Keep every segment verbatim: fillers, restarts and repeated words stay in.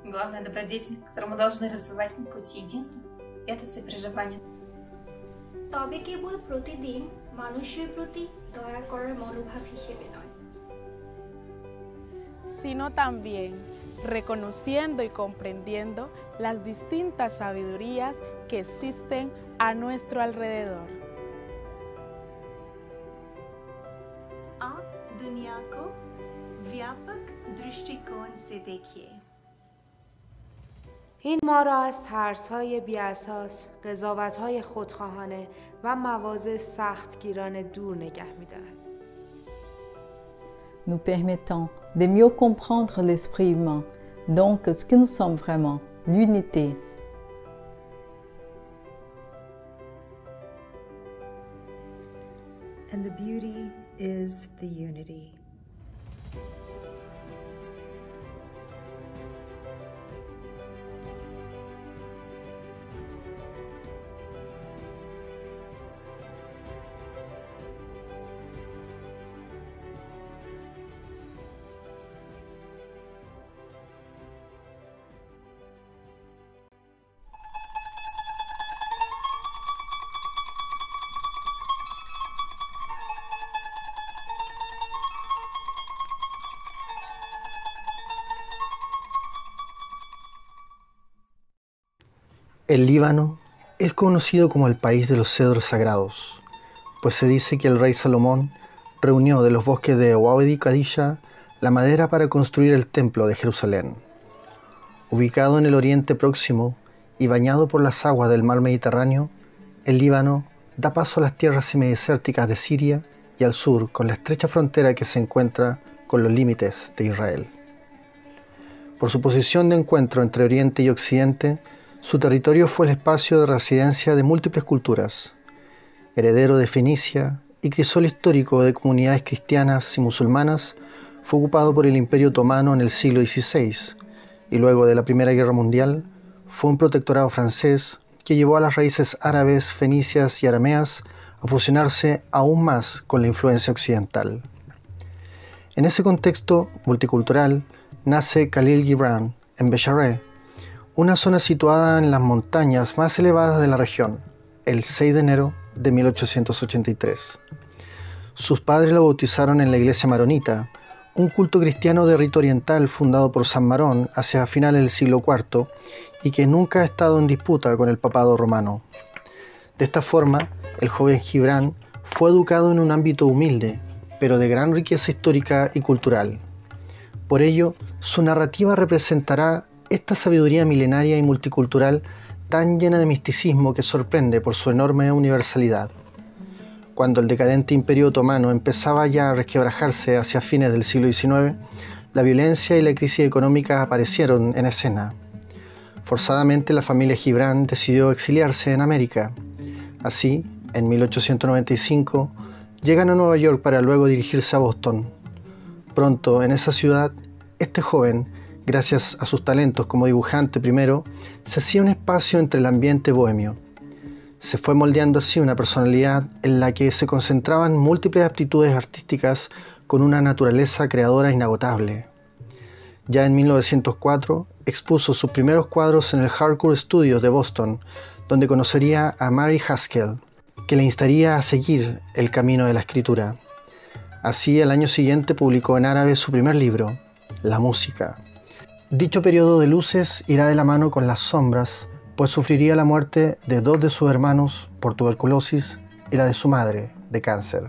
Главная добродетель, которую мы должны развивать на пути единства, это сопереживание. তবে কেবল প্রতিদিন মানুষের প্রতি দয়া করার মনোভাব হিসেবে নয়, sino también reconociendo y comprendiendo las distintas sabidurías que existen a nuestro alrededor. आप दुनिया को व्यापक दृष्टिकोण से देखिए. این ما را از ترس‌های بی‌اساس، قضاوت‌های خودخواهانه و مواضع سختگیرانه دور نگه می‌دارد. Nous permettant de mieux comprendre l'esprit humain, donc ce que nous sommes vraiment, l'unité. And the beauty is the unity. El Líbano es conocido como el país de los cedros sagrados, pues se dice que el rey Salomón reunió de los bosques de Wadi Kadisha la madera para construir el templo de Jerusalén. Ubicado en el Oriente Próximo y bañado por las aguas del mar Mediterráneo, el Líbano da paso a las tierras semidesérticas de Siria y al sur con la estrecha frontera que se encuentra con los límites de Israel. Por su posición de encuentro entre Oriente y Occidente, su territorio fue el espacio de residencia de múltiples culturas, heredero de Fenicia y crisol histórico de comunidades cristianas y musulmanas. Fue ocupado por el Imperio Otomano en el siglo dieciséis y luego de la Primera Guerra Mundial fue un protectorado francés que llevó a las raíces árabes, fenicias y arameas a fusionarse aún más con la influencia occidental. En ese contexto multicultural nace Khalil Gibran en Bécharès, una zona situada en las montañas más elevadas de la región, el seis de enero de mil ochocientos ochenta y tres. Sus padres lo bautizaron en la iglesia maronita, un culto cristiano de rito oriental fundado por San Marón hacia finales del siglo cuarto y que nunca ha estado en disputa con el papado romano. De esta forma, el joven Gibran fue educado en un ámbito humilde, pero de gran riqueza histórica y cultural. Por ello, su narrativa representará esta sabiduría milenaria y multicultural tan llena de misticismo que sorprende por su enorme universalidad. Cuando el decadente Imperio Otomano empezaba ya a resquebrajarse hacia fines del siglo diecinueve, la violencia y la crisis económica aparecieron en escena. Forzadamente la familia Gibran decidió exiliarse en América. Así, en mil ochocientos noventa y cinco, llegan a Nueva York para luego dirigirse a Boston. Pronto, en esa ciudad, este joven, gracias a sus talentos como dibujante primero, se hacía un espacio entre el ambiente bohemio. Se fue moldeando así una personalidad en la que se concentraban múltiples aptitudes artísticas con una naturaleza creadora inagotable. Ya en mil novecientos cuatro expuso sus primeros cuadros en el Harcourt Studios de Boston, donde conocería a Mary Haskell, que le instaría a seguir el camino de la escritura. Así, el año siguiente publicó en árabe su primer libro, La Música. Dicho periodo de luces irá de la mano con las sombras, pues sufriría la muerte de dos de sus hermanos por tuberculosis y la de su madre de cáncer.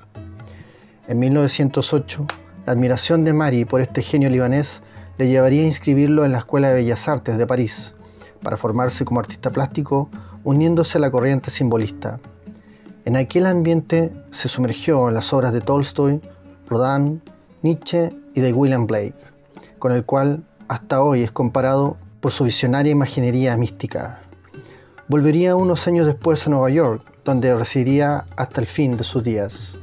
En mil novecientos ocho, la admiración de Mari por este genio libanés le llevaría a inscribirlo en la Escuela de Bellas Artes de París, para formarse como artista plástico, uniéndose a la corriente simbolista. En aquel ambiente se sumergió en las obras de Tolstoy, Rodin, Nietzsche y de William Blake, con el cual hasta hoy es comparado por su visionaria imaginería mística. Volvería unos años después a Nueva York, donde residiría hasta el fin de sus días.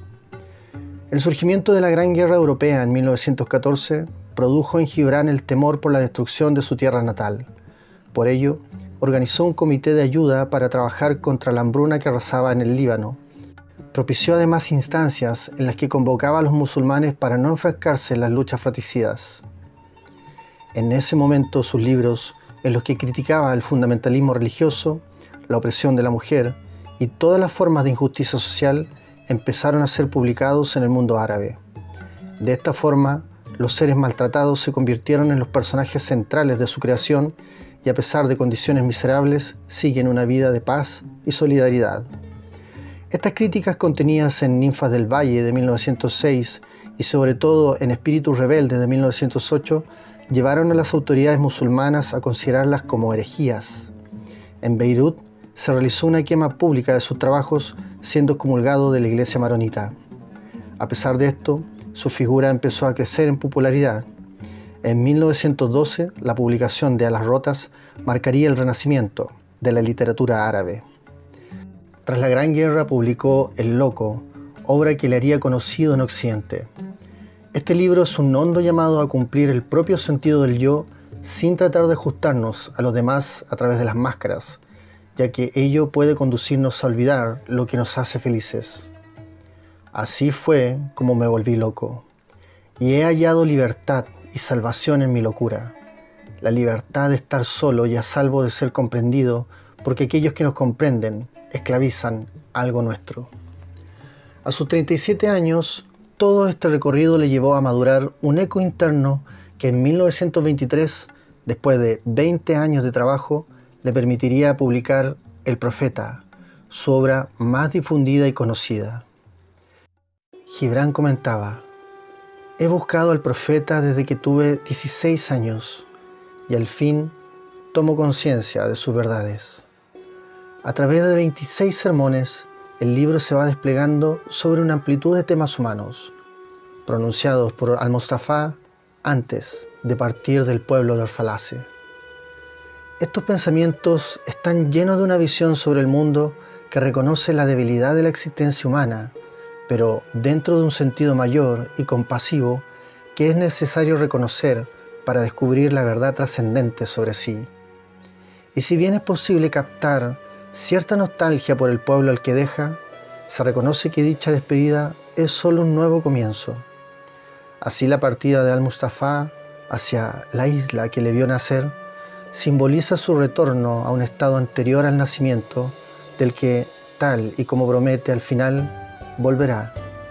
El surgimiento de la Gran Guerra Europea en mil novecientos catorce produjo en Gibran el temor por la destrucción de su tierra natal. Por ello, organizó un comité de ayuda para trabajar contra la hambruna que arrasaba en el Líbano. Propició además instancias en las que convocaba a los musulmanes para no enfrascarse en las luchas fratricidas. En ese momento sus libros en los que criticaba el fundamentalismo religioso, la opresión de la mujer y todas las formas de injusticia social, empezaron a ser publicados en el mundo árabe. De esta forma, los seres maltratados se convirtieron en los personajes centrales de su creación y, a pesar de condiciones miserables, siguen una vida de paz y solidaridad. Estas críticas contenidas en Ninfas del Valle de mil novecientos seis y sobre todo en Espíritus Rebeldes de mil novecientos ocho llevaron a las autoridades musulmanas a considerarlas como herejías. En Beirut se realizó una quema pública de sus trabajos, siendo excomulgado de la iglesia maronita. A pesar de esto, su figura empezó a crecer en popularidad. En mil novecientos doce, la publicación de Alas Rotas marcaría el renacimiento de la literatura árabe. Tras la Gran Guerra publicó El Loco, obra que le haría conocido en Occidente. Este libro es un hondo llamado a cumplir el propio sentido del yo sin tratar de ajustarnos a los demás a través de las máscaras, ya que ello puede conducirnos a olvidar lo que nos hace felices. Así fue como me volví loco, y he hallado libertad y salvación en mi locura, la libertad de estar solo y a salvo de ser comprendido, porque aquellos que nos comprenden esclavizan algo nuestro. A sus treinta y siete años, todo este recorrido le llevó a madurar un eco interno que en mil novecientos veintitrés, después de veinte años de trabajo, le permitiría publicar El Profeta, su obra más difundida y conocida. Gibran comentaba: he buscado al Profeta desde que tuve dieciséis años y al fin tomo conciencia de sus verdades. A través de veintiséis sermones, el libro se va desplegando sobre una amplitud de temas humanos, pronunciados por Al-Mustafa antes de partir del pueblo de Orfalase. Estos pensamientos están llenos de una visión sobre el mundo que reconoce la debilidad de la existencia humana, pero dentro de un sentido mayor y compasivo que es necesario reconocer para descubrir la verdad trascendente sobre sí. Y si bien es posible captar cierta nostalgia por el pueblo al que deja, se reconoce que dicha despedida es solo un nuevo comienzo. Así, la partida de Al-Mustafa hacia la isla que le vio nacer simboliza su retorno a un estado anterior al nacimiento, del que, tal y como promete al final, volverá.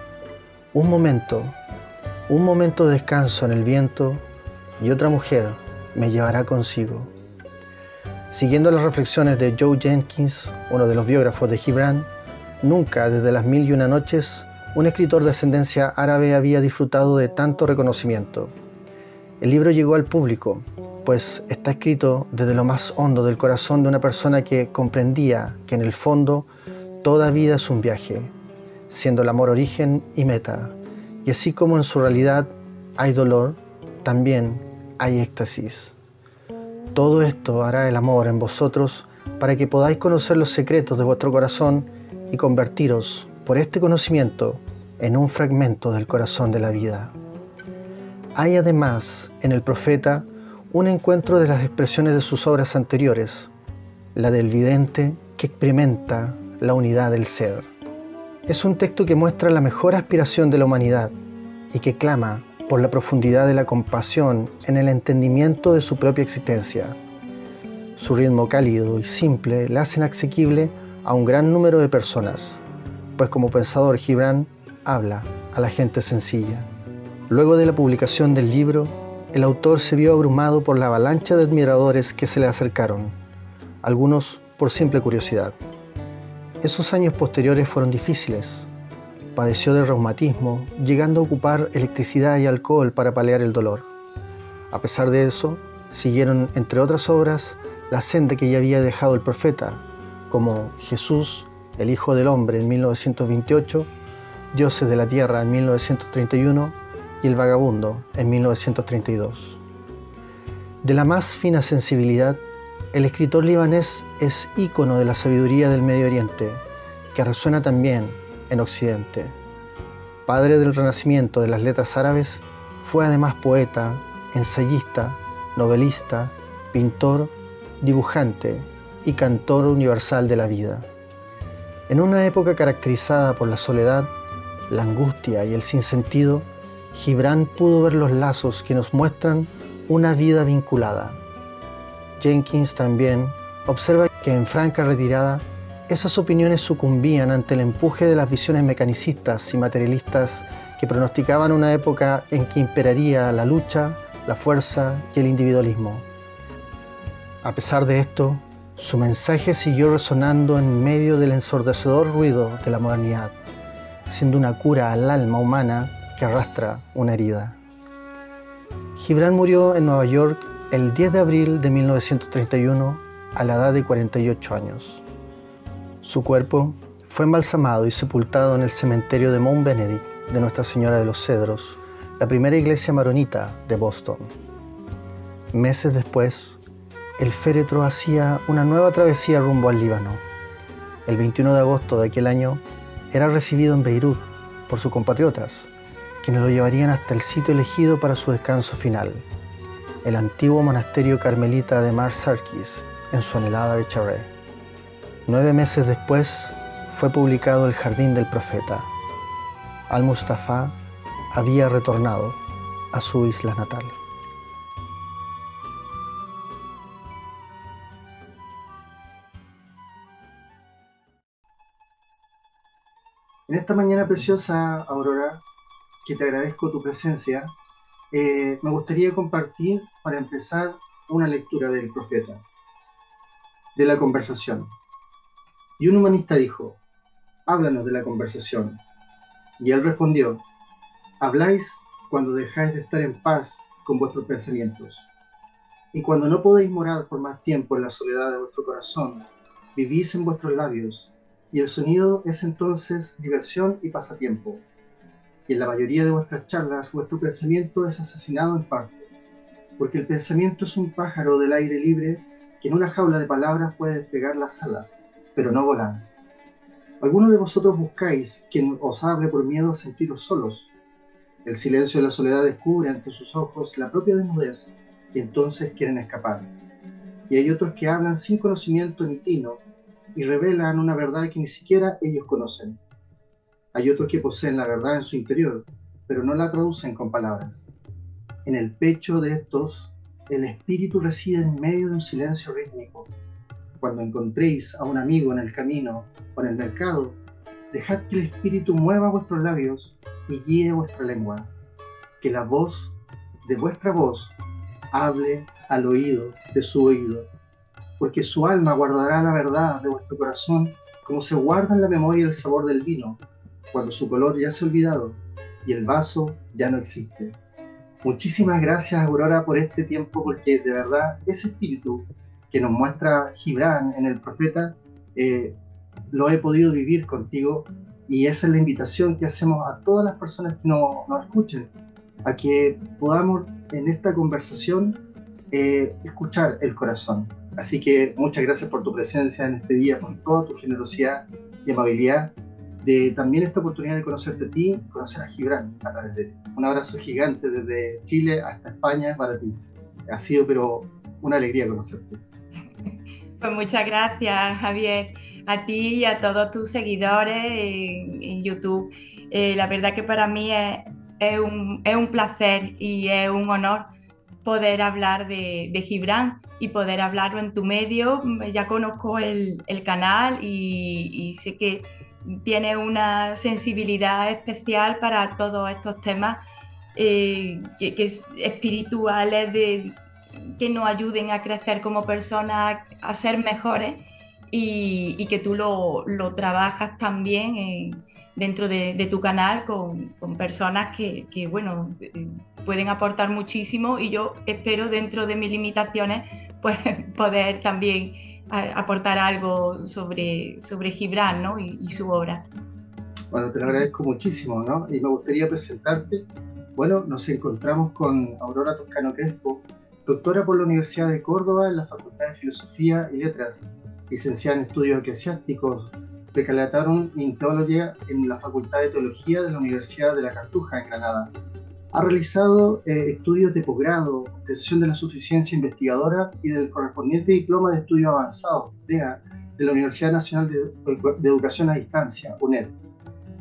Un momento, un momento de descanso en el viento, y otra mujer me llevará consigo. Siguiendo las reflexiones de Joe Jenkins, uno de los biógrafos de Gibran, nunca desde las mil y una noches un escritor de ascendencia árabe había disfrutado de tanto reconocimiento. El libro llegó al público, pues está escrito desde lo más hondo del corazón de una persona que comprendía que en el fondo toda vida es un viaje, siendo el amor origen y meta, y así como en su realidad hay dolor, también hay éxtasis. Todo esto hará el amor en vosotros para que podáis conocer los secretos de vuestro corazón y convertiros por este conocimiento en un fragmento del corazón de la vida. Hay además en el Profeta un encuentro de las expresiones de sus obras anteriores, la del vidente que experimenta la unidad del ser. Es un texto que muestra la mejor aspiración de la humanidad y que clama por la profundidad de la compasión en el entendimiento de su propia existencia. Su ritmo cálido y simple la hacen asequible a un gran número de personas, pues como pensador Gibran habla a la gente sencilla. Luego de la publicación del libro, el autor se vio abrumado por la avalancha de admiradores que se le acercaron, algunos por simple curiosidad. Esos años posteriores fueron difíciles. Padeció de reumatismo, llegando a ocupar electricidad y alcohol para paliar el dolor. A pesar de eso, siguieron, entre otras obras, la senda que ya había dejado el Profeta, como Jesús, el Hijo del Hombre en mil novecientos veintiocho, Dioses de la Tierra en mil novecientos treinta y uno y El Vagabundo en mil novecientos treinta y dos. De la más fina sensibilidad, el escritor libanés es ícono de la sabiduría del Medio Oriente, que resuena también en Occidente. Padre del renacimiento de las letras árabes, fue además poeta, ensayista, novelista, pintor, dibujante y cantor universal de la vida. En una época caracterizada por la soledad, la angustia y el sinsentido, Gibran pudo ver los lazos que nos muestran una vida vinculada. Jenkins también observa que en franca retirada esas opiniones sucumbían ante el empuje de las visiones mecanicistas y materialistas que pronosticaban una época en que imperaría la lucha, la fuerza y el individualismo. A pesar de esto, su mensaje siguió resonando en medio del ensordecedor ruido de la modernidad, siendo una cura al alma humana que arrastra una herida. Gibran murió en Nueva York el diez de abril de mil novecientos treinta y uno a la edad de cuarenta y ocho años. Su cuerpo fue embalsamado y sepultado en el cementerio de Mount Benedict de Nuestra Señora de los Cedros, la primera iglesia maronita de Boston. Meses después, el féretro hacía una nueva travesía rumbo al Líbano. El veintiuno de agosto de aquel año era recibido en Beirut por sus compatriotas, quienes lo llevarían hasta el sitio elegido para su descanso final, el antiguo monasterio carmelita de Mar Sarkis, en su anhelada Becharé. Nueve meses después fue publicado El Jardín del Profeta. Al-Mustafa había retornado a su isla natal. En esta mañana preciosa, Aurora, que te agradezco tu presencia, eh, me gustaría compartir, para empezar, una lectura del profeta, de la conversación. Y un humanista dijo: háblanos de la conversación. Y él respondió: habláis cuando dejáis de estar en paz con vuestros pensamientos. Y cuando no podéis morar por más tiempo en la soledad de vuestro corazón, vivís en vuestros labios, y el sonido es entonces diversión y pasatiempo. Y en la mayoría de vuestras charlas, vuestro pensamiento es asesinado en parte, porque el pensamiento es un pájaro del aire libre que en una jaula de palabras puede despegar las alas, pero no volar. Algunos de vosotros buscáis quien os hable por miedo a sentiros solos. El silencio de la soledad descubre ante sus ojos la propia desnudez, y entonces quieren escapar. Y hay otros que hablan sin conocimiento ni tino, y revelan una verdad que ni siquiera ellos conocen. Hay otros que poseen la verdad en su interior, pero no la traducen con palabras. En el pecho de estos, el espíritu reside en medio de un silencio rítmico. Cuando encontréis a un amigo en el camino o en el mercado, dejad que el espíritu mueva vuestros labios y guíe vuestra lengua. Que la voz de vuestra voz hable al oído de su oído, porque su alma guardará la verdad de vuestro corazón como se guarda en la memoria el sabor del vino, cuando su color ya se ha olvidado y el vaso ya no existe. Muchísimas gracias, Aurora, por este tiempo, porque de verdad ese espíritu que nos muestra Gibran en el profeta, eh, lo he podido vivir contigo, y esa es la invitación que hacemos a todas las personas que nos, nos escuchen, a que podamos en esta conversación eh, escuchar el corazón. Así que muchas gracias por tu presencia en este día, por toda tu generosidad y amabilidad, de también esta oportunidad de conocerte a ti, conocer a Gibran a través de ti. Un abrazo gigante desde Chile hasta España para ti. Ha sido pero una alegría conocerte. Pues muchas gracias, Javier, a ti y a todos tus seguidores en, en YouTube. Eh, la verdad que para mí es, es, un, es un placer y es un honor poder hablar de, de Gibran y poder hablarlo en tu medio. Ya conozco el, el canal y, y sé que tiene una sensibilidad especial para todos estos temas eh, que, que es espirituales, de, que nos ayuden a crecer como personas, a ser mejores, y, y que tú lo, lo trabajas también en, dentro de, de tu canal con, con personas que, que bueno, pueden aportar muchísimo, y yo espero dentro de mis limitaciones pues poder también aportar algo sobre, sobre Gibran, ¿no? y, y su obra. Bueno, te lo agradezco muchísimo, ¿no? Y me gustaría presentarte. Bueno, nos encontramos con Aurora Toscano Crespo, doctora por la Universidad de Córdoba en la Facultad de Filosofía y Letras, licenciada en Estudios Eclesiásticos, Beccalaureate in Theologia en la Facultad de Teología de la Universidad de la Cartuja en Granada. Ha realizado eh, estudios de posgrado, obtención de la suficiencia investigadora y del correspondiente diploma de estudios avanzados, D E A, de la Universidad Nacional de, de Educación a Distancia, U N E D.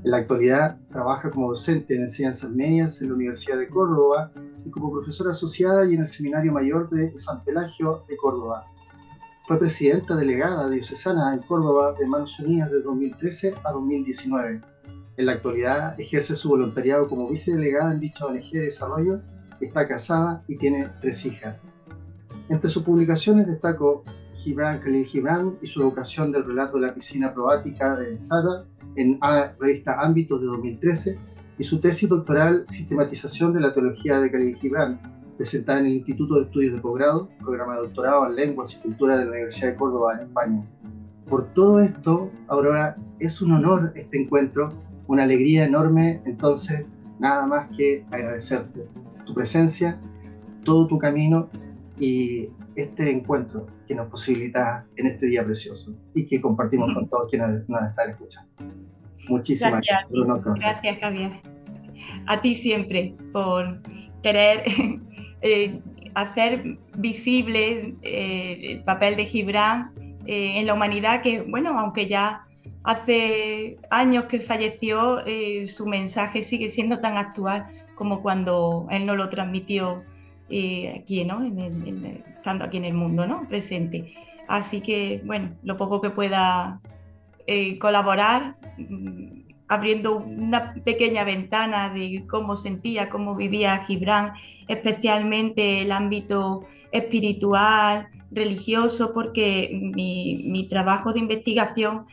En la actualidad trabaja como docente en enseñanzas medias en la Universidad de Córdoba y como profesora asociada y en el Seminario Mayor de San Pelagio de Córdoba. Fue presidenta delegada diocesana en Córdoba de Manos Unidas de dos mil trece a dos mil diecinueve. En la actualidad ejerce su voluntariado como vicedelegada en dicha O N G de desarrollo, está casada y tiene tres hijas. Entre sus publicaciones destaco Gibran Khalil Gibran y su evocación del relato de la piscina probática de Sada en la revista Ámbitos de dos mil trece y su tesis doctoral Sistematización de la teología de Khalil Gibran, presentada en el Instituto de Estudios de Posgrado, programa de doctorado en Lenguas y Cultura de la Universidad de Córdoba, en España. Por todo esto, Aurora, es un honor este encuentro, una alegría enorme, entonces nada más que agradecerte tu presencia, todo tu camino y este encuentro que nos posibilita en este día precioso y que compartimos con todos quienes nos están escuchando. Muchísimas gracias. Gracias, gracias Javier. A ti siempre por querer eh, hacer visible eh, el papel de Gibran eh, en la humanidad, que bueno, aunque ya hace años que falleció, eh, su mensaje sigue siendo tan actual como cuando él nos lo transmitió eh, aquí, ¿no? En el, en el, estando aquí en el mundo, ¿no? Presente. Así que, bueno, lo poco que pueda eh, colaborar, mmm, abriendo una pequeña ventana de cómo sentía, cómo vivía Gibran, especialmente el ámbito espiritual, religioso, porque mi, mi trabajo de investigación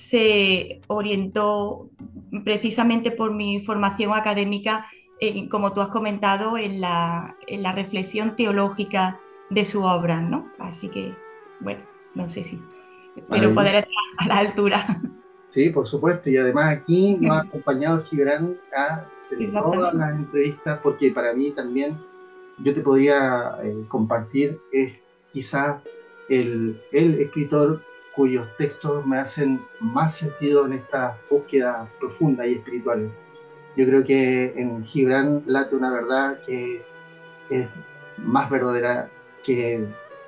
se orientó precisamente por mi formación académica, eh, como tú has comentado, en la, en la reflexión teológica de su obra, ¿no? Así que, bueno, no sé si espero poder estar a la altura. Sí, por supuesto, y además aquí nos ha acompañado Gibran a todas las entrevistas, porque para mí también, yo te podría eh, compartir, es quizás el, el escritor cuyos textos me hacen más sentido en estas búsquedas profundas y espirituales. Yo creo que en Gibran late una verdad que es más verdadera que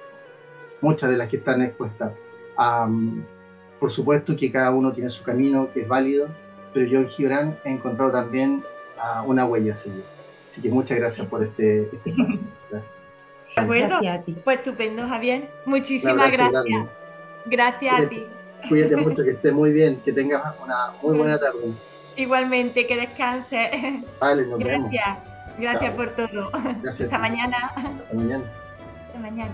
muchas de las que están expuestas. Um, por supuesto que cada uno tiene su camino, que es válido, pero yo en Gibran he encontrado también uh, una huella a seguir. Así que muchas gracias por este, este espacio. Gracias. De acuerdo. Gracias a ti. Pues estupendo, Javier. Muchísimas gracias. Grande. Gracias cuídate, a ti. Cuídate mucho, que estés muy bien, que tengas una muy buena tarde. Igualmente, que descanses. Vale, nos gracias. vemos. Gracias Chao. Por todo. Gracias. Hasta mañana. Hasta mañana. Hasta mañana.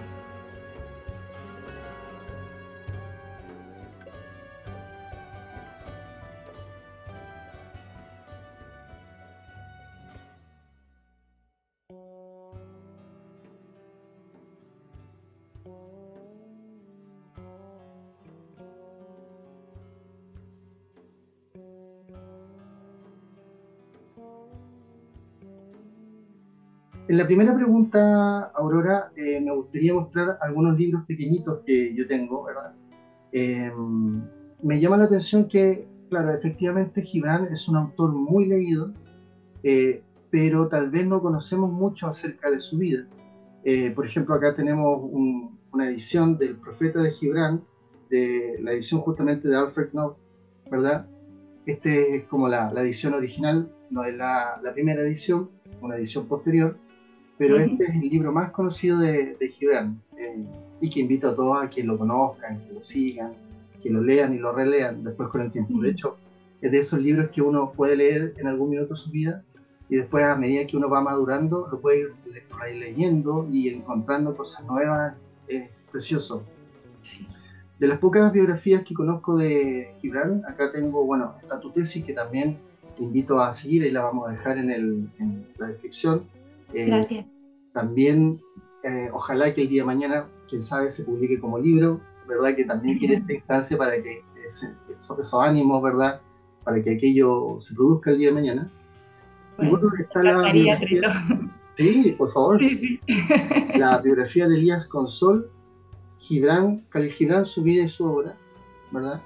En la primera pregunta, Aurora, eh, me gustaría mostrar algunos libros pequeñitos que yo tengo, ¿verdad? Eh, me llama la atención que, claro, efectivamente Gibran es un autor muy leído, eh, pero tal vez no conocemos mucho acerca de su vida. Eh, por ejemplo, acá tenemos un, una edición del Profeta de Gibran, de la edición justamente de Alfred Knopf, ¿verdad? Este es como la, la edición original, no es la, la primera edición, una edición posterior, pero uh-huh. Este es el libro más conocido de, de Gibran, eh, y que invito a todos a que lo conozcan, que lo sigan, que lo lean y lo relean después con el tiempo. Uh-huh. De hecho, es de esos libros que uno puede leer en algún minuto de su vida y después, a medida que uno va madurando, lo puede ir leyendo y encontrando cosas nuevas. Es precioso. Sí. De las pocas biografías que conozco de Gibran, acá tengo, bueno, está tu tesis, que también te invito a seguir, y la vamos a dejar en, el, en la descripción. Eh, Gracias. También, eh, ojalá que el día de mañana, quién sabe, se publique como libro, ¿verdad? Que también quiere esta instancia para que ese, esos, esos ánimos, ¿verdad? Para que aquello se produzca el día de mañana. Bueno, y bueno, está la biografía. Sí, por favor. Sí, sí. La biografía de Elías Consol, Gibran, Khalil Gibran, su vida y su obra, ¿verdad?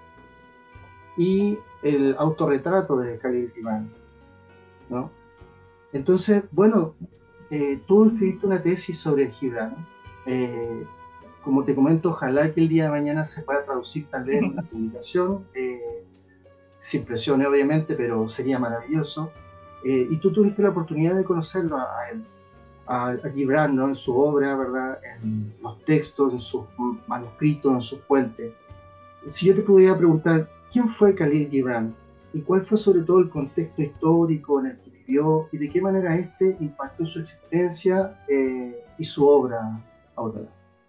Y el autorretrato de Khalil Gibran, ¿no? Entonces, bueno, eh, tú escribiste una tesis sobre Gibran. Eh, como te comento, ojalá que el día de mañana se pueda traducir tal vez en una publicación. Eh, sin presiones obviamente, pero sería maravilloso. Eh, y tú tuviste la oportunidad de conocerlo a, a él, a, a Gibran, ¿no? En su obra, ¿verdad? En los textos, en sus manuscritos, en sus fuentes. Si yo te pudiera preguntar, ¿quién fue Khalil Gibran? ¿Y cuál fue sobre todo el contexto histórico en el que vivió? ¿Y de qué manera este impactó su existencia eh, y su obra, Aurora?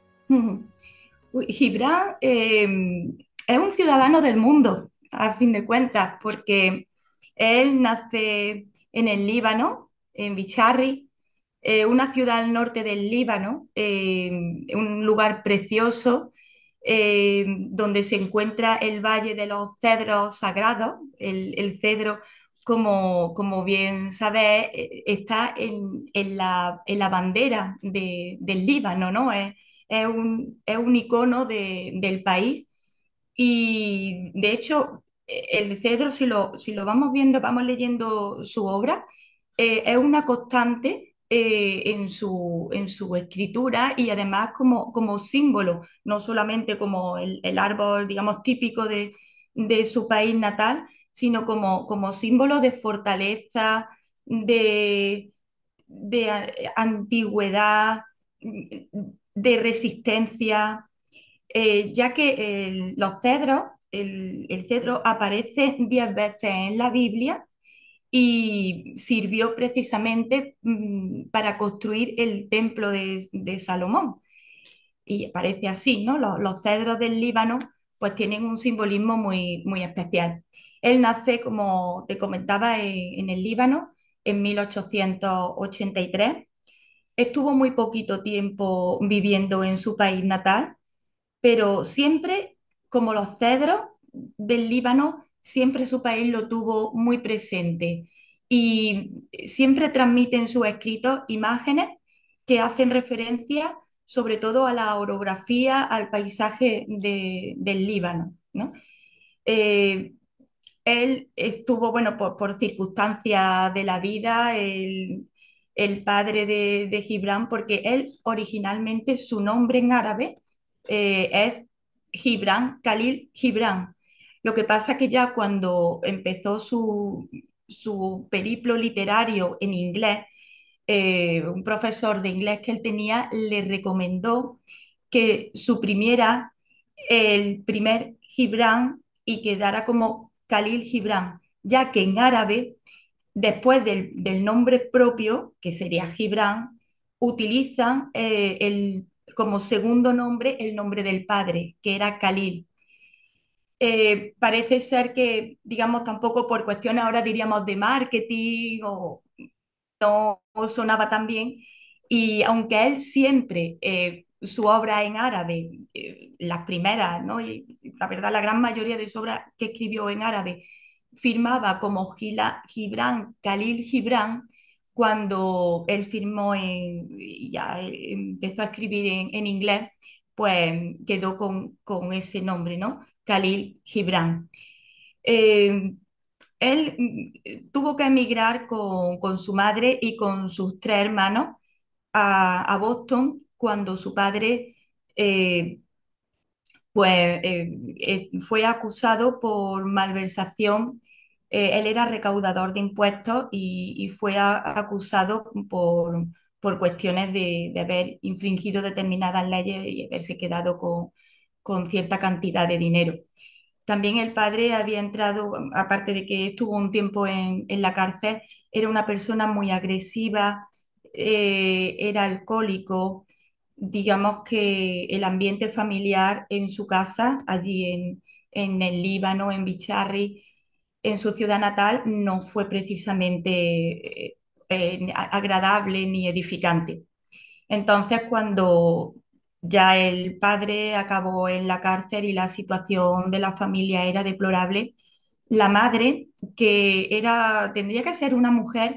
Uy, Gibran eh, es un ciudadano del mundo, a fin de cuentas, porque él nace en el Líbano, en Bicharri, eh, una ciudad al norte del Líbano, eh, un lugar precioso, eh, donde se encuentra el Valle de los Cedros Sagrados. El, el cedro, como, como bien sabes, eh, está en, en la, en la bandera de- del Líbano, ¿no? Es, es un, es un icono de- del país y de hecho eh, el cedro, si lo, si lo vamos viendo, vamos leyendo su obra, eh, es una constante eh, en su, en su escritura y además como, como símbolo, no solamente como el, el árbol, digamos, típico de, de su país natal, sino como, como símbolo de fortaleza, de, de eh, antigüedad, de resistencia, eh, ya que el- los cedros, el, el cedro aparece diez veces en la Biblia y sirvió precisamente mm, para construir el templo de, de Salomón. Y parece así, ¿no? Los, los cedros del Líbano pues tienen un simbolismo muy, muy especial. Él nace, como te comentaba, en, en el Líbano en mil ochocientos ochenta y tres. Estuvo muy poquito tiempo viviendo en su país natal, pero siempre, como los cedros del Líbano, siempre su país lo tuvo muy presente y siempre transmite en sus escritos imágenes que hacen referencia sobre todo a la orografía, al paisaje de- del Líbano, ¿no? Eh, Él estuvo, bueno, por, por circunstancias de la vida, el, el padre de, de Gibran, porque él originalmente su nombre en árabe eh, es Gibran, Khalil Gibran. Lo que pasa que ya cuando empezó su, su periplo literario en inglés, eh, un profesor de inglés que él tenía le recomendó que suprimiera el primer Gibran y quedara como Khalil Gibran, ya que en árabe, después del, del nombre propio, que sería Gibran, utilizan eh, el, como segundo nombre el nombre del padre, que era Khalil. Eh, parece ser que, digamos, tampoco por cuestiones ahora diríamos de marketing o no sonaba tan bien. Y aunque él siempre, eh, su obra en árabe, eh, las primeras, ¿no? Y la verdad, la gran mayoría de su obra que escribió en árabe, firmaba como Gila, Gibran, Khalil Gibran, cuando él firmó en, y ya eh, empezó a escribir en, en inglés, pues quedó con, con ese nombre, ¿no? Khalil Gibran. Eh, Él mm, tuvo que emigrar con, con su madre y con sus tres hermanos a, a Boston cuando su padre eh, pues, eh, eh, fue acusado por malversación. Eh, él era recaudador de impuestos y, y fue a- acusado por, por cuestiones de, de haber infringido determinadas leyes y haberse quedado con, con cierta cantidad de dinero. También el padre había entrado, aparte de que estuvo un tiempo en, en la cárcel, era una persona muy agresiva, eh, era alcohólico. Digamos que el ambiente familiar en su casa, allí en, en el Líbano, en Bicharri, en su ciudad natal, no fue precisamente eh, eh, agradable ni edificante. Entonces, cuando ya el padre acabó en la cárcel y la situación de la familia era deplorable, la madre, que era, tendría que ser una mujer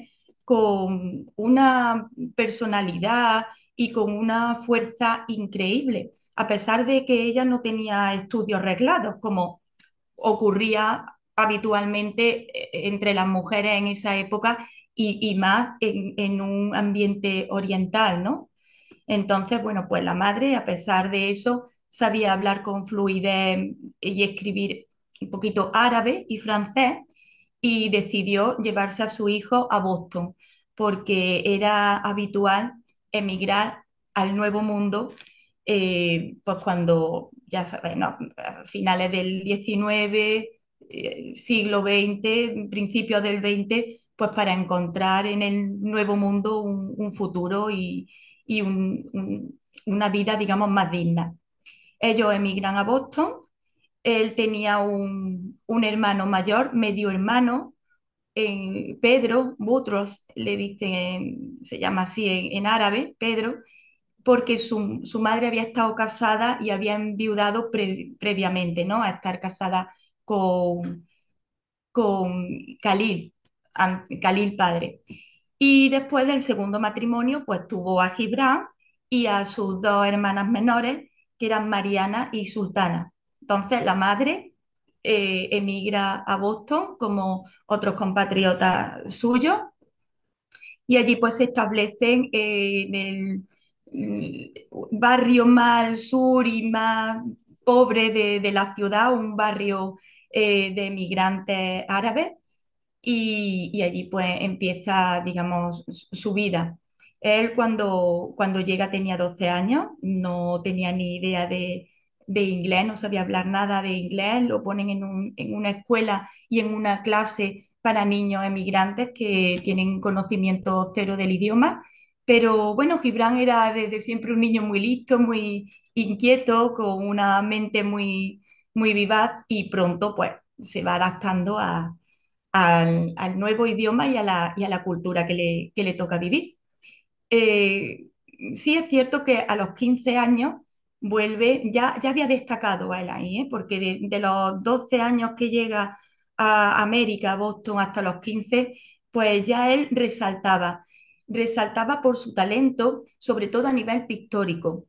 con una personalidad y con una fuerza increíble, a pesar de que ella no tenía estudios reglados, como ocurría habitualmente eh, entre las mujeres en esa época y, y más en, en un ambiente oriental, ¿no? Entonces, bueno, pues la madre, a pesar de eso, sabía hablar con fluidez y escribir un poquito árabe y francés y decidió llevarse a su hijo a Boston porque era habitual emigrar al Nuevo Mundo, eh, pues cuando, ya sabes, ¿no? A finales del diecinueve, eh, siglo veinte, principios del veinte, pues para encontrar en el Nuevo Mundo un, un futuro y, y un- un- una vida, digamos, más digna. Ellos emigran a Boston. Él tenía un, un hermano mayor, medio hermano, eh, Pedro, Butros, le dicen, se llama así en, en árabe, Pedro, porque su, su madre había estado casada y había enviudado pre- previamente, ¿no? A estar casada con, con Khalil, an- Khalil padre. Y después del segundo matrimonio, pues tuvo a Gibran y a sus dos hermanas menores, que eran Mariana y Sultana. Entonces, la madre eh, emigra a Boston como otros compatriotas suyos y allí pues se establecen eh, en el mm, barrio más al sur y más pobre de, de la ciudad, un barrio eh, de migrantes árabes y, y allí pues empieza, digamos, su su vida. Él cuando, cuando llega tenía doce años, no tenía ni idea de, de inglés, no sabía hablar nada de inglés, lo ponen en, un- en una escuela y en una clase para niños emigrantes que tienen conocimiento cero del idioma, pero bueno, Gibran era desde siempre un niño muy listo, muy inquieto, con una mente muy, muy vivaz y pronto pues se va adaptando a al, al nuevo idioma y a la, y a la cultura que le, que le toca vivir. Eh, sí es cierto que a los quince años vuelve, ya, ya había destacado él ahí, ¿eh? Porque de, de los doce años que llega a América, a Boston, hasta los quince, pues ya él resaltaba, resaltaba por su talento, sobre todo a nivel pictórico.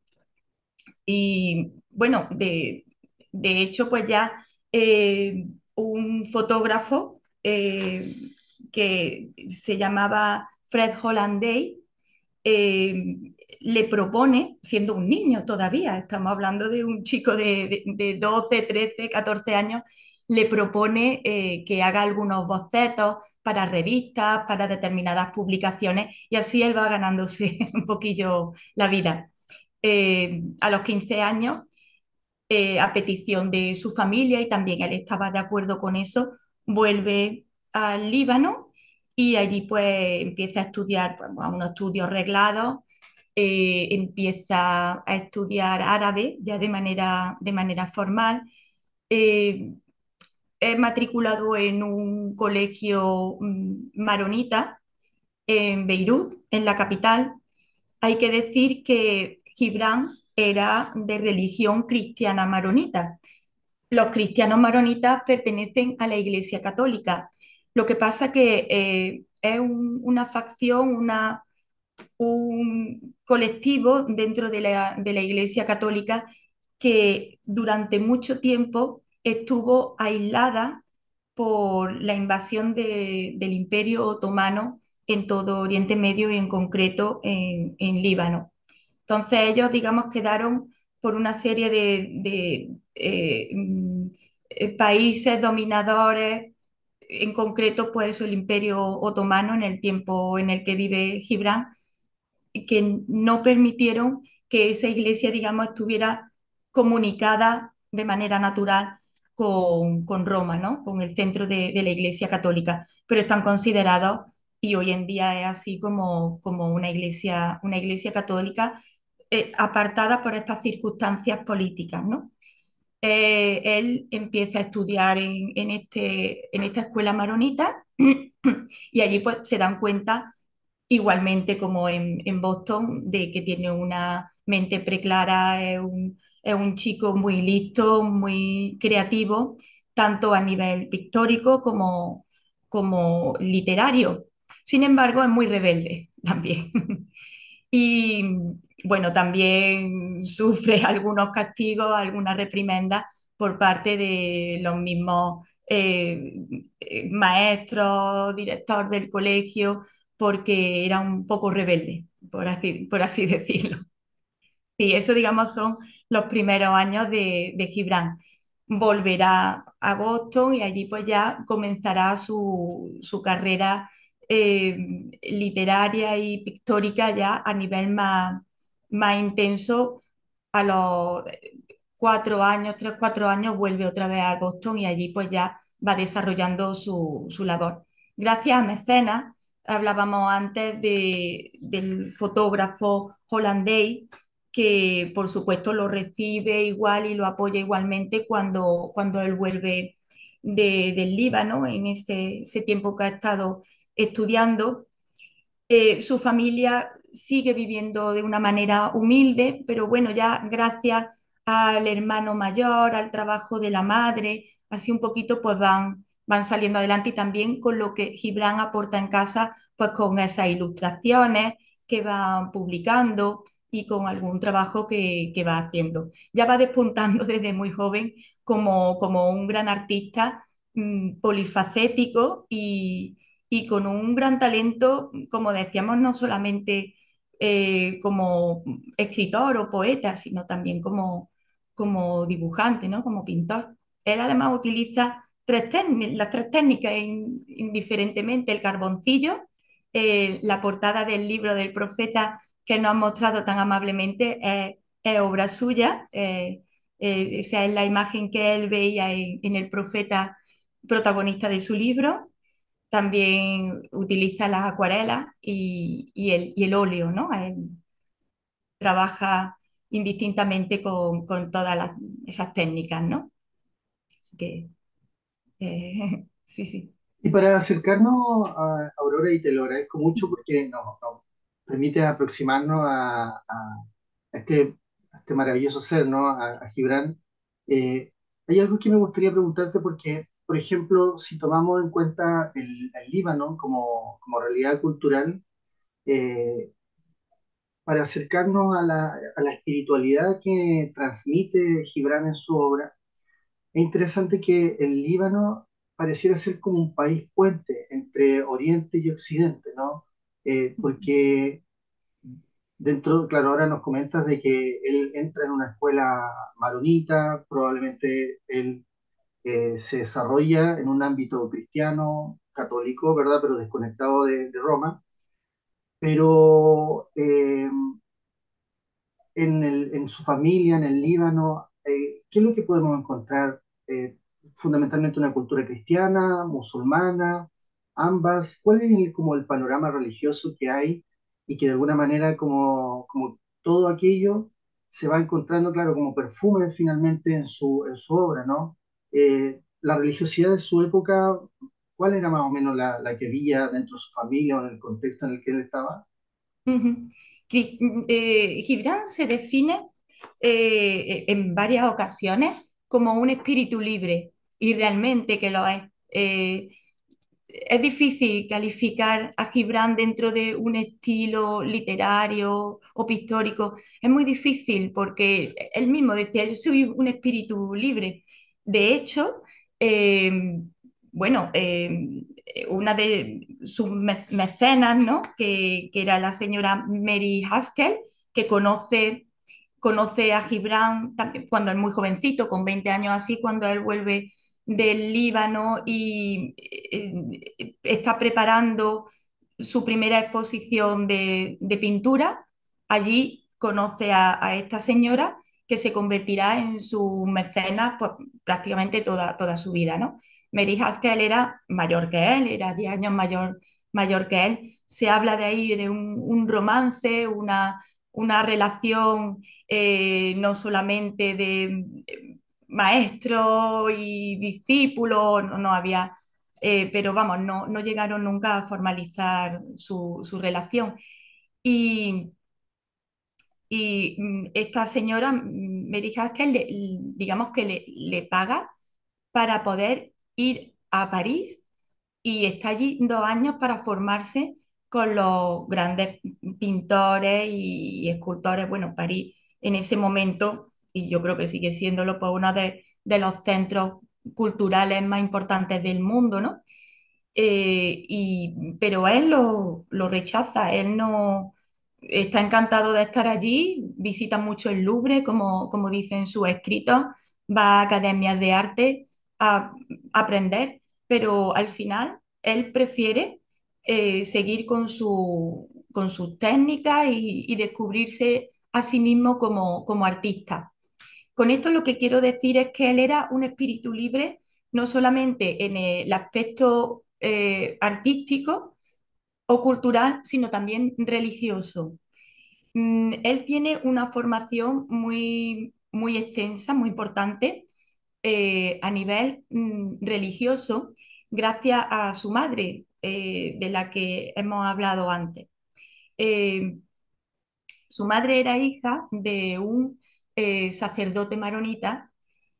Y bueno, de, de hecho, pues ya eh, un fotógrafo eh, que se llamaba Fred Hollanday eh, le propone, siendo un niño todavía, estamos hablando de un chico de, de, de doce, trece, catorce años, le propone eh, que haga algunos bocetos para revistas, para determinadas publicaciones, y así él va ganándose un poquillo la vida. Eh, a los quince años, eh, a petición de su familia, y también él estaba de acuerdo con eso, vuelve al Líbano y allí pues empieza a estudiar pues, a unos estudios reglados, eh, empieza a estudiar árabe ya de manera, de manera formal. Eh, es matriculado en un colegio mm, maronita en Beirut, en la capital. Hay que decir que Gibran era de religión cristiana maronita. Los cristianos maronitas pertenecen a la Iglesia Católica. Lo que pasa que eh, es un- una facción, una, un colectivo dentro de la, de la Iglesia Católica que durante mucho tiempo estuvo aislada por la invasión de- del Imperio Otomano en todo Oriente Medio y en concreto en, en Líbano. Entonces ellos, digamos, quedaron por una serie de, de, eh, mm, eh, países dominadores, en concreto, pues el Imperio Otomano en el tiempo en el que vive Gibran, que no permitieron que esa iglesia, digamos, estuviera comunicada de manera natural con, con Roma, ¿no? Con el centro de, de la Iglesia Católica, pero están considerados y hoy en día es así como, como una iglesia, una iglesia católica eh, apartada por estas circunstancias políticas, ¿no? Eh, él empieza a estudiar en, en este, en esta escuela maronita y allí pues se dan cuenta igualmente como en, en Boston, de que tiene una mente preclara, es un, es un chico muy listo, muy creativo, tanto a nivel pictórico como, como literario. Sin embargo, es muy rebelde también. Y bueno, también sufre algunos castigos, algunas reprimendas por parte de los mismos eh, eh, maestros, director del colegio, porque era un poco rebelde, por así, por así decirlo. Y eso, digamos, son los primeros años de, de Gibran. volverá a Boston y allí pues ya comenzará su, su carrera eh, literaria y pictórica ya a nivel más, más intenso. A los cuatro años, tres, cuatro años, vuelve otra vez a Boston y allí pues ya va desarrollando su, su labor. Gracias a mecenas, hablábamos antes de, del fotógrafo holandés, que por supuesto lo recibe igual y lo apoya igualmente cuando, cuando él vuelve de, del Líbano, en ese, ese tiempo que ha estado estudiando. Eh, su familia sigue viviendo de una manera humilde, pero bueno, ya gracias al hermano mayor, al trabajo de la madre, así un poquito pues van, van saliendo adelante y también con lo que Gibran aporta en casa, pues con esas ilustraciones que van publicando y con algún trabajo que, que va haciendo. Ya va despuntando desde muy joven como, como un gran artista mmm, polifacético y y con un gran talento, como decíamos, no solamente eh, como escritor o poeta, sino también como, como dibujante, ¿no? Como pintor. Él además utiliza tres las tres técnicas in, indiferentemente, el carboncillo, eh, la portada del libro del profeta que nos ha mostrado tan amablemente es, es obra suya, eh, eh, esa es la imagen que él veía en, en el profeta protagonista de su libro. También utiliza las acuarelas y, y el, y el óleo, ¿no? Él trabaja indistintamente con, con todas las- esas técnicas, ¿no? Así que, eh, sí, sí. Y para acercarnos a Aurora, y te lo agradezco mucho porque nos, nos permite aproximarnos a, a este, a este maravilloso ser, ¿no? A, a Gibran. Eh, hay algo que me gustaría preguntarte porque, por ejemplo, si tomamos en cuenta el, el Líbano como, como realidad cultural, eh, para acercarnos a la, a la espiritualidad que transmite Gibran en su obra, es interesante que el Líbano pareciera ser como un país puente entre Oriente y Occidente, ¿no? Eh, porque dentro, claro, ahora nos comentas de que él entra en una escuela maronita, probablemente él eh, se desarrolla en un ámbito cristiano, católico, ¿verdad? Pero desconectado de, de Roma. Pero eh, en, el- en su familia, en el Líbano, eh, ¿qué es lo que podemos encontrar? Eh, fundamentalmente una cultura cristiana, musulmana, ambas. ¿Cuál es el, como el panorama religioso que hay y que de alguna manera como, como todo aquello se va encontrando, claro, como perfume finalmente en su, en su obra, ¿no? Eh, la religiosidad de su época, ¿cuál era más o menos la, la que había dentro de su familia o en el contexto en el que él estaba? Ujú. Cri- eh, Gibran se define eh, en varias ocasiones como un espíritu libre y realmente que lo es. Eh, es difícil calificar a Gibran dentro de un estilo literario o pictórico. Es muy difícil porque él mismo decía, yo soy un espíritu libre. De hecho, eh, bueno, eh, una de sus me- mecenas, ¿no? Que, que era la señora Mary Haskell, que conoce, conoce a Gibran también cuando es muy jovencito, con veinte años así, cuando él vuelve del Líbano y eh, está preparando su primera exposición de, de pintura. Allí conoce a, a esta señora que se convertirá en su mecenas pues, prácticamente toda, toda su vida, ¿no? Mary Haskell era mayor que él, era diez años mayor, mayor que él. Se habla de ahí de un, un romance, una, una relación eh, no solamente de eh, maestro y discípulo, no, no había, eh, pero vamos, no, no llegaron nunca a formalizar su, su relación. Y, y mm, esta señora, mm, Mary Haskell, le- digamos que le, le paga para poder ir a París y está allí dos años para formarse con los grandes pintores y escultores. Bueno, París en ese momento, y yo creo que sigue siéndolo, pues uno de, de los centros culturales más importantes del mundo, ¿no? Eh, y, pero él lo, lo rechaza, él no está encantado de estar allí, visita mucho el Louvre, como, como dice en sus escritos, va a academias de arte a aprender, pero al final él prefiere eh, seguir con su, con sus técnicas y, y descubrirse a sí mismo como, como artista. Con esto lo que quiero decir es que él era un espíritu libre, no solamente en el aspecto eh, artístico o cultural, sino también religioso. Mm, él tiene una formación muy, muy extensa, muy importante eh, a nivel mm, religioso, gracias a su madre, eh, de la que hemos hablado antes. Eh, Su madre era hija de un eh, sacerdote maronita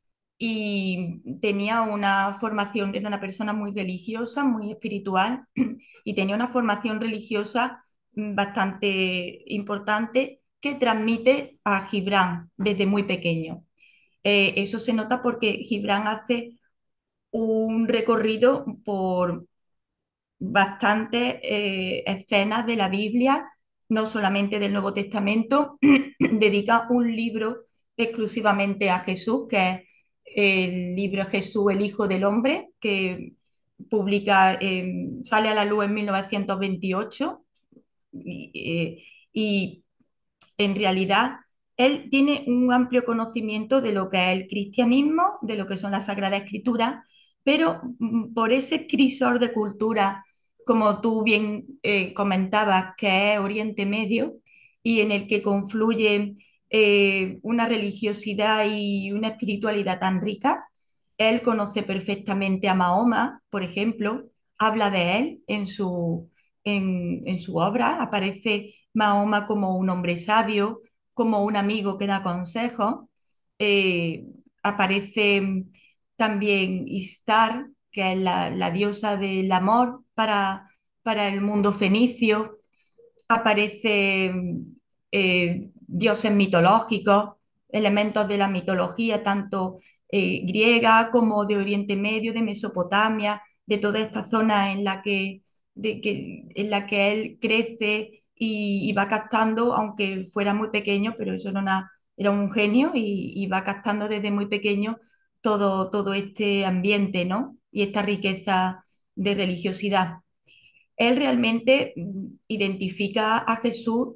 y tenía una formación, era una persona muy religiosa, muy espiritual y tenía una formación religiosa mm, bastante importante que transmite a Gibran desde muy pequeño. Eh, eso se nota porque Gibran hace un recorrido por bastantes eh, escenas de la Biblia, no solamente del Nuevo Testamento, dedica un libro exclusivamente a Jesús, que es el libro Jesús, el Hijo del Hombre, que publica, eh, sale a la luz en mil novecientos veintiocho y, eh, y en realidad él tiene un amplio conocimiento de lo que es el cristianismo, de lo que son las Sagradas Escrituras, pero mm, por ese crisor de cultura, como tú bien eh, comentabas, que es Oriente Medio, y en el que confluyen eh, una religiosidad y una espiritualidad tan rica, él conoce perfectamente a Mahoma, por ejemplo, habla de él en su, en, en su obra, aparece Mahoma como un hombre sabio, como un amigo que da consejos. Eh, Aparece también Istar, que es la, la diosa del amor para, para el mundo fenicio. Aparece eh, dioses mitológicos, elementos de la mitología, tanto eh, griega como de Oriente Medio, de Mesopotamia, de toda esta zona en la que, de que, en la que él crece y, y va captando, aunque fuera muy pequeño, pero eso era, una, era un genio y, y va captando desde muy pequeño todo, todo este ambiente, ¿no? Y esta riqueza de religiosidad. Él realmente mm, identifica a Jesús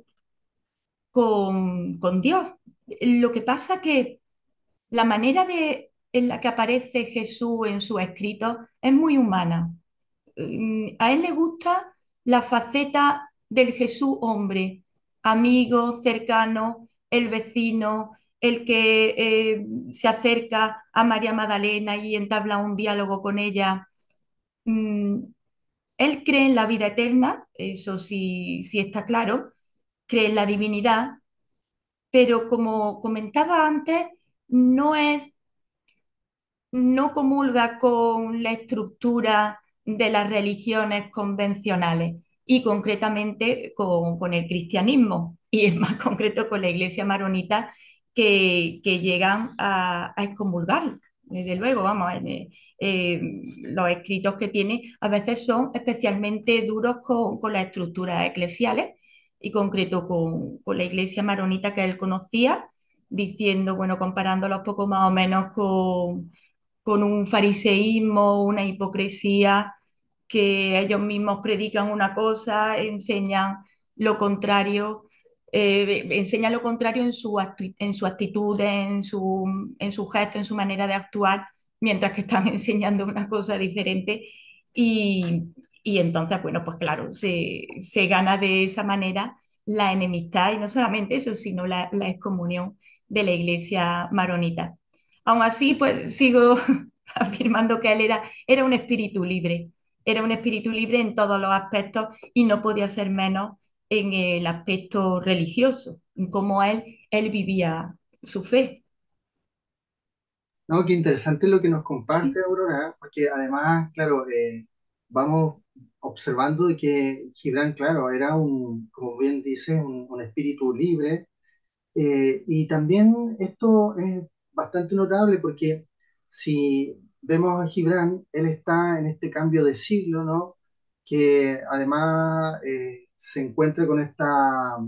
con, con Dios. Lo que pasa que la manera de, en la que aparece Jesús en sus escritos es muy humana. Mm, A él le gusta la faceta del Jesús hombre, amigo, cercano, el vecino, el que eh, se acerca a María Magdalena y entabla un diálogo con ella. Mm, Él cree en la vida eterna, eso sí, sí está claro, cree en la divinidad, pero como comentaba antes, no es, no comulga con la estructura de las religiones convencionales y concretamente con, con el cristianismo y es más concreto con la iglesia maronita que, que llegan a, a excomulgar. Desde luego, vamos, eh, eh, los escritos que tiene a veces son especialmente duros con, con las estructuras eclesiales y concreto con, con la iglesia maronita que él conocía, diciendo, bueno, comparándolos poco más o menos con con un fariseísmo, una hipocresía, que ellos mismos predican una cosa, enseñan lo contrario, eh, enseñan lo contrario en su, actu en su actitud, en su, en su gesto, en su manera de actuar, mientras que están enseñando una cosa diferente. Y, y entonces, bueno, pues claro, se, se gana de esa manera la enemistad y no solamente eso, sino la, la excomunión de la iglesia maronita. Aún así, pues sigo afirmando que él era, era un espíritu libre, era un espíritu libre en todos los aspectos y no podía ser menos en el aspecto religioso, en cómo él, él vivía su fe. No, qué interesante lo que nos comparte Sí, Aurora, porque además, claro, eh, vamos observando de que Gibran, claro, era un, como bien dices, un, un espíritu libre. Eh, y también esto es bastante notable porque si vemos a Gibran, él está en este cambio de siglo, ¿no? Que además eh, se encuentra con esta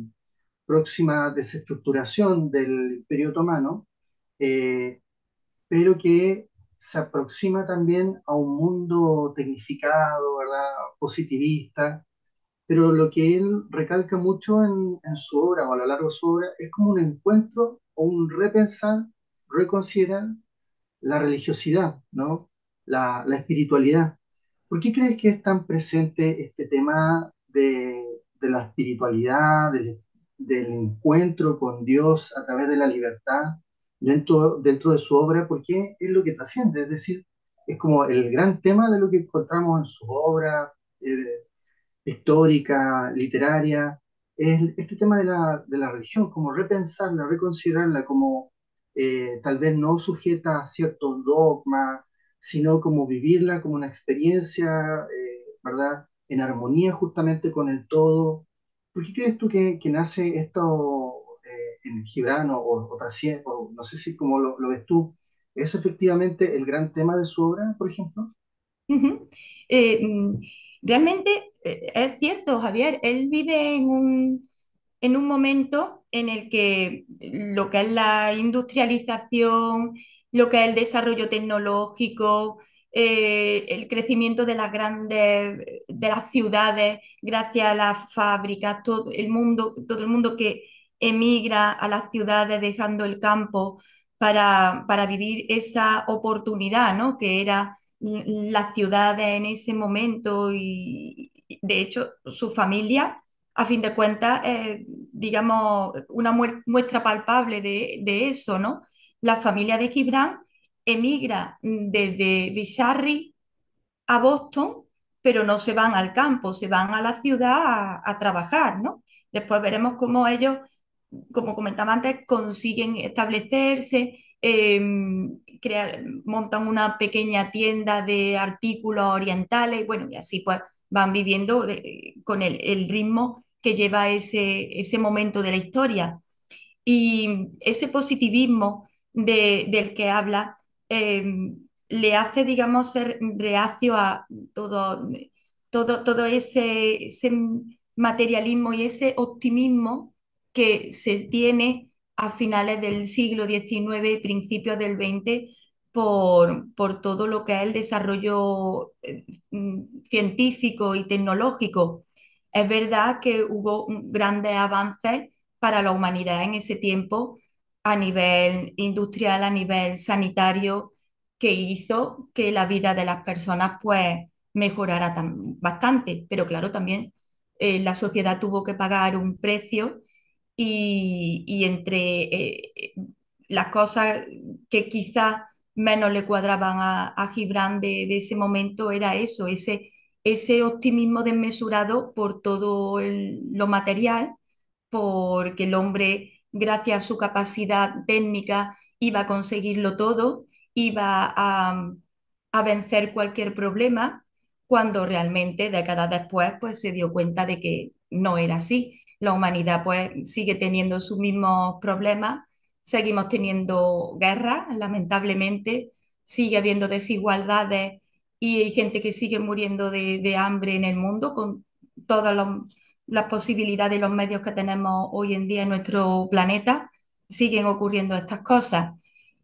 próxima desestructuración del Imperio Otomano, eh, pero que se aproxima también a un mundo tecnificado, ¿verdad? Positivista, pero lo que él recalca mucho en, en su obra o a lo largo de su obra es como un encuentro o un repensar, reconsiderar la religiosidad, ¿no? La, la espiritualidad. ¿Por qué crees que es tan presente este tema de, de la espiritualidad, del, del encuentro con Dios a través de la libertad dentro, dentro de su obra? Porque es lo que trasciende, es decir, es como el gran tema de lo que encontramos en su obra eh, histórica, literaria, es este tema de la, de la religión, como repensarla, reconsiderarla, como eh, tal vez no sujeta a ciertos dogmas, sino como vivirla como una experiencia, eh, ¿verdad? En armonía justamente con el todo. ¿Por qué crees tú que, que nace esto eh, en Gibran o, o, trascie- o no sé si como lo, lo ves tú? ¿Es efectivamente el gran tema de su obra, por ejemplo? Ujú. Eh, mm, realmente eh, es cierto, Javier, él vive en un, en un momento en el que lo que es la industrialización, lo que es el desarrollo tecnológico, eh, el crecimiento de las grandes, de las ciudades, gracias a las fábricas, todo el mundo, todo el mundo que emigra a las ciudades dejando el campo para, para vivir esa oportunidad, ¿no? Que era las ciudades en ese momento y de hecho su familia, a fin de cuentas, eh, digamos, una muestra palpable de, de, eso, ¿no? La familia de Gibran emigra desde Bizarri a Boston, pero no se van al campo, se van a la ciudad a, a trabajar, ¿no? Después veremos cómo ellos, como comentaba antes, consiguen establecerse, eh, crear, montan una pequeña tienda de artículos orientales, y bueno, y así pues van viviendo de, con el, el, ritmo que lleva ese, ese momento de la historia. Y ese positivismo de, del que habla eh, le hace, digamos, ser reacio a todo, todo, todo ese, ese materialismo y ese optimismo que se tiene a finales del siglo diecinueve y principios del veinte por, por todo lo que es el desarrollo eh, científico y tecnológico. Es verdad que hubo grandes avances para la humanidad en ese tiempo a nivel industrial, a nivel sanitario, que hizo que la vida de las personas pues mejorara bastante. Pero claro, también eh, la sociedad tuvo que pagar un precio y, y entre eh, las cosas que quizás menos le cuadraban a, a Gibran de, de, ese momento era eso, ese, ese optimismo desmesurado por todo el, lo material, porque el hombre, gracias a su capacidad técnica, iba a conseguirlo todo, iba a, a vencer cualquier problema, cuando realmente décadas después pues, se dio cuenta de que no era así. La humanidad pues, sigue teniendo sus mismos problemas, seguimos teniendo guerras, lamentablemente, sigue habiendo desigualdades y hay gente que sigue muriendo de, de hambre en el mundo con todos los las posibilidades y los medios que tenemos hoy en día en nuestro planeta, siguen ocurriendo estas cosas.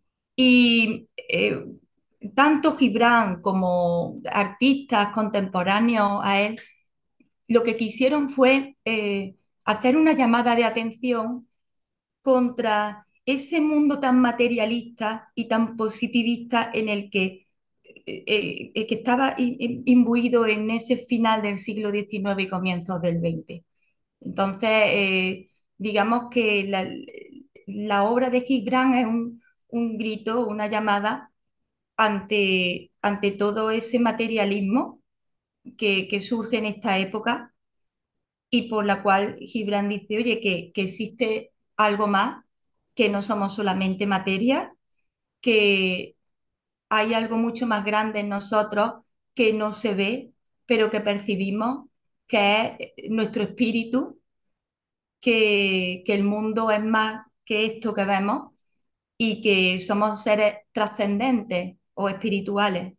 Y eh, tanto Gibran como artistas contemporáneos a él, lo que quisieron fue eh, hacer una llamada de atención contra ese mundo tan materialista y tan positivista en el que, eh, eh, que estaba imbuido en ese final del siglo diecinueve y comienzos del veinte. Entonces, eh, digamos que la, la, obra de Gibran es un, un, grito, una llamada ante, ante todo ese materialismo que, que, surge en esta época y por la cual Gibran dice, oye, que, que existe algo más, que no somos solamente materia, que hay algo mucho más grande en nosotros que no se ve, pero que percibimos, que es nuestro espíritu, que, que el mundo es más que esto que vemos y que somos seres trascendentes o espirituales.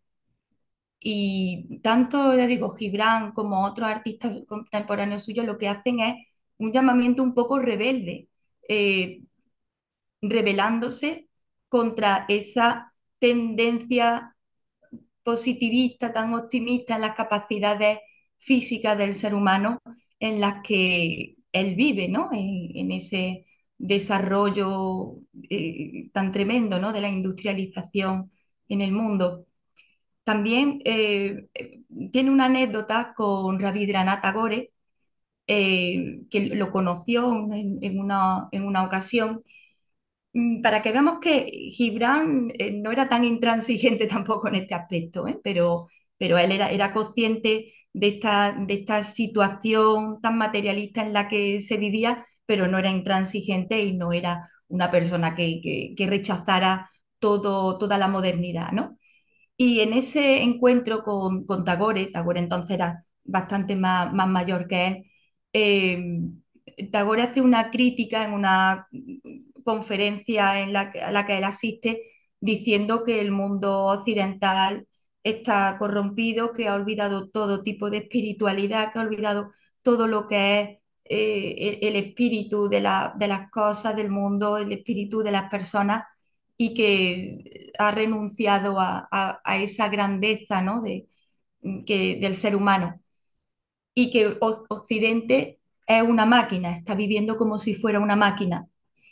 Y tanto, ya digo, Gibran como otros artistas contemporáneos suyos lo que hacen es un llamamiento un poco rebelde, eh, rebelándose contra esa tendencia positivista, tan optimista en las capacidades físicas del ser humano en las que él vive, ¿no? En, en ese desarrollo eh, tan tremendo, ¿no? De la industrialización en el mundo. También eh, tiene una anécdota con Rabindranath Tagore, eh, que lo conoció en, en una, en una ocasión, mm, para que veamos que Gibran eh, no era tan intransigente tampoco en este aspecto, ¿eh? Pero, pero él era, era consciente de esta, de esta situación tan materialista en la que se vivía, pero no era intransigente y no era una persona que, que- que rechazara todo, toda la modernidad, ¿no? Y en ese encuentro con, con Tagore, Tagore entonces era bastante más, más mayor que él, eh, Tagore hace una crítica en una conferencia en la que- a la que él asiste, diciendo que el mundo occidental está corrompido, que ha olvidado todo tipo de espiritualidad, que ha olvidado todo lo que es eh, el, el espíritu de, la- de las cosas, del mundo, el espíritu de las personas, y que ha renunciado a, a- a esa grandeza, ¿no? de, que, del ser humano, y que O- Occidente es una máquina, está viviendo como si fuera una máquina.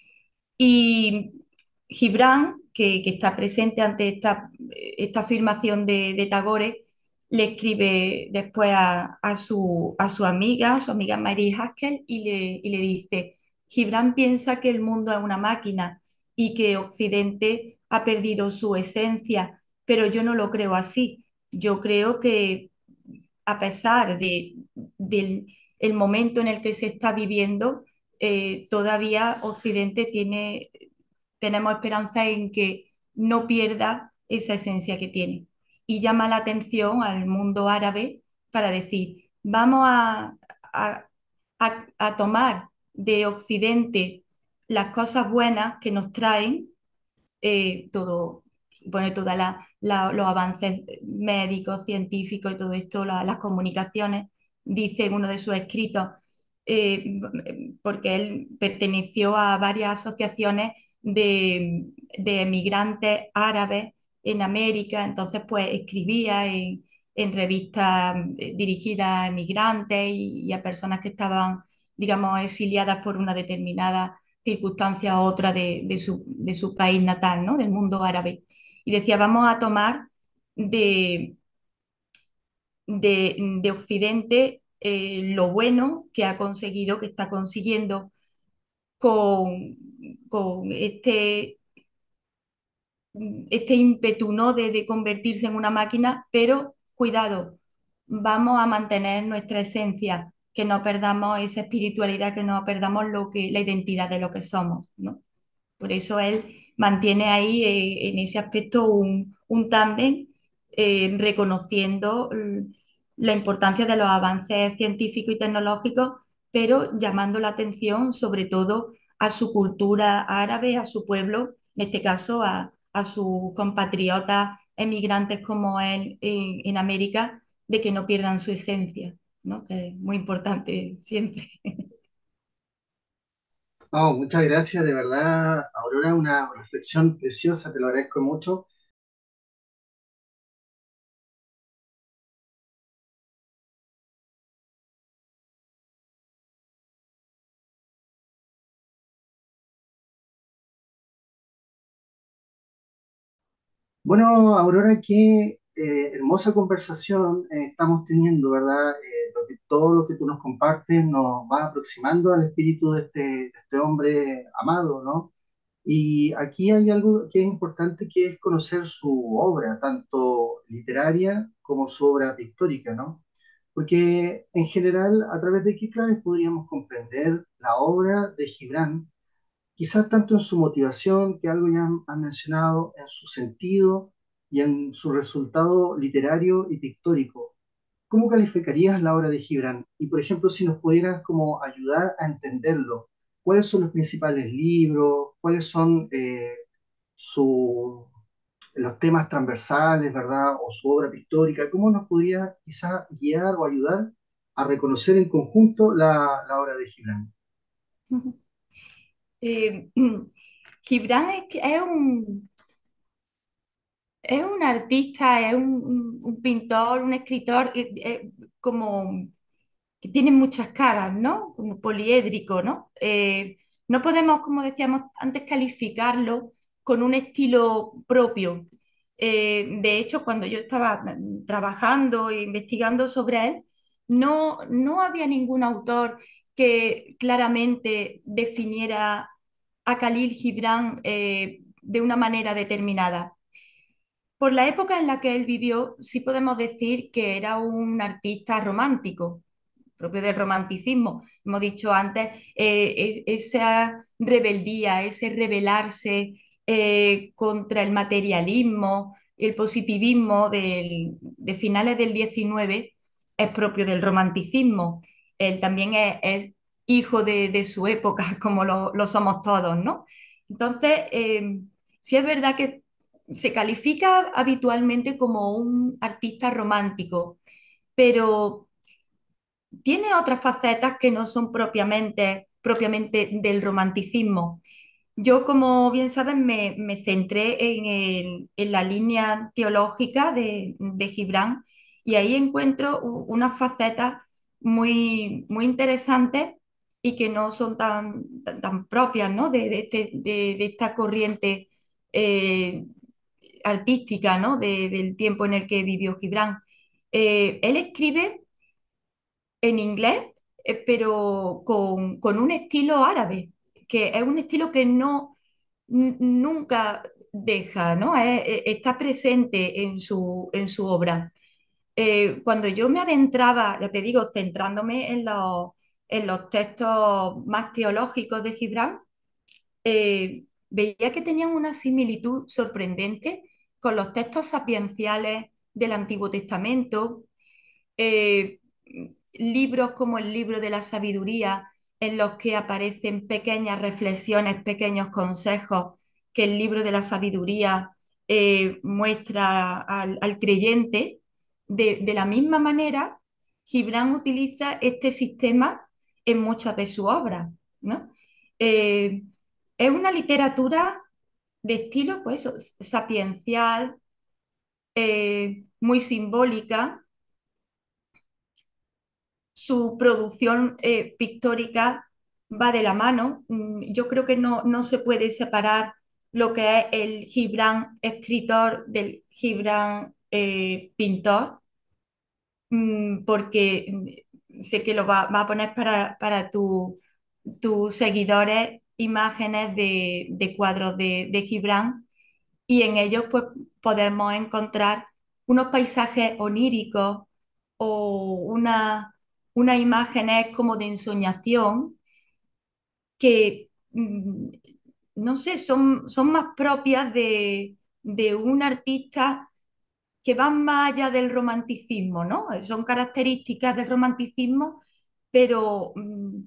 Y Gibran, que, que está presente ante esta, esta afirmación de, de Tagore, le escribe después a, a su, a su amiga, a su amiga Mary Haskell, y le, y le dice: Gibran piensa que el mundo es una máquina y que Occidente ha perdido su esencia, pero yo no lo creo así. Yo creo que, a pesar de, del el momento en el que se está viviendo, eh, todavía Occidente tiene, tenemos esperanza en que no pierda esa esencia que tiene. Y llama la atención al mundo árabe para decir: vamos a, a, a, a tomar de Occidente las cosas buenas que nos traen, eh, todo, pone todos los avances médicos, científicos y todo esto, la- las comunicaciones, dice en uno de sus escritos, eh, porque él perteneció a varias asociaciones de, de emigrantes árabes en América, entonces pues escribía en, en revistas eh, dirigidas a emigrantes y, y a personas que estaban, digamos, exiliadas por una determinada circunstancia u otra de, de su, de su país natal, ¿no? Del mundo árabe. Y decía: vamos a tomar de, de, de Occidente eh, lo bueno que ha conseguido, que está consiguiendo con, con este, este ímpetu, ¿no? de, de convertirse en una máquina, pero cuidado, vamos a mantener nuestra esencia, que no perdamos esa espiritualidad, que no perdamos lo que, la identidad de lo que somos, ¿no? Por eso él mantiene ahí eh, en ese aspecto un, un tándem, eh, reconociendo mm, la importancia de los avances científicos y tecnológicos, pero llamando la atención sobre todo a su cultura árabe, a su pueblo, en este caso a, a sus compatriotas emigrantes como él en, en América, de que no pierdan su esencia, ¿no? Que es muy importante siempre. Oh, muchas gracias, de verdad, Aurora, una reflexión preciosa, te lo agradezco mucho. Bueno, Aurora, qué eh, hermosa conversación eh, estamos teniendo, ¿verdad? Eh, lo que- todo lo que tú nos compartes nos va aproximando al espíritu de este, de este hombre amado, ¿no? Y aquí hay algo que es importante, que es conocer su obra, tanto literaria como su obra pictórica, ¿no? Porque en general, ¿a través de qué claves podríamos comprender la obra de Gibran? Quizás tanto en su motivación, que algo ya han, han mencionado, en su sentido y en su resultado literario y pictórico. ¿Cómo calificarías la obra de Gibran? Y por ejemplo, si nos pudieras como ayudar a entenderlo, ¿cuáles son los principales libros? ¿Cuáles son eh, su- los temas transversales, ¿verdad? O su obra pictórica. ¿Cómo nos podría quizás guiar o ayudar a reconocer en conjunto la, la obra de Gibran? Eh, Gibran es, que- es un, es un artista, es un, un- un pintor, un escritor, eh, eh, como que tiene muchas caras, ¿no? Como poliédrico, ¿no? Eh, no podemos, como decíamos antes, calificarlo con un estilo propio. Eh, de hecho, cuando yo estaba mm, trabajando e investigando sobre él, no, no había ningún autor que claramente definiera a Khalil Gibran eh, de una manera determinada. Por la época en la que él vivió, sí podemos decir que era un artista romántico, propio del romanticismo. Hemos dicho antes, eh, es- esa rebeldía, ese rebelarse eh, contra el materialismo, el positivismo del- de finales del diecinueve es propio del romanticismo. Él también es, es hijo de, de su época, como lo, lo somos todos, ¿no? Entonces, eh, sí es verdad que se califica habitualmente como un artista romántico, pero tiene otras facetas que no son propiamente, propiamente del romanticismo. Yo, como bien saben, me, me centré en, el- en la línea teológica de, de Gibran y ahí encuentro u- unas facetas muy, muy interesantes y que no son tan, tan, tan propias, ¿no? de, de este- de- de esta corriente eh, artística, ¿no? de- del tiempo en el que vivió Gibran. Eh, él escribe en inglés, eh, pero con, con un estilo árabe, que es un estilo que no n- nunca deja, ¿no? Es- es- está presente en su, en su obra. Eh, cuando yo me adentraba, ya te digo, centrándome en los, en los textos más teológicos de Gibran, eh, veía que tenían una similitud sorprendente con los textos sapienciales del Antiguo Testamento, eh, libros como el libro de la sabiduría, en los que aparecen pequeñas reflexiones, pequeños consejos que el libro de la sabiduría eh, muestra al, al creyente. De, de la misma manera, Gibran utiliza este sistema en muchas de sus obras, ¿no? Eh, es una literatura de estilo, pues, eso, sapiencial, eh, muy simbólica. Su producción eh, pictórica va de la mano. Mm, Yo creo que no, no se puede separar lo que es el Gibran escritor del Gibran eh, pintor, mm, porque mm, sé que lo va, va a poner para, para tu- tus seguidores imágenes de, de cuadros de, de Gibran y en ellos pues podemos encontrar unos paisajes oníricos o una, unas imágenes como de ensoñación que, mm, no sé, son, son más propias de, de un artista que van más allá del romanticismo, ¿no? Son características del romanticismo, pero mm,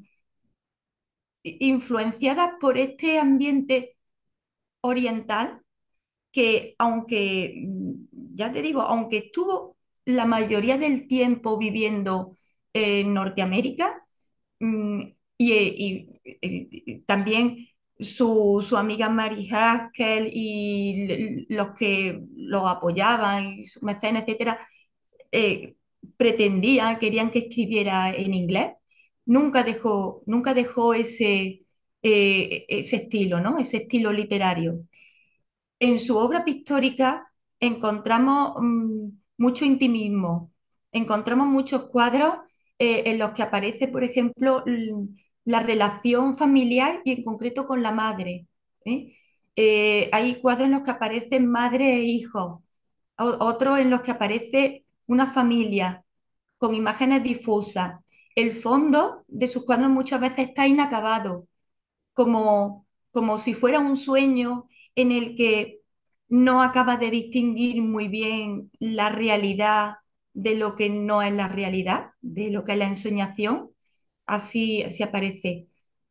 influenciadas por este ambiente oriental que aunque, mm, ya te digo, aunque estuvo la mayoría del tiempo viviendo en Norteamérica, mm, y, y- y- y también su, su amiga Mary Haskell y l- los que lo apoyaban, y sus mecenas, etcétera, eh, pretendían, querían que escribiera en inglés, nunca dejó, nunca dejó ese, eh, ese estilo, ¿no? Ese estilo literario. En su obra pictórica encontramos mm, mucho intimismo, encontramos muchos cuadros eh, en los que aparece, por ejemplo, l- la relación familiar y en concreto con la madre. ¿eh? Eh, hay cuadros en los que aparecen madre e hijo, o- otros en los que aparece una familia con imágenes difusas. El fondo de sus cuadros muchas veces está inacabado como, como si fuera un sueño en el que no acaba de distinguir muy bien la realidad de lo que no es la realidad, de lo que es la ensoñación. Así, así aparece.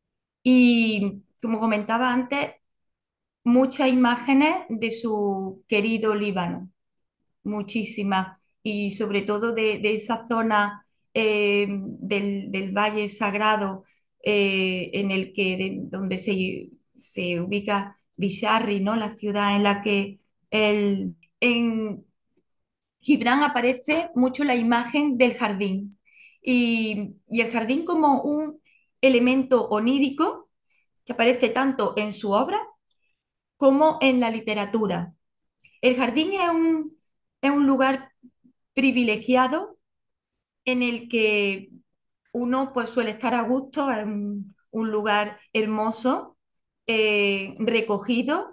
Y como comentaba antes, muchas imágenes de su querido Líbano, muchísimas, y sobre todo de, de esa zona eh, del, del Valle Sagrado eh, en el que, de- donde se, se ubica Bisharri, ¿no? La ciudad en la que él en Gibran aparece mucho la imagen del jardín y, y el jardín como un elemento onírico que aparece tanto en su obra como en la literatura. El jardín es un, es un lugar privilegiado en el que uno pues suele estar a gusto, es un, un lugar hermoso, eh, recogido.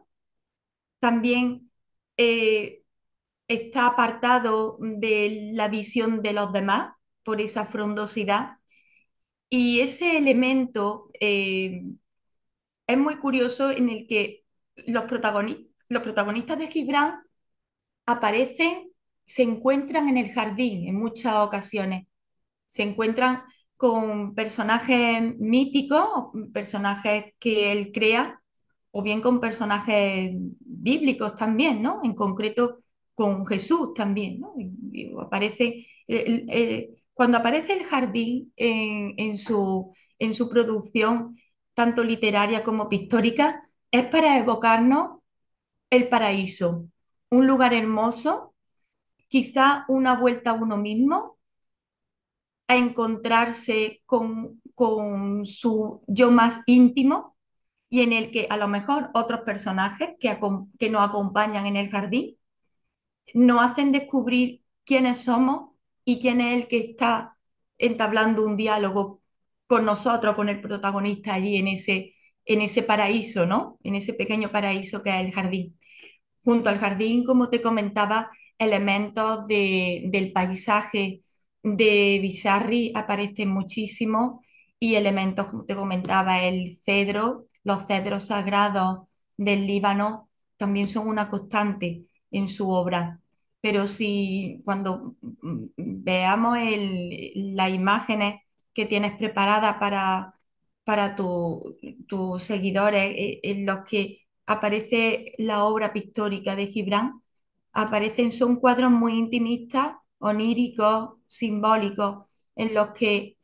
También eh, está apartado de la visión de los demás por esa frondosidad. Y ese elemento eh, es muy curioso en el que los protagoni- los protagonistas de Gibran aparecen, se encuentran en el jardín en muchas ocasiones. Se encuentran con personajes míticos, personajes que él crea, o bien con personajes bíblicos también, ¿no? En concreto con Jesús también, ¿no? Y- y aparece, el- el- cuando aparece el jardín en, en su, en su producción, tanto literaria como pictórica, es para evocarnos el paraíso, un lugar hermoso, quizá una vuelta a uno mismo, a encontrarse con, con su yo más íntimo y en el que a lo mejor otros personajes que, acom- que nos acompañan en el jardín nos hacen descubrir quiénes somos y quién es el que está entablando un diálogo con nosotros, con el protagonista allí en ese, en ese paraíso, ¿no? En ese pequeño paraíso que es el jardín. Junto al jardín, como te comentaba, elementos de- del paisaje de Bizarri aparecen muchísimo y elementos, como te comentaba, el cedro, los cedros sagrados del Líbano también son una constante en su obra. Pero si cuando mm, veamos el- las imágenes que tienes preparadas para, para tu- tus seguidores, eh, en los que aparece la obra pictórica de Gibran, aparecen, son cuadros muy intimistas, oníricos, simbólicos, en los que,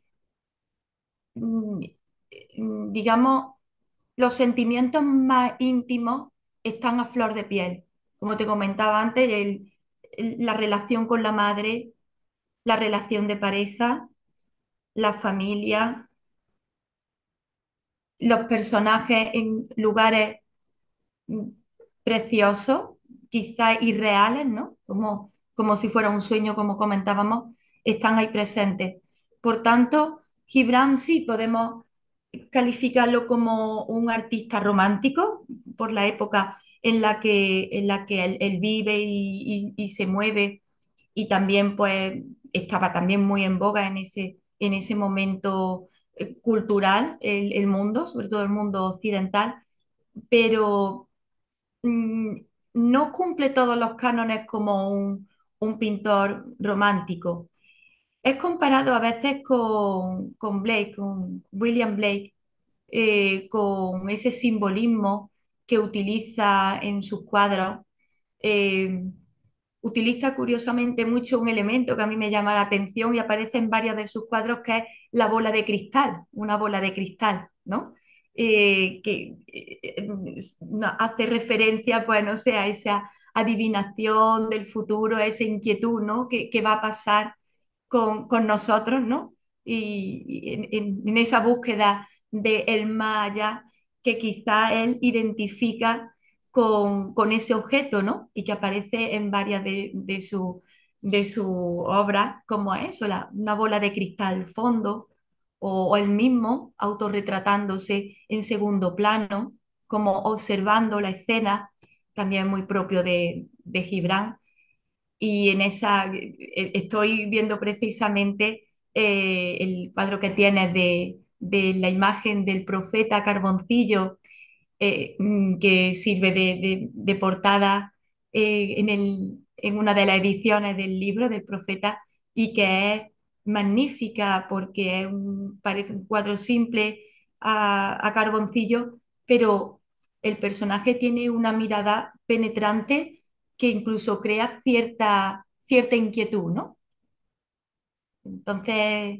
mm, mm, digamos, los sentimientos más íntimos están a flor de piel. Como te comentaba antes, el- el- la relación con la madre, la relación de pareja, la familia, los personajes en lugares mm, preciosos, quizás irreales, ¿no? Como, como si fuera un sueño, como comentábamos, están ahí presentes. Por tanto, Gibran sí podemos calificarlo como un artista romántico por la época en la que, en la que él, él vive y, y- y se mueve y también pues estaba también muy en boga en ese, en ese momento eh, cultural el, el mundo, sobre todo el mundo occidental, pero mm, no cumple todos los cánones como un, un pintor romántico. Es comparado a veces con, con Blake, con William Blake, eh, con ese simbolismo que utiliza en sus cuadros. Eh, Utiliza curiosamente mucho un elemento que a mí me llama la atención y aparece en varios de sus cuadros, que es la bola de cristal, una bola de cristal, ¿no? Eh, que eh, no- hace referencia, pues, no sé, a esa adivinación del futuro, a esa inquietud, ¿no? Que, que va a pasar con, con nosotros, ¿no? Y, y en, en- en esa búsqueda del más allá que quizá él identifica con, con ese objeto, ¿no? Y que aparece en varias de, de su, de su obras, como eso, la- una bola de cristal al fondo, o, o el mismo autorretratándose en segundo plano, como observando la escena, también muy propio de, de Gibran. Y en esa eh, estoy viendo precisamente eh, el cuadro que tienes de, de la imagen del profeta Carboncillo, eh, mm, que sirve de, de- de portada eh, en el- en una de las ediciones del libro del profeta y que es magnífica porque es un- parece un cuadro simple a, a carboncillo, pero el personaje tiene una mirada penetrante que incluso crea cierta, cierta inquietud, ¿no? Entonces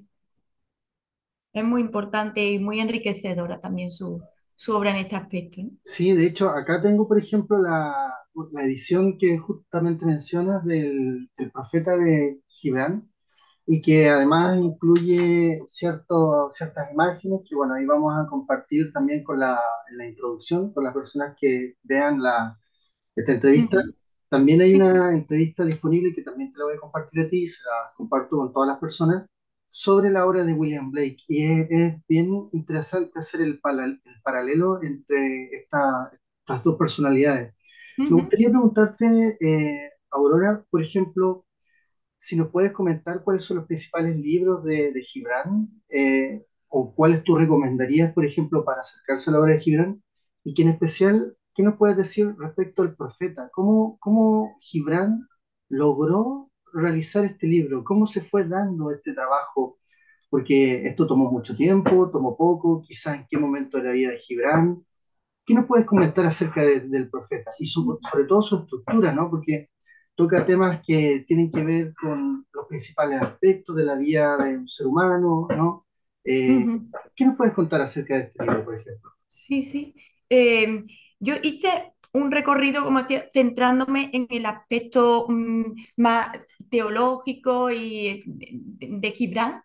es muy importante y muy enriquecedora también su, su obra en este aspecto, ¿no? Sí, de hecho, acá tengo, por ejemplo, la, la edición que justamente mencionas del, del Profeta de Gibran, y que además incluye cierto, ciertas imágenes que, bueno, ahí vamos a compartir también con la, en la introducción, con las personas que vean la, esta entrevista. Ujú. También hay Sí. una entrevista disponible que también te la voy a compartir a ti, y se la comparto con todas las personas, sobre la obra de William Blake. Y es, es bien interesante hacer el, pala- el paralelo entre esta- estas dos personalidades. Me Ujú. gustaría preguntarte, eh, Aurora, por ejemplo, si nos puedes comentar cuáles son los principales libros de, de Gibran, eh, o cuáles tú recomendarías, por ejemplo, para acercarse a la obra de Gibran, y que en especial, ¿qué nos puedes decir respecto al profeta? ¿Cómo, cómo Gibran logró realizar este libro? ¿Cómo se fue dando este trabajo? Porque esto tomó mucho tiempo, tomó poco, quizás en qué momento de la vida de Gibran. ¿Qué nos puedes comentar acerca de- del profeta? Y su- sobre todo su estructura, ¿no? Porque toca temas que tienen que ver con los principales aspectos de la vida de un ser humano, ¿no? Eh, Ujú. ¿Qué nos puedes contar acerca de este libro, por ejemplo? Sí, sí. Eh, yo hice un recorrido, como decía, centrándome en el aspecto mm, más teológico y de, de Gibran,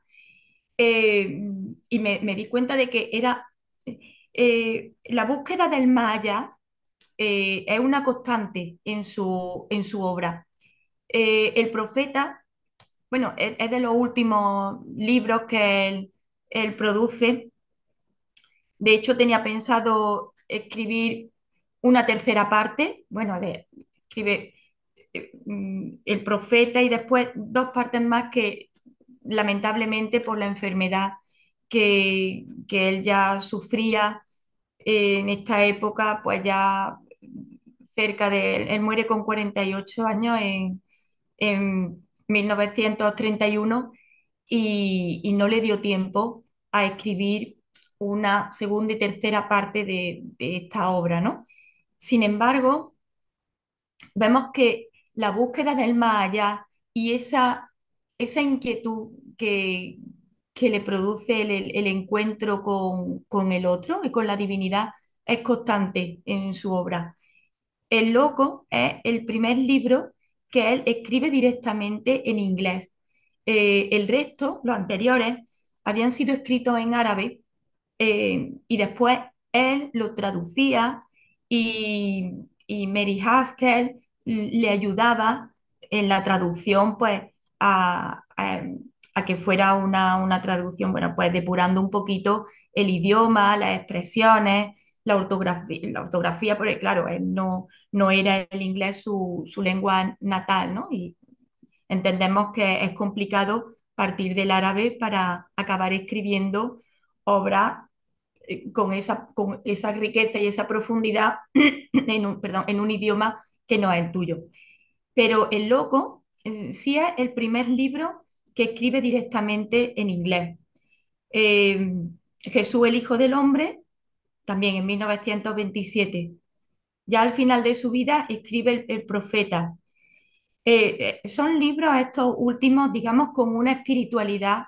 eh, y me, me di cuenta de que era eh, la búsqueda del más allá, eh, es una constante en su, en su obra. Eh, el profeta, bueno, es, es de los últimos libros que él, él produce. De hecho, tenía pensado escribir una tercera parte, bueno, de, escribe eh, mm, El Profeta y después dos partes más que lamentablemente por la enfermedad que, que él ya sufría eh, en esta época, pues ya cerca de él, él muere con cuarenta y ocho años en, en mil novecientos treinta y uno y, y no le dio tiempo a escribir una segunda y tercera parte de, de esta obra, ¿no? Sin embargo, vemos que la búsqueda del más allá y esa, esa inquietud que, que le produce el, el- el encuentro con, con el otro y con la divinidad es constante en su obra. El Loco es el primer libro que él escribe directamente en inglés. Eh, el resto, los anteriores, habían sido escritos en árabe, eh, y después él lo traducía y, y Mary Haskell le ayudaba en la traducción, pues, a, a- a que fuera una, una traducción, bueno, pues depurando un poquito el idioma, las expresiones, la ortografía, la ortografía, porque claro, él no, no era el inglés su, su lengua natal, ¿no? Y entendemos que es complicado partir del árabe para acabar escribiendo obras eh, con esa, con esa riqueza y esa profundidad en un, perdón, en un idioma que no es el tuyo. Pero El Loco eh, sí es el primer libro que escribe directamente en inglés. Eh, Jesús, el Hijo del Hombre, también en mil novecientos veintisiete. Ya al final de su vida escribe El, el Profeta. Eh, eh, son libros estos últimos, digamos, con una espiritualidad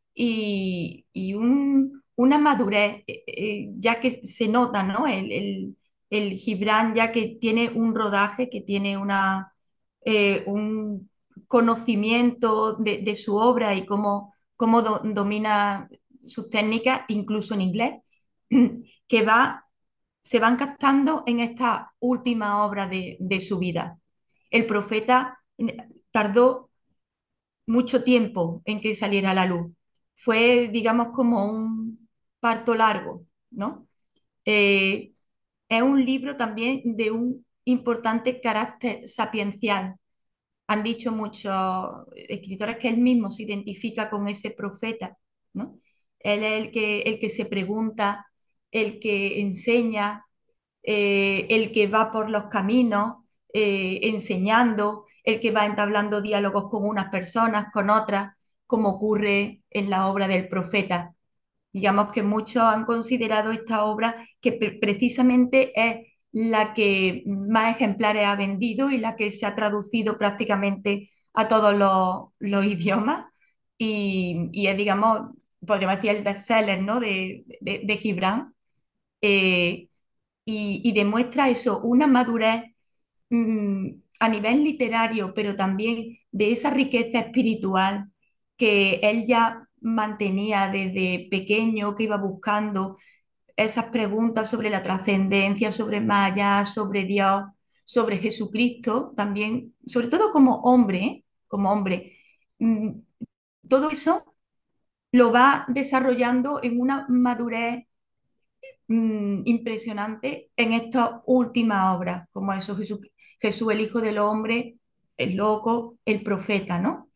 y, y un- una madurez, eh, eh, ya que se nota, ¿no? El, el, el Gibran ya que tiene un rodaje, que tiene una, eh, un conocimiento de, de su obra y cómo, cómo do- domina sus técnicas, incluso en inglés, que va, se van captando en esta última obra de de su vida. El Profeta tardó mucho tiempo en que saliera a la luz. Fue, digamos, como un parto largo, ¿no? Eh, es un libro también de un importante carácter sapiencial. Han dicho muchos escritores que él mismo se identifica con ese profeta, ¿no? Él es el que, el que se pregunta, el que enseña, eh, el que va por los caminos eh, enseñando, el que va entablando diálogos con unas personas, con otras, como ocurre en la obra del profeta. Digamos que muchos han considerado esta obra que pre- precisamente es la que más ejemplares ha vendido y la que se ha traducido prácticamente a todos los, los idiomas y, y es, digamos, podríamos decir el bestseller, ¿no? de, de, de Gibran. Eh, y, y demuestra eso, una madurez mm, a nivel literario, pero también de esa riqueza espiritual que él ya mantenía desde pequeño, que iba buscando esas preguntas sobre la trascendencia, sobre Maya, sobre Dios, sobre Jesucristo, también, sobre todo como hombre, ¿eh? Como hombre. Mm, Todo eso lo va desarrollando en una madurez mm, impresionante en estas últimas obras, como eso, Jesús, Jesús el Hijo del Hombre, el Loco, el Profeta, ¿no?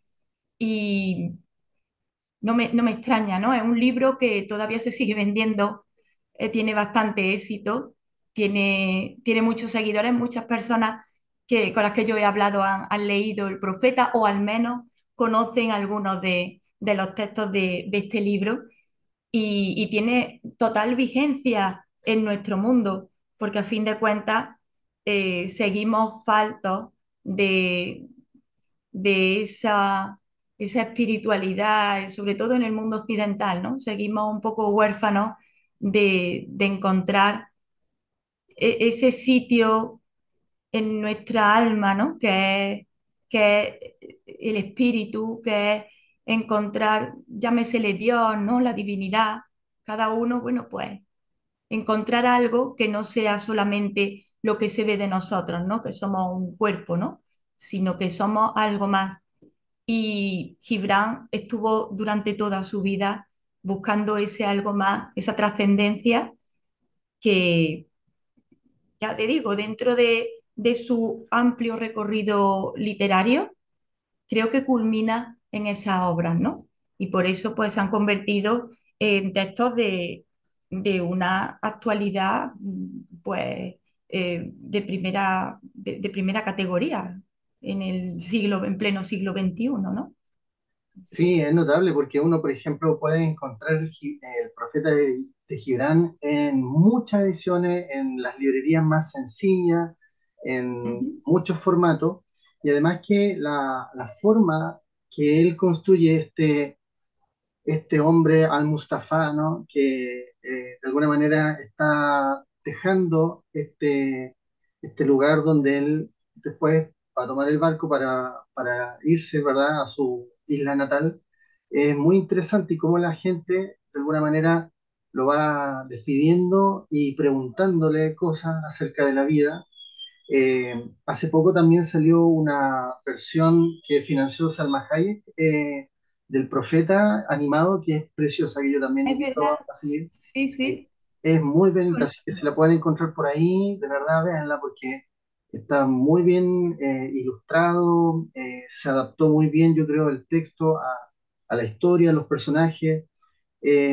Y no me, no me extraña, ¿no? Es un libro que todavía se sigue vendiendo, eh, tiene bastante éxito, tiene, tiene muchos seguidores, muchas personas que, con las que yo he hablado han, han leído El Profeta o al menos conocen algunos de, de los textos de, de este libro y, y tiene total vigencia en nuestro mundo, porque a fin de cuentas eh, seguimos faltos de, de esa, esa espiritualidad, sobre todo en el mundo occidental, ¿no? Seguimos un poco huérfanos de, de encontrar e- ese sitio en nuestra alma, ¿no? Que es, que es el espíritu, que es encontrar, llámesele Dios, ¿no? La divinidad, cada uno, bueno, pues encontrar algo que no sea solamente lo que se ve de nosotros, ¿no? Que somos un cuerpo, ¿no? Sino que somos algo más. Y Gibran estuvo durante toda su vida buscando ese algo más, esa trascendencia que, ya te digo, dentro de, de su amplio recorrido literario, creo que culmina en esas obras, ¿no? Y por eso pues se han convertido en textos de, de una actualidad mm, pues eh, de primera, de, de primera categoría en el siglo, en pleno siglo veintiuno, ¿no? Así que Sí, es notable porque uno, por ejemplo, puede encontrar el, Gi- el Profeta de, de Gibran en muchas ediciones, en las librerías más sencillas, en ujú, muchos formatos, y además que la, la forma que él construye este, este hombre al-Mustafa, ¿no? Que eh, de alguna manera está dejando este, este lugar donde él después va a tomar el barco para, para irse, ¿verdad?, a su isla natal. Es muy interesante y cómo la gente de alguna manera lo va despidiendo y preguntándole cosas acerca de la vida. Eh, hace poco también salió una versión que financió Salma Hayek, eh, del Profeta animado, que es preciosa, que yo también es invito a, verdad, a seguir. sí, Eh, sí. es muy bonita, así que si la pueden encontrar por ahí, de verdad véanla porque está muy bien eh, ilustrado, eh, se adaptó muy bien, yo creo, el texto a, a la historia, a los personajes. Eh,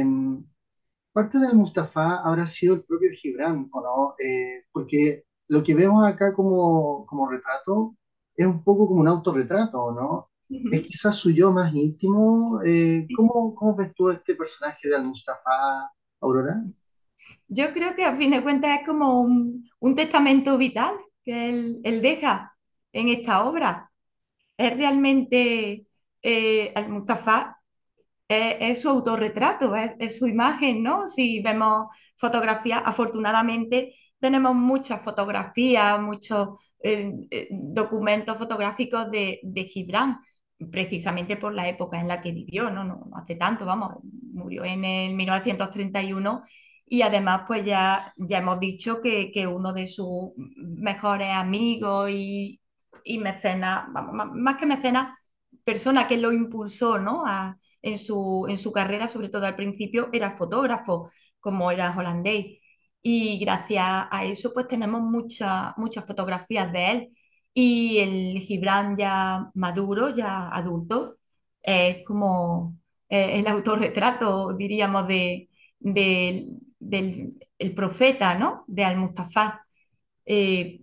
Parte del Mustafa habrá sido el propio Gibran, ¿o no? Eh, porque lo que vemos acá como, como retrato es un poco como un autorretrato, ¿o no? Es Ujú, quizás su yo más íntimo. Eh, sí, sí. ¿cómo, cómo ves tú este personaje de Al-Mustafa, Aurora? Yo creo que a fin de cuentas es como un, un testamento vital que él, él deja en esta obra. Es realmente eh, al Mustafa, es, es su autorretrato, es, es su imagen, ¿no? Si vemos fotografías, afortunadamente tenemos muchas fotografías, muchos eh, eh, documentos fotográficos de, de Gibran, precisamente por la época en la que vivió, ¿no? No, no hace tanto, vamos, murió en el mil novecientos treinta y uno y además pues ya, ya hemos dicho que, que uno de sus mejores amigos y, y mecenas, vamos, más, más que mecenas, persona que lo impulsó, ¿no? A, en su, en su carrera, sobre todo al principio, era fotógrafo, como era holandés. Y gracias a eso, pues tenemos muchas muchas fotografías de él. Y el Gibran ya maduro, ya adulto, es como eh, el autorretrato, diríamos, de, de- del el profeta, ¿no? De Al-Mustafa. Eh,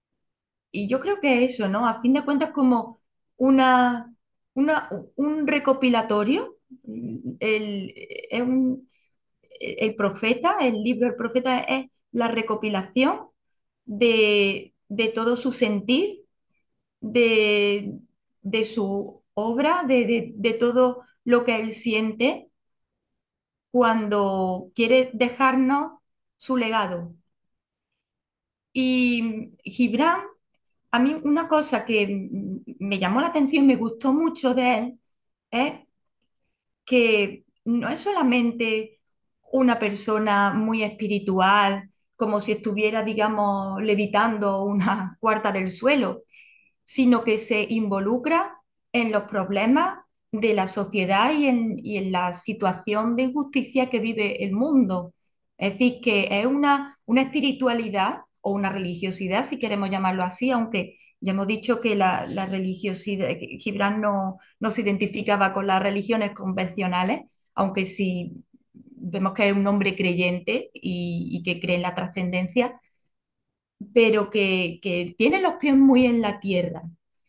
y yo creo que eso, ¿no? A fin de cuentas, como una, una- un recopilatorio. El, es un- el profeta, el libro del profeta es la recopilación de, de todo su sentir, de, de su obra, de, de- de todo lo que él siente cuando quiere dejarnos su legado. Y Gibran a mí una cosa que mm, me llamó la atención y me gustó mucho de él es que no es solamente una persona muy espiritual, como si estuviera, digamos, levitando una cuarta del suelo, sino que se involucra en los problemas de la sociedad y en, y en la situación de injusticia que vive el mundo. Es decir, que es una, una espiritualidad o una religiosidad, si queremos llamarlo así, aunque ya hemos dicho que la, la religiosidad, que Gibran no, no se identificaba con las religiones convencionales, aunque sí vemos que es un hombre creyente y, y que cree en la trascendencia, pero que, que tiene los pies muy en la tierra.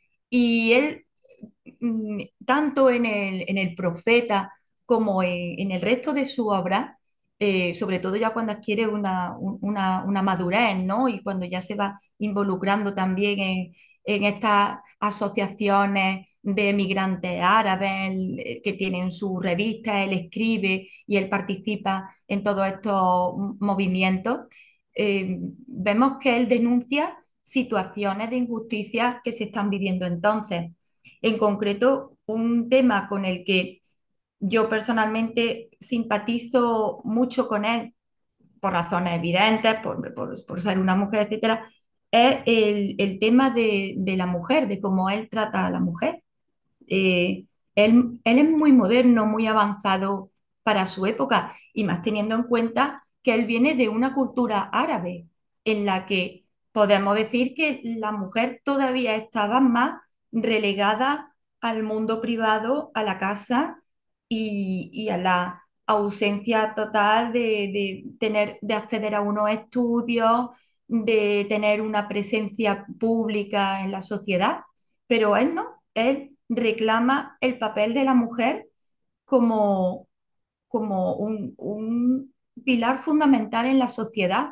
Y él, mm, tanto en el, en el Profeta como en, en el resto de su obra, eh, sobre todo ya cuando adquiere una, un- una, una madurez, ¿no? Y cuando ya se va involucrando también en, en estas asociaciones de migrantes árabes él, eh, que tienen su revista, él escribe y él participa en todos estos movimientos, eh, vemos que él denuncia situaciones de injusticia que se están viviendo entonces. En concreto, un tema con el que yo personalmente simpatizo mucho con él, por razones evidentes, por, por- por ser una mujer, etcétera, es el, el tema de, de la mujer, de cómo él trata a la mujer. Eh, él, él es muy moderno, muy avanzado para su época, y más teniendo en cuenta que él viene de una cultura árabe en la que podemos decir que la mujer todavía estaba más relegada al mundo privado, a la casa y, y a la ausencia total de, de tener, de acceder a unos estudios, de tener una presencia pública en la sociedad. Pero él no, él reclama el papel de la mujer como, como un, un pilar fundamental en la sociedad,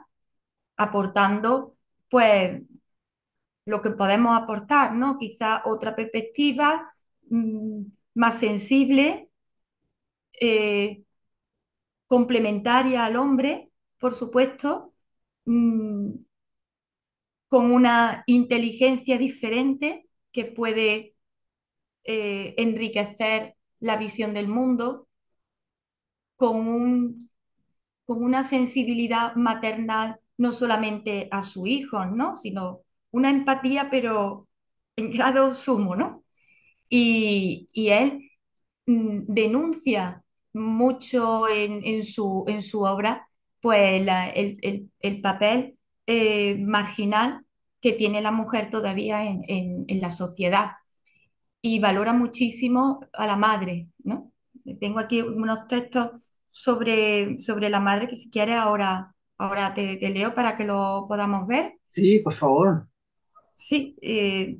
aportando pues lo que podemos aportar, ¿no? Quizá otra perspectiva mm, más sensible, eh, complementaria al hombre, por supuesto, mm, con una inteligencia diferente que puede eh, enriquecer la visión del mundo, con un, con una sensibilidad maternal no solamente a su hijo, ¿no? Sino una empatía, pero en grado sumo, ¿no? Y, y él mm, denuncia mucho en, en su, en su obra, pues la- el, el- el papel eh, marginal que tiene la mujer todavía en, en- en la sociedad, y valora muchísimo a la madre, ¿no? Tengo aquí unos textos sobre, sobre la madre que si quieres ahora, ahora te, te leo para que lo podamos ver. Sí, por favor. Sí, eh,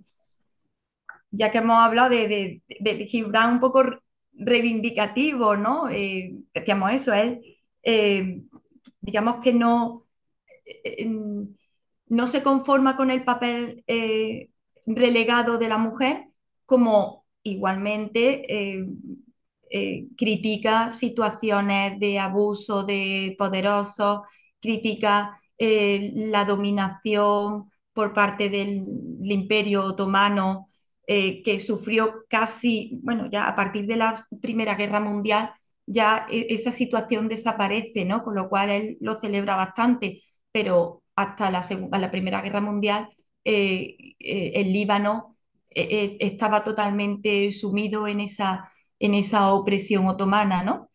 ya que hemos hablado de, de, de Gibran un poco reivindicativo, ¿no? Eh, decíamos eso, él, eh, digamos que no, eh, no se conforma con el papel eh, relegado de la mujer, como igualmente eh, eh, critica situaciones de abuso de poderosos, critica eh, la dominación por parte del, del Imperio Otomano, eh, que sufrió casi, bueno, ya a partir de la Primera Guerra Mundial, ya e- esa situación desaparece, ¿no? Con lo cual él lo celebra bastante, pero hasta la, seg- la Primera Guerra Mundial, eh, eh, el Líbano eh, eh, estaba totalmente sumido en esa, en esa opresión otomana, ¿no?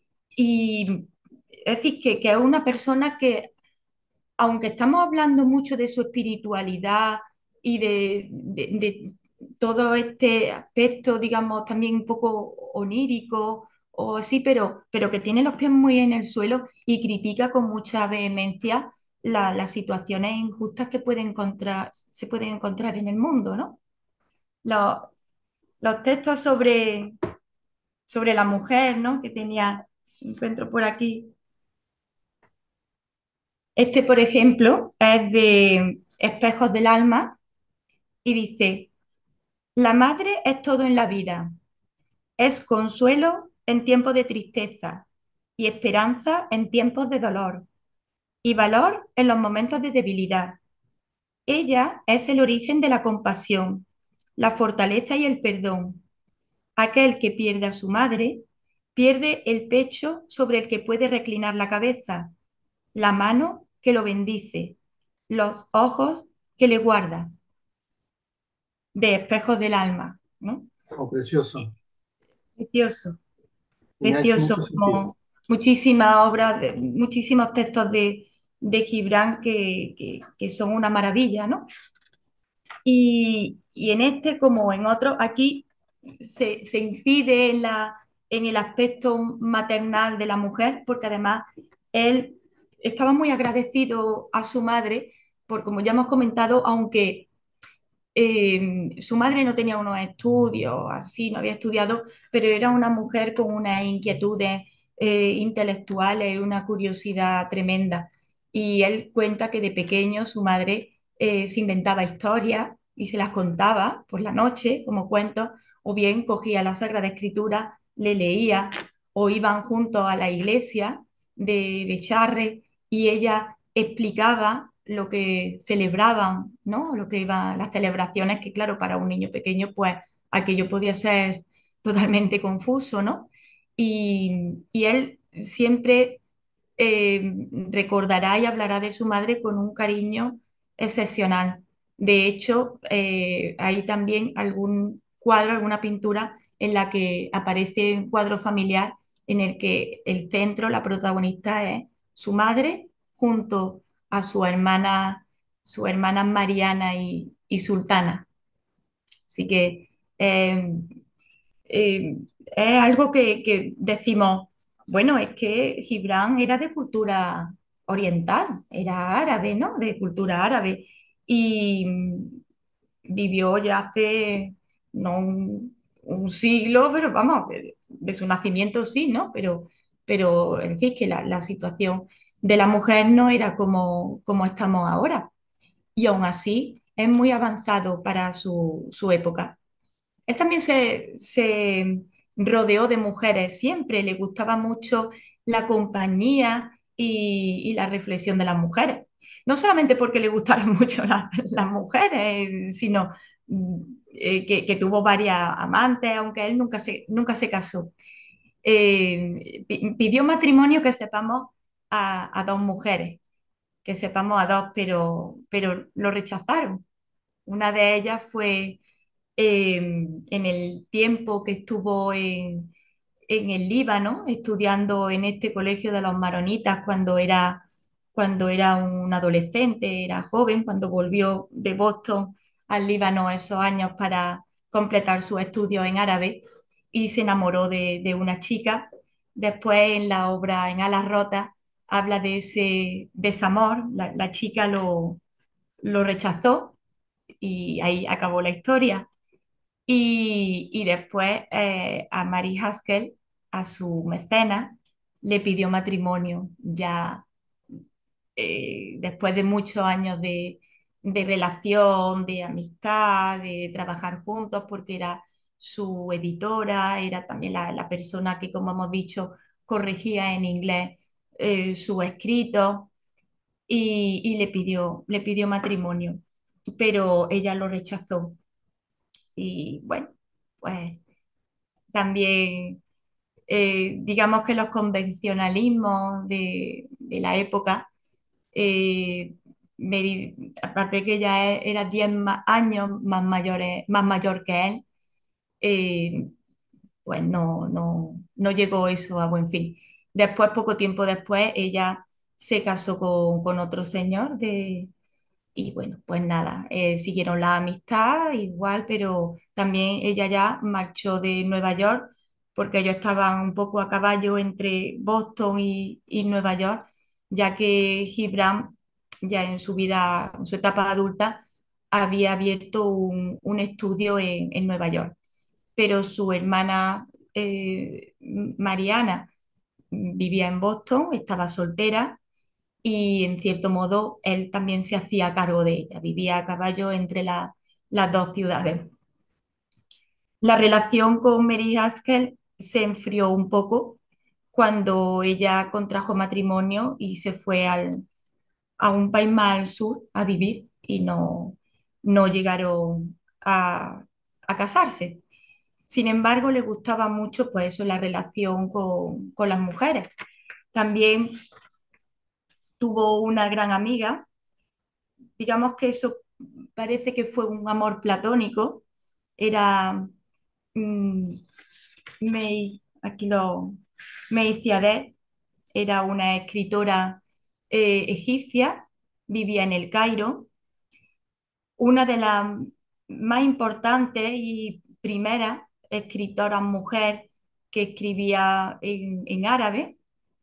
Y es decir, que, que es una persona que, aunque estamos hablando mucho de su espiritualidad y de, de- de todo este aspecto, digamos, también un poco onírico o así, pero, pero que tiene los pies muy en el suelo y critica con mucha vehemencia la- las situaciones injustas que puede encontrar, se pueden encontrar en el mundo, ¿no? Los, los textos sobre, sobre la mujer, ¿no? Que tenía, encuentro por aquí. Este, por ejemplo, es de Espejos del Alma y dice: la madre es todo en la vida, es consuelo en tiempos de tristeza y esperanza en tiempos de dolor y valor en los momentos de debilidad. Ella es el origen de la compasión, la fortaleza y el perdón. Aquel que pierde a su madre pierde el pecho sobre el que puede reclinar la cabeza, la mano que lo bendice, los ojos que le guarda, de espejos del alma, ¿no? Oh, precioso. Precioso, Y me ha hecho precioso, mucho sentido. como muchísimas obras, de- muchísimos textos de, de Gibran que, que- que son una maravilla, ¿no? Y, y en este, como en otros, aquí se, se incide en la, en el aspecto maternal de la mujer, porque además él estaba muy agradecido a su madre, por como ya hemos comentado, aunque eh, su madre no tenía unos estudios, así, no había estudiado, pero era una mujer con unas inquietudes eh, intelectuales, una curiosidad tremenda. Y él cuenta que de pequeño su madre eh, se inventaba historias y se las contaba por la noche como cuentos, o bien cogía la Sagrada Escritura, le leía, o iban juntos a la iglesia de, de Charre y ella explicaba lo que celebraban, ¿no? Lo que iban las celebraciones, que claro, para un niño pequeño, pues aquello podía ser totalmente confuso, ¿no? Y, y él siempre eh, recordará y hablará de su madre con un cariño excepcional. De hecho, eh, hay también algún cuadro, alguna pintura en la que aparece un cuadro familiar en el que el centro, la protagonista es su madre junto a su hermana, su hermana Mariana y, y Sultana. Así que eh, eh, es algo que, que decimos, bueno, es que Gibran era de cultura oriental, era árabe, ¿no? De cultura árabe. Y mm, vivió ya hace, no un, un siglo, pero vamos, de, de su nacimiento sí, ¿no? Pero, pero es decir, que la, la situación de la mujer no era como, como estamos ahora. Y aún así es muy avanzado para su, su época. Él también se, se rodeó de mujeres siempre, le gustaba mucho la compañía y, y la reflexión de las mujeres. No solamente porque le gustaran mucho la- las mujeres, sino mm, eh, que, que tuvo varias amantes, aunque él nunca se, nunca se casó. Eh, pi- pidió matrimonio, que sepamos, a, a dos mujeres, que sepamos a dos, pero, pero lo rechazaron. Una de ellas fue eh, en el tiempo que estuvo en, en el Líbano, estudiando en este colegio de los maronitas cuando era, cuando era un adolescente, era joven, cuando volvió de Boston al Líbano esos años para completar sus estudios en árabe y se enamoró de, de una chica. Después en la obra En alas rotas habla de ese desamor, la, la chica lo, lo rechazó y ahí acabó la historia. Y, y después eh, a Mary Haskell, a su mecenas, le pidió matrimonio, ya eh, después de muchos años de, de relación, de amistad, de trabajar juntos, porque era su editora, era también la, la persona que, como hemos dicho, corregía en inglés eh, su escrito y, y le pidió, le pidió matrimonio, pero ella lo rechazó. Y bueno, pues también eh, digamos que los convencionalismos de, de la época, eh, Mary- aparte de que ella e- era diez ma- años más, mayores, más mayor que él, eh, pues no, no, no llegó eso a buen fin. Después, poco tiempo después, ella se casó con, con otro señor de, y bueno, pues nada, eh, siguieron la amistad igual, pero también ella ya marchó de Nueva York porque ellos estaban un poco a caballo entre Boston y, y Nueva York, ya que Gibran ya en su vida, en su etapa adulta, había abierto un, un estudio en, en Nueva York. Pero su hermana eh, Mariana vivía en Boston, estaba soltera y en cierto modo él también se hacía cargo de ella, vivía a caballo entre la- las dos ciudades. La relación con Mary Haskell se enfrió un poco cuando ella contrajo matrimonio y se fue al- a un país más al sur a vivir y no, no llegaron a, a casarse. Sin embargo, le gustaba mucho pues eso, la relación con, con las mujeres. También tuvo una gran amiga, digamos que eso parece que fue un amor platónico, era mm, May, aquí lo, May Ziadet, era una escritora eh, egipcia, vivía en el Cairo, una de las más importantes y primeras escritoras mujer que escribía en, en árabe,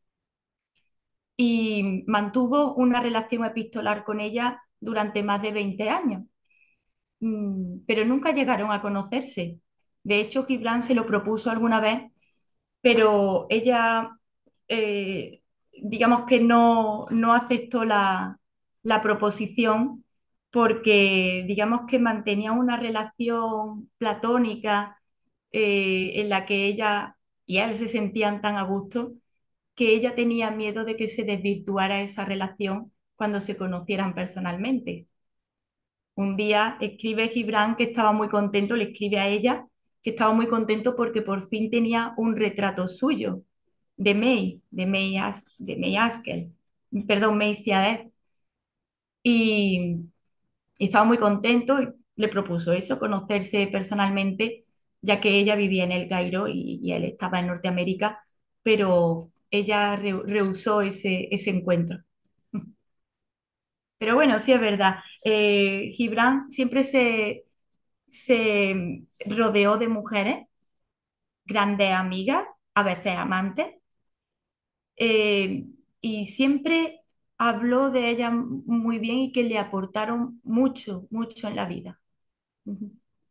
y mantuvo una relación epistolar con ella durante más de veinte años. Mm, pero nunca llegaron a conocerse. De hecho, Gibran se lo propuso alguna vez, pero ella, eh, digamos que no, no aceptó la, la proposición porque, digamos que mantenía una relación platónica eh, en la que ella y él se sentían tan a gusto que ella tenía miedo de que se desvirtuara esa relación cuando se conocieran personalmente. Un día escribe Gibran que estaba muy contento, le escribe a ella que estaba muy contento porque por fin tenía un retrato suyo de May, de May, As- de May Asker, perdón, May Ziadet, y, y estaba muy contento y le propuso eso, conocerse personalmente, ya que ella vivía en el Cairo y, y él estaba en Norteamérica, pero ella re- rehusó ese, ese encuentro. Pero bueno, sí es verdad. Eh, Gibran siempre se, se rodeó de mujeres, grandes amigas, a veces amantes, eh, y siempre habló de ellas muy bien y que le aportaron mucho, mucho en la vida. Ujú.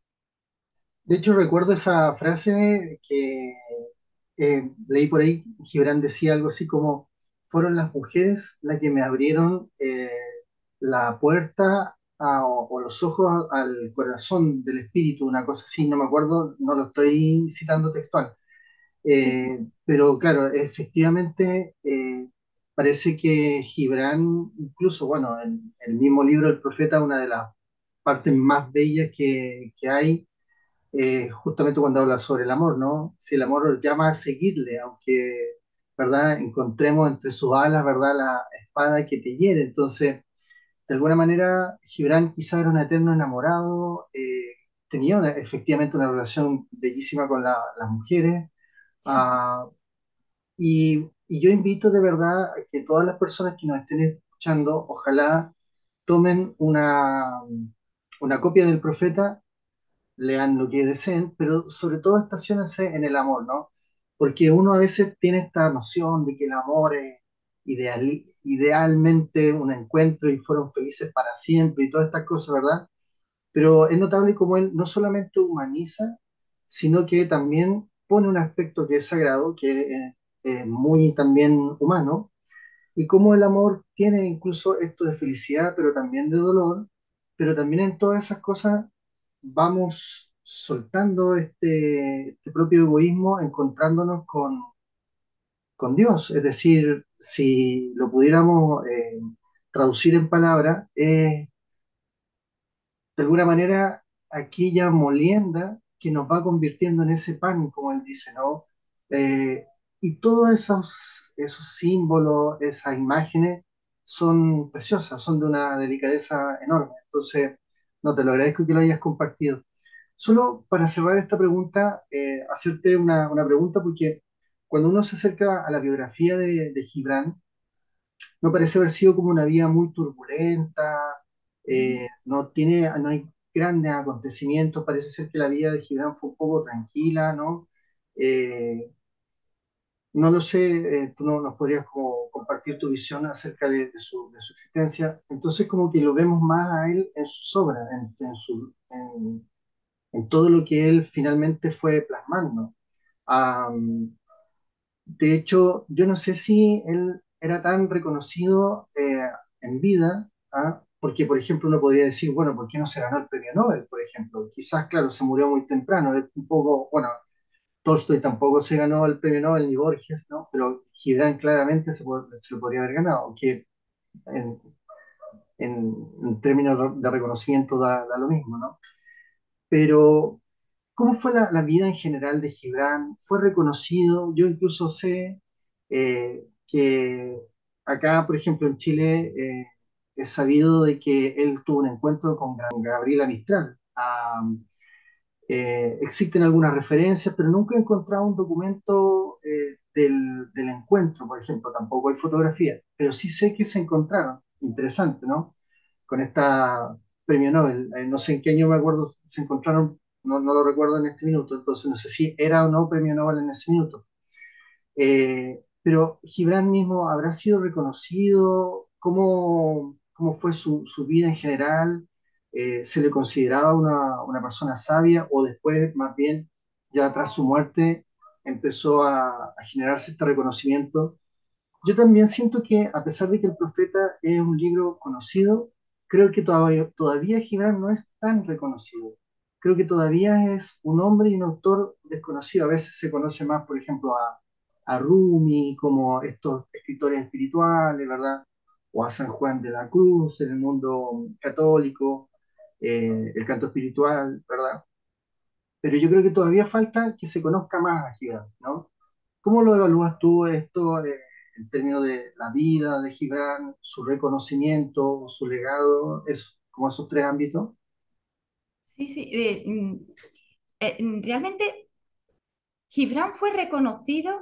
De hecho, recuerdo esa frase que eh, leí por ahí. Gibran decía algo así como, fueron las mujeres las que me abrieron eh, la puerta a- o, o los ojos al corazón del espíritu, una cosa así, no me acuerdo, no lo estoy citando textual. Sí, Eh, pero claro, efectivamente, eh, parece que Gibran, incluso, bueno, en el mismo libro El Profeta, una de las partes más bellas que, que hay, eh, justamente cuando habla sobre el amor, ¿no? Si el amor llama a seguirle, aunque, ¿verdad? Encontremos entre sus alas, ¿verdad? La espada que te hiere. Entonces, de alguna manera, Gibran quizá era un eterno enamorado, eh, tenía una- efectivamente una relación bellísima con la- las mujeres. sí. ah, y, y yo invito de verdad a que todas las personas que nos estén escuchando, ojalá tomen una, una copia del Profeta, lean lo que deseen, pero sobre todo estaciónense en el amor, ¿no? Porque uno a veces tiene esta noción de que el amor es ideal, idealmente un encuentro y fueron felices para siempre y todas estas cosas, ¿verdad? Pero es notable como él no solamente humaniza, sino que también pone un aspecto que es sagrado, que es, es muy también humano, y cómo el amor tiene incluso esto de felicidad, pero también de dolor, pero también en todas esas cosas vamos soltando este, este propio egoísmo, encontrándonos con, con Dios. Es decir, si lo pudiéramos eh, traducir en palabras, es de alguna manera aquella molienda que nos va convirtiendo en ese pan, como él dice, ¿no? Eh, y todos esos, esos símbolos, esas imágenes son preciosas, son de una delicadeza enorme. Entonces, no, te lo agradezco que lo hayas compartido. Solo para cerrar esta pregunta, eh, hacerte una, una pregunta, porque cuando uno se acerca a la biografía de, de Gibran, no parece haber sido como una vida muy turbulenta, eh, no tiene, no hay grandes acontecimientos, parece ser que la vida de Gibran fue un poco tranquila, ¿no? Eh, no lo sé, eh, tú no, nos podrías como compartir tu visión acerca de, de su, de su existencia. Entonces como que lo vemos más a él en sus obras, en, en su, en, en todo lo que él finalmente fue plasmando. Am, de hecho, yo no sé si él era tan reconocido eh, en vida, ¿ah? Porque, por ejemplo, uno podría decir, bueno, ¿por qué no se ganó el premio Nobel, por ejemplo? Quizás, claro, se murió muy temprano, es un poco, bueno, Tolstoy tampoco se ganó el premio Nobel, ni Borges, ¿no? Pero Gibran claramente se, po- se lo podría haber ganado, aunque en, en, en términos de reconocimiento da, da lo mismo, ¿no? Pero, ¿cómo fue la, la vida en general de Gibran? ¿Fue reconocido? Yo incluso sé eh, que acá, por ejemplo, en Chile, eh, es sabido de que él tuvo un encuentro con Gabriela Mistral. Ah, eh, existen algunas referencias, pero nunca he encontrado un documento eh, del, del encuentro, por ejemplo, tampoco hay fotografía, pero sí sé que se encontraron. Interesante, ¿no? Con esta premio Nobel. Eh, no sé en qué año me acuerdo, se encontraron, no, no lo recuerdo en este minuto, entonces no sé si era o no premio Nobel en ese minuto. Eh, pero Gibran mismo habrá sido reconocido. ¿Cómo, cómo fue su, su vida en general? Eh, ¿se le consideraba una, una persona sabia o después, más bien, ya tras su muerte, empezó a, a generarse este reconocimiento? Yo también siento que, a pesar de que El Profeta es un libro conocido, creo que todavía, todavía Gibran no es tan reconocido. Creo que todavía es un hombre y un autor desconocido. A veces se conoce más, por ejemplo, a, a Rumi, como estos escritores espirituales, ¿verdad? O a San Juan de la Cruz en el mundo católico, eh, el canto espiritual, ¿verdad? Pero yo creo que todavía falta que se conozca más a Gibran, ¿no? ¿Cómo lo evalúas tú esto eh, en términos de la vida de Gibran, su reconocimiento, su legado, eso, como esos tres ámbitos? Sí, sí. eh, mm, eh, mm, realmente Gibran fue reconocido,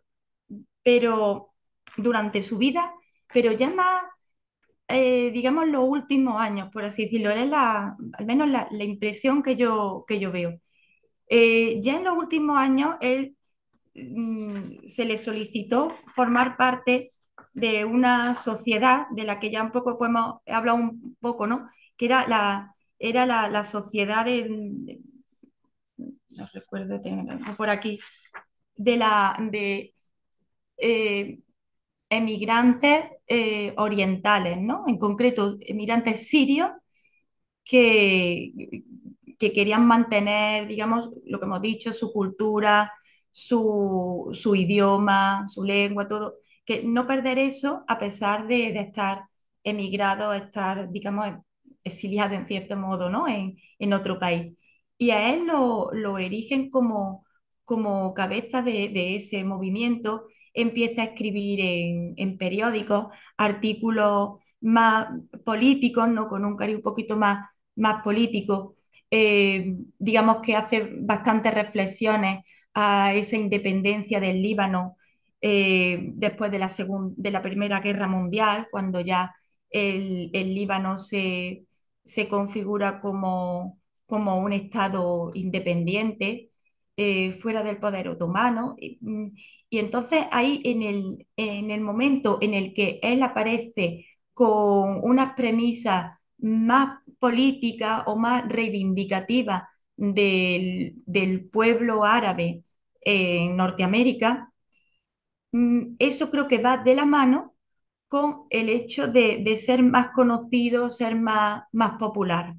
pero durante su vida, pero ya más, eh, digamos, los últimos años, por así decirlo. Es la, al menos la, la impresión que yo, que yo veo. Eh, ya en los últimos años, él mm, se le solicitó formar parte de una sociedad de la que ya un poco podemos hablar un poco, ¿no? Que era la, era la, la sociedad de, de- no recuerdo, tengo por aquí, de la de eh, emigrantes eh, orientales, ¿no? En concreto, emigrantes sirios que, que querían mantener, digamos, lo que hemos dicho, su cultura, su, su idioma, su lengua, todo, que no perder eso a pesar de, de estar emigrado, estar, digamos, exiliado en cierto modo, ¿no? En, en otro país. Y a él lo, lo erigen como, como cabeza de, de ese movimiento, empieza a escribir en, en periódicos artículos más políticos, ¿no? Con un cariz un poquito más más político, eh, digamos que hace bastantes reflexiones a esa independencia del Líbano eh, después de la, segun- de la Primera Guerra Mundial, cuando ya el, el Líbano se, se configura como, como un Estado independiente, eh, fuera del poder otomano. Y, mm, y entonces ahí en el, en el momento en el que él aparece con unas premisas más política o más reivindicativa del, del pueblo árabe en Norteamérica, mm, eso creo que va de la mano con el hecho de, de ser más conocido, ser más, más popular.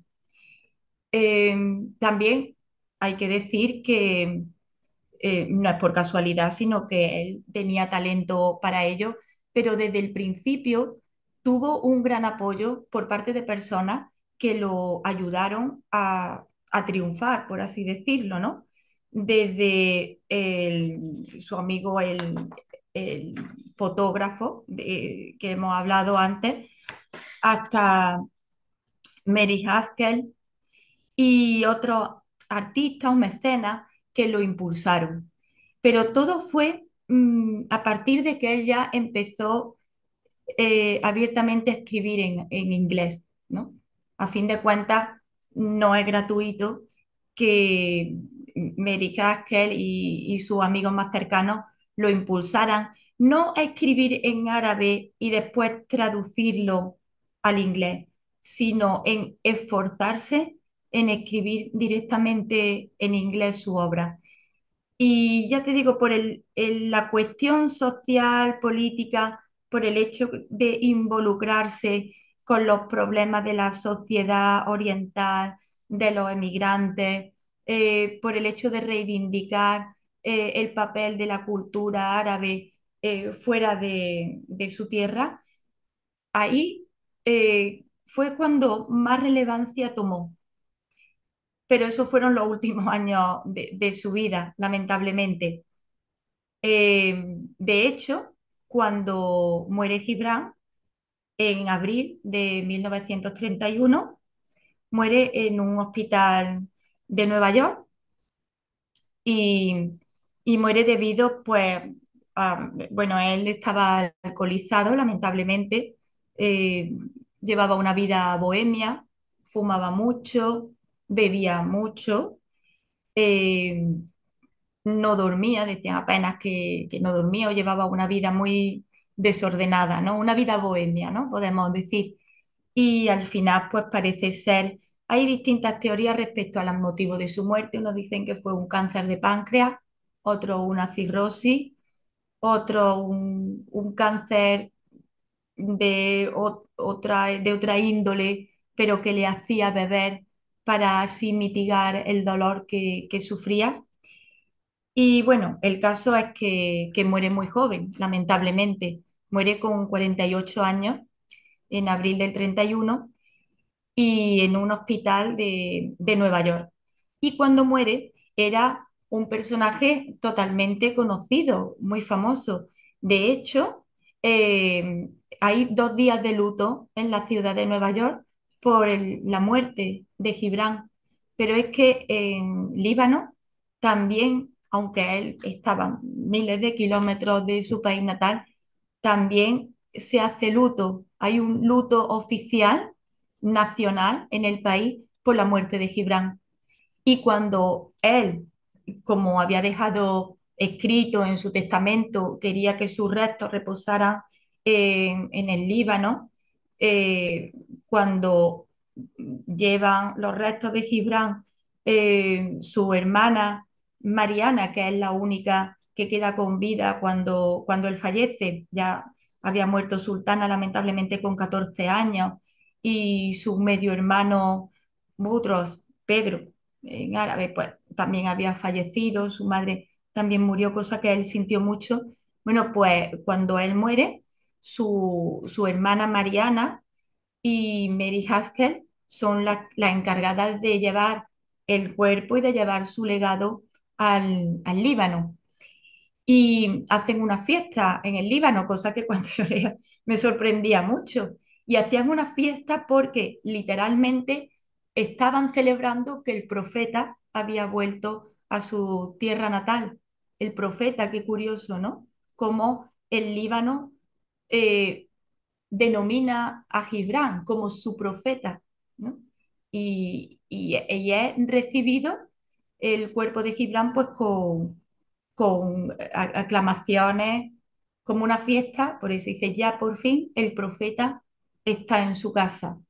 Eh, También hay que decir que eh, no es por casualidad, sino que él tenía talento para ello, pero desde el principio tuvo un gran apoyo por parte de personas que lo ayudaron a, a triunfar, por así decirlo, ¿no? Desde el- su amigo, el, el fotógrafo de- que hemos hablado antes, hasta Mary Haskell y otros artistas o mecenas que lo impulsaron. Pero todo fue mm, a partir de que él ya empezó eh, abiertamente a escribir en, en inglés, ¿no? A fin de cuentas, no es gratuito que Mary Haskell y, y sus amigos más cercanos lo impulsaran, no a escribir en árabe y después traducirlo al inglés, sino en esforzarse en escribir directamente en inglés su obra. Y ya te digo, por el, el- la cuestión social, política, por el hecho de involucrarse con los problemas de la sociedad oriental, de los emigrantes, eh, por el hecho de reivindicar eh, el papel de la cultura árabe eh, fuera de, de su tierra, ahí eh, fue cuando más relevancia tomó, pero esos fueron los últimos años de, de su vida, lamentablemente. Eh, de hecho, cuando muere Gibran, en abril de mil novecientos treinta y uno, muere en un hospital de Nueva York y, y muere debido, pues, a- bueno, él estaba alcoholizado, lamentablemente, eh, llevaba una vida bohemia, fumaba mucho, bebía mucho, eh, no dormía, decían apenas que, que no dormía o llevaba una vida muy desordenada, ¿no? Una vida bohemia, ¿no? Podemos decir. Y al final, pues parece ser, hay distintas teorías respecto a los motivos de su muerte. Unos dicen que fue un cáncer de páncreas, otros una cirrosis, otro un, un cáncer de, o- otra, de otra índole, pero que le hacía beber para así mitigar el dolor que, que sufría. Y bueno, el caso es que, que muere muy joven, lamentablemente. Muere con cuarenta y ocho años en abril del treinta y uno y en un hospital de, de Nueva York. Y cuando muere era un personaje totalmente conocido, muy famoso. De hecho, eh, hay dos días de luto en la ciudad de Nueva York por el- la muerte de Gibran. Pero es que en Líbano también, aunque él estaba a miles de kilómetros de su país natal, también se hace luto. Hay un luto oficial nacional en el país por la muerte de Gibran. Y cuando él, como había dejado escrito en su testamento, quería que sus restos reposaran en, en el Líbano, eh, cuando llevan los restos de Gibran, eh, su hermana Mariana, que es la única que queda con vida cuando, cuando él fallece, ya había muerto Sultana lamentablemente con catorce años, y su medio hermano Butros, Pedro, en árabe, pues también había fallecido, su madre también murió, cosa que él sintió mucho. Bueno, pues cuando él muere, su, su hermana Mariana y Mary Haskell son las las encargadas de llevar el cuerpo y de llevar su legado al, al Líbano. Y hacen una fiesta en el Líbano, cosa que cuando yo leía me sorprendía mucho. Y hacían una fiesta porque literalmente estaban celebrando que el profeta había vuelto a su tierra natal. El profeta, qué curioso, ¿no? Cómo el Líbano eh, denomina a Gibran como su profeta, ¿no? Y, y, y es recibido el cuerpo de Gibran pues con, con a- aclamaciones, como una fiesta, por eso dice, ya por fin el profeta está en su casa.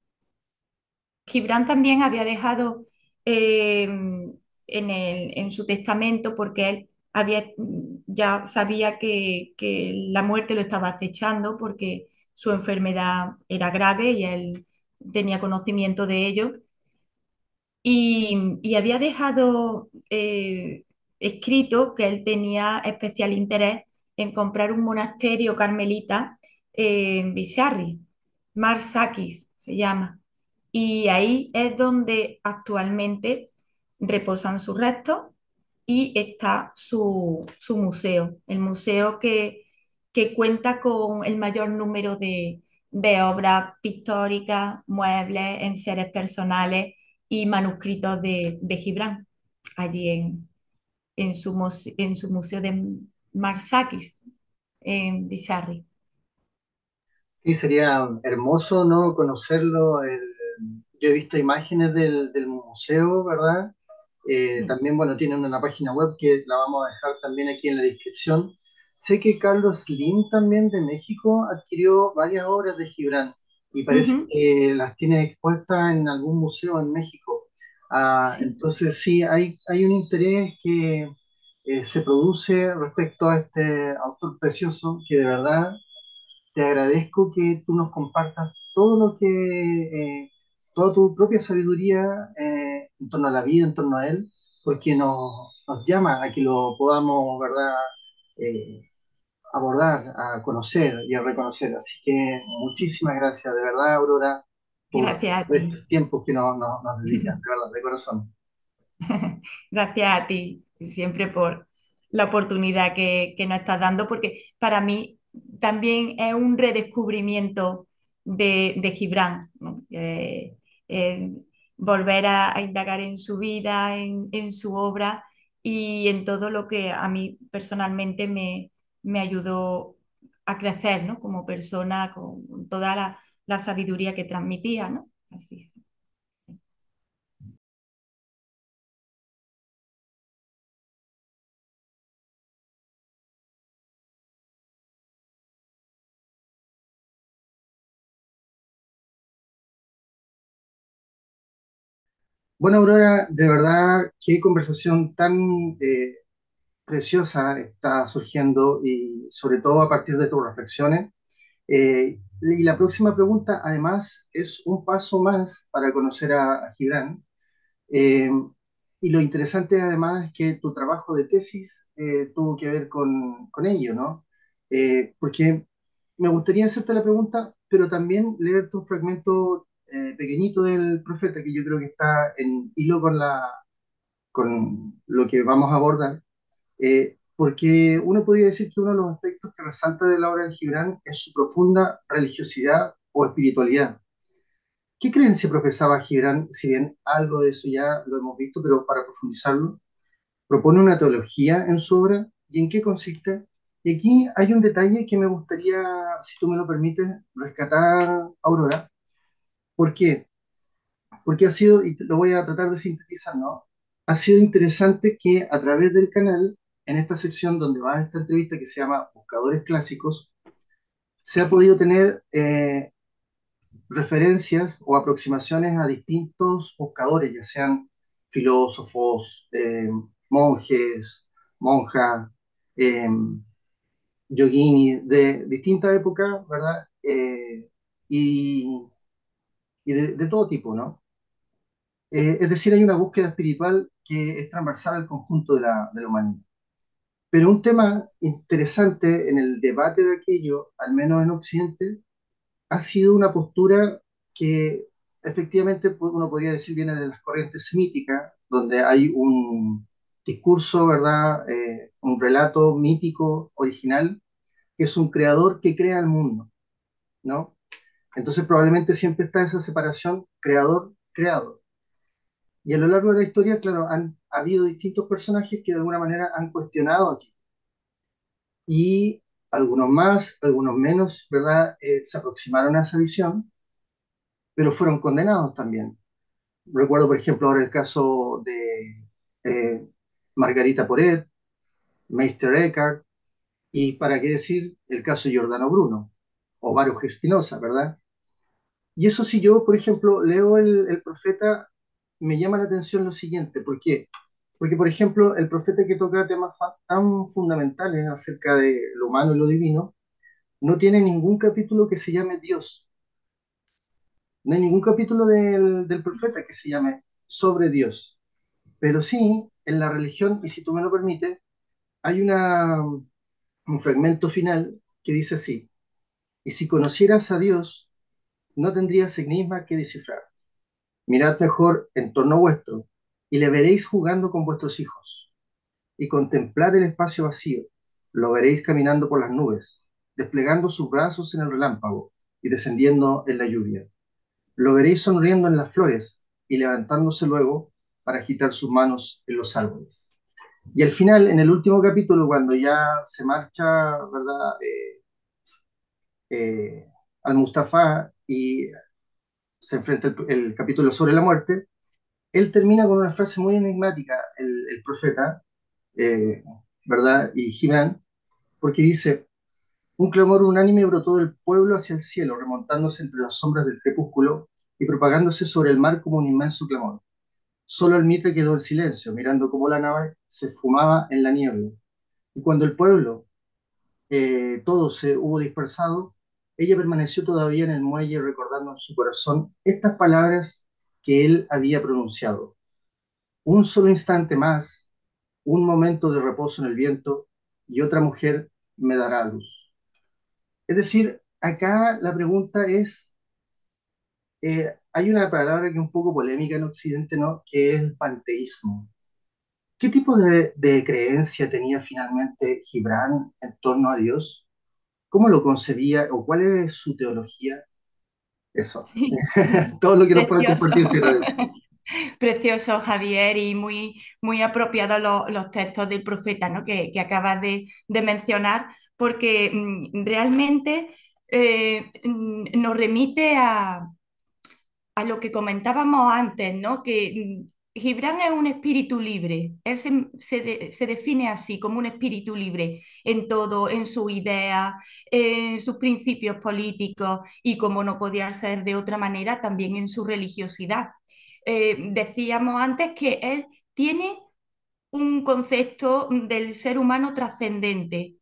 Gibran también había dejado eh, en, el- en su testamento, porque él había, ya sabía que, que la muerte lo estaba acechando, porque su enfermedad era grave y él tenía conocimiento de ello, y, y había dejado eh, escrito que él tenía especial interés en comprar un monasterio carmelita en Bisharri, Mar Sakis se llama, y ahí es donde actualmente reposan sus restos y está su, su museo, el museo que, que cuenta con el mayor número de, de obras pictóricas, muebles, enseres personales y manuscritos de, de Gibran, allí en, en, su, muse- en su museo de Marsakis, en Bizarri. Sí, sería hermoso, ¿no? Conocerlo. el- yo he visto imágenes del, del museo, ¿verdad? Eh, Sí. también, bueno, tienen una página web que la vamos a dejar también aquí en la descripción. Sé que Carlos Slim también de México adquirió varias obras de Gibran y parece Ujú. que las tiene expuestas en algún museo en México. Ah, Sí. entonces sí, hay, hay un interés que eh, se produce respecto a este autor precioso que de verdad te agradezco que tú nos compartas todo lo que, eh, toda tu propia sabiduría eh, en torno a la vida, en torno a él, porque nos, nos llama a que lo podamos, ¿verdad?, eh, abordar, a conocer y a reconocer. Así que muchísimas gracias, de verdad, Aurora. por, Gracias a por ti. estos tiempos que nos, nos, nos dedican, de verdad, de corazón. Gracias a ti siempre por la oportunidad que, que nos estás dando, porque para mí también es un redescubrimiento de, de Gibran, ¿no? Eh, eh, volver a, a indagar en su vida, en, en su obra y en todo lo que a mí personalmente me, me ayudó a crecer, ¿no? Como persona, con toda la, la sabiduría que transmitía, ¿no? Así es. Bueno, Aurora, de verdad, qué conversación tan eh, preciosa está surgiendo y sobre todo a partir de tus reflexiones. Eh, y la próxima pregunta, además, es un paso más para conocer a, a Gibran. Eh, y lo interesante, además, es que tu trabajo de tesis eh, tuvo que ver con, con ello, ¿no? Eh, porque me gustaría hacerte la pregunta, pero también leerte un fragmento eh, pequeñito del profeta que yo creo que está en hilo con la, con lo que vamos a abordar, eh, porque uno podría decir que uno de los aspectos que resalta de la obra de Gibran es su profunda religiosidad o espiritualidad. ¿Qué creencia profesaba Gibran? Si bien algo de eso ya lo hemos visto, pero para profundizarlo, propone una teología en su obra. ¿Y en qué consiste? Y aquí hay un detalle que me gustaría, si tú me lo permites, rescatar, Aurora. ¿Por qué? Porque ha sido, y lo voy a tratar de sintetizar, ¿no? Ha sido interesante que a través del canal, en esta sección donde va esta entrevista que se llama Buscadores Clásicos, se ha podido tener eh, referencias o aproximaciones a distintos buscadores, ya sean filósofos, eh, monjes, monjas, eh, yogini, de distintas épocas, ¿verdad? Eh, y y de, de todo tipo, ¿no? Eh, es decir, hay una búsqueda espiritual que es transversal al conjunto de la, de la humanidad. Pero un tema interesante en el debate de aquello, al menos en Occidente, ha sido una postura que efectivamente uno podría decir viene de las corrientes semíticas, donde hay un discurso, ¿verdad? Eh, un relato mítico original, que es un creador que crea el mundo, ¿no? Entonces probablemente siempre está esa separación creador-creador. Y a lo largo de la historia, claro, han ha habido distintos personajes que de alguna manera han cuestionado aquí. Y algunos más, algunos menos, ¿verdad? Eh, se aproximaron a esa visión, pero fueron condenados también. Recuerdo, por ejemplo, ahora el caso de eh, Margarita Poret, Meister Eckhart, y para qué decir el caso de Giordano Bruno, o Baruch Spinoza, ¿verdad? Y eso si yo, por ejemplo, leo el, el profeta, me llama la atención lo siguiente, ¿por qué? Porque, por ejemplo, el profeta que toca temas fa- tan fundamentales acerca de lo humano y lo divino, no tiene ningún capítulo que se llame Dios. No hay ningún capítulo del, del profeta que se llame sobre Dios. Pero sí, en la religión, y si tú me lo permites, hay una, un fragmento final que dice así: y si conocieras a Dios, no tendrías enigma que descifrar. Mirad mejor en torno vuestro, y le veréis jugando con vuestros hijos. Y contemplad el espacio vacío, lo veréis caminando por las nubes, desplegando sus brazos en el relámpago y descendiendo en la lluvia. Lo veréis sonriendo en las flores y levantándose luego para agitar sus manos en los árboles. Y al final, en el último capítulo, cuando ya se marcha, ¿verdad? Eh, eh, al Mustafa y se enfrenta el, el capítulo sobre la muerte, él termina con una frase muy enigmática, el, el profeta, eh, ¿verdad? Y Gibran, porque dice: un clamor unánime brotó del pueblo hacia el cielo, remontándose entre las sombras del crepúsculo y propagándose sobre el mar como un inmenso clamor. Solo el Mitre quedó en silencio, mirando cómo la nave se fumaba en la niebla. Y cuando el pueblo, eh, todo se hubo dispersado, ella permaneció todavía en el muelle recordando en su corazón estas palabras que él había pronunciado: un solo instante más, un momento de reposo en el viento, y otra mujer me dará a luz. Es decir, acá la pregunta es, eh, hay una palabra que es un poco polémica en Occidente, ¿no? Que es el panteísmo. ¿Qué tipo de, de creencia tenía finalmente Gibran en torno a Dios? ¿Cómo lo concebía o cuál es su teología? Eso. Sí, Todo lo que nos pueda precioso. compartir, se agradece. Precioso, Javier, y muy, muy apropiados los, los textos del profeta, ¿no? que, que acabas de, de mencionar, porque mm, realmente eh, mm, nos remite a, a lo que comentábamos antes, ¿no? Que mm, Gibran es un espíritu libre. Él se, se de- se define así, como un espíritu libre en todo, en su idea, en sus principios políticos y, como no podía ser de otra manera, también en su religiosidad. Eh, decíamos antes que él tiene un concepto del ser humano trascendente.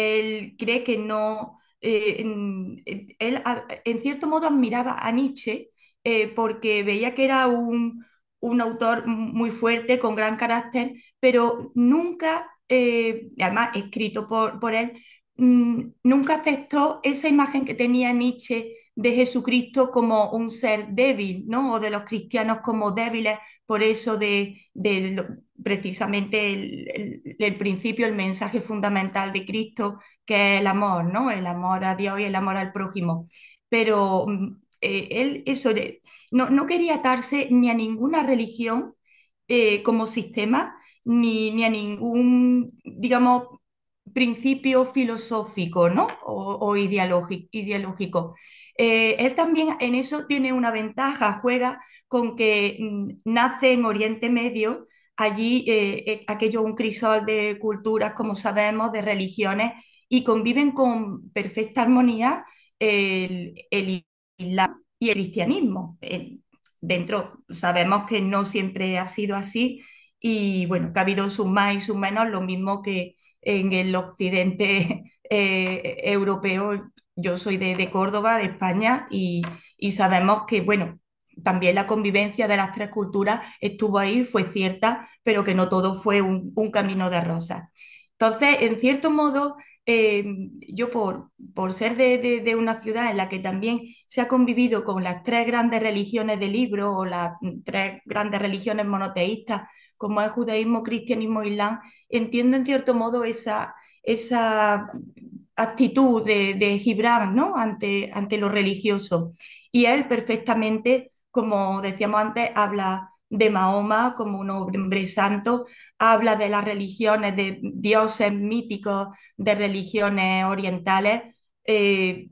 Él cree que no, eh, en- él a- en cierto modo admiraba a Nietzsche eh, porque veía que era un, un autor muy fuerte, con gran carácter, pero nunca, eh, además escrito por, por él, mm, nunca aceptó esa imagen que tenía Nietzsche de Jesucristo como un ser débil, ¿no? O de los cristianos como débiles, por eso de, de lo- precisamente el, el- el principio, el mensaje fundamental de Cristo, que es el amor, ¿no? El amor a Dios y el amor al prójimo. Pero mm, eh, él eso de- no, no quería atarse ni a ninguna religión eh, como sistema, ni, ni a ningún, digamos, principio filosófico, ¿no? O, o ideológico. ideológico. Eh, él también en eso tiene una ventaja, juega con que mm, nace en Oriente Medio, allí eh, eh, aquello un crisol de culturas, como sabemos, de religiones, y conviven con perfecta armonía el, el Islam y el cristianismo. Eh, dentro sabemos que no siempre ha sido así y bueno, que ha habido sus más y sus menos, lo mismo que en el occidente eh, europeo. Yo soy de, de Córdoba, de España, y, y sabemos que, bueno, también la convivencia de las tres culturas estuvo ahí, fue cierta, pero que no todo fue un, un camino de rosas. Entonces, en cierto modo, eh, yo por, por ser de, de- de una ciudad en la que también se ha convivido con las tres grandes religiones del libro o las tres grandes religiones monoteístas, como el judaísmo, cristianismo e islam, entiendo en cierto modo esa, esa actitud de, de Gibran, ¿no? ante, ante lo religioso. Y él perfectamente, como decíamos antes, habla de Mahoma como un hombre santo, habla de las religiones, de dioses míticos, de religiones orientales, eh,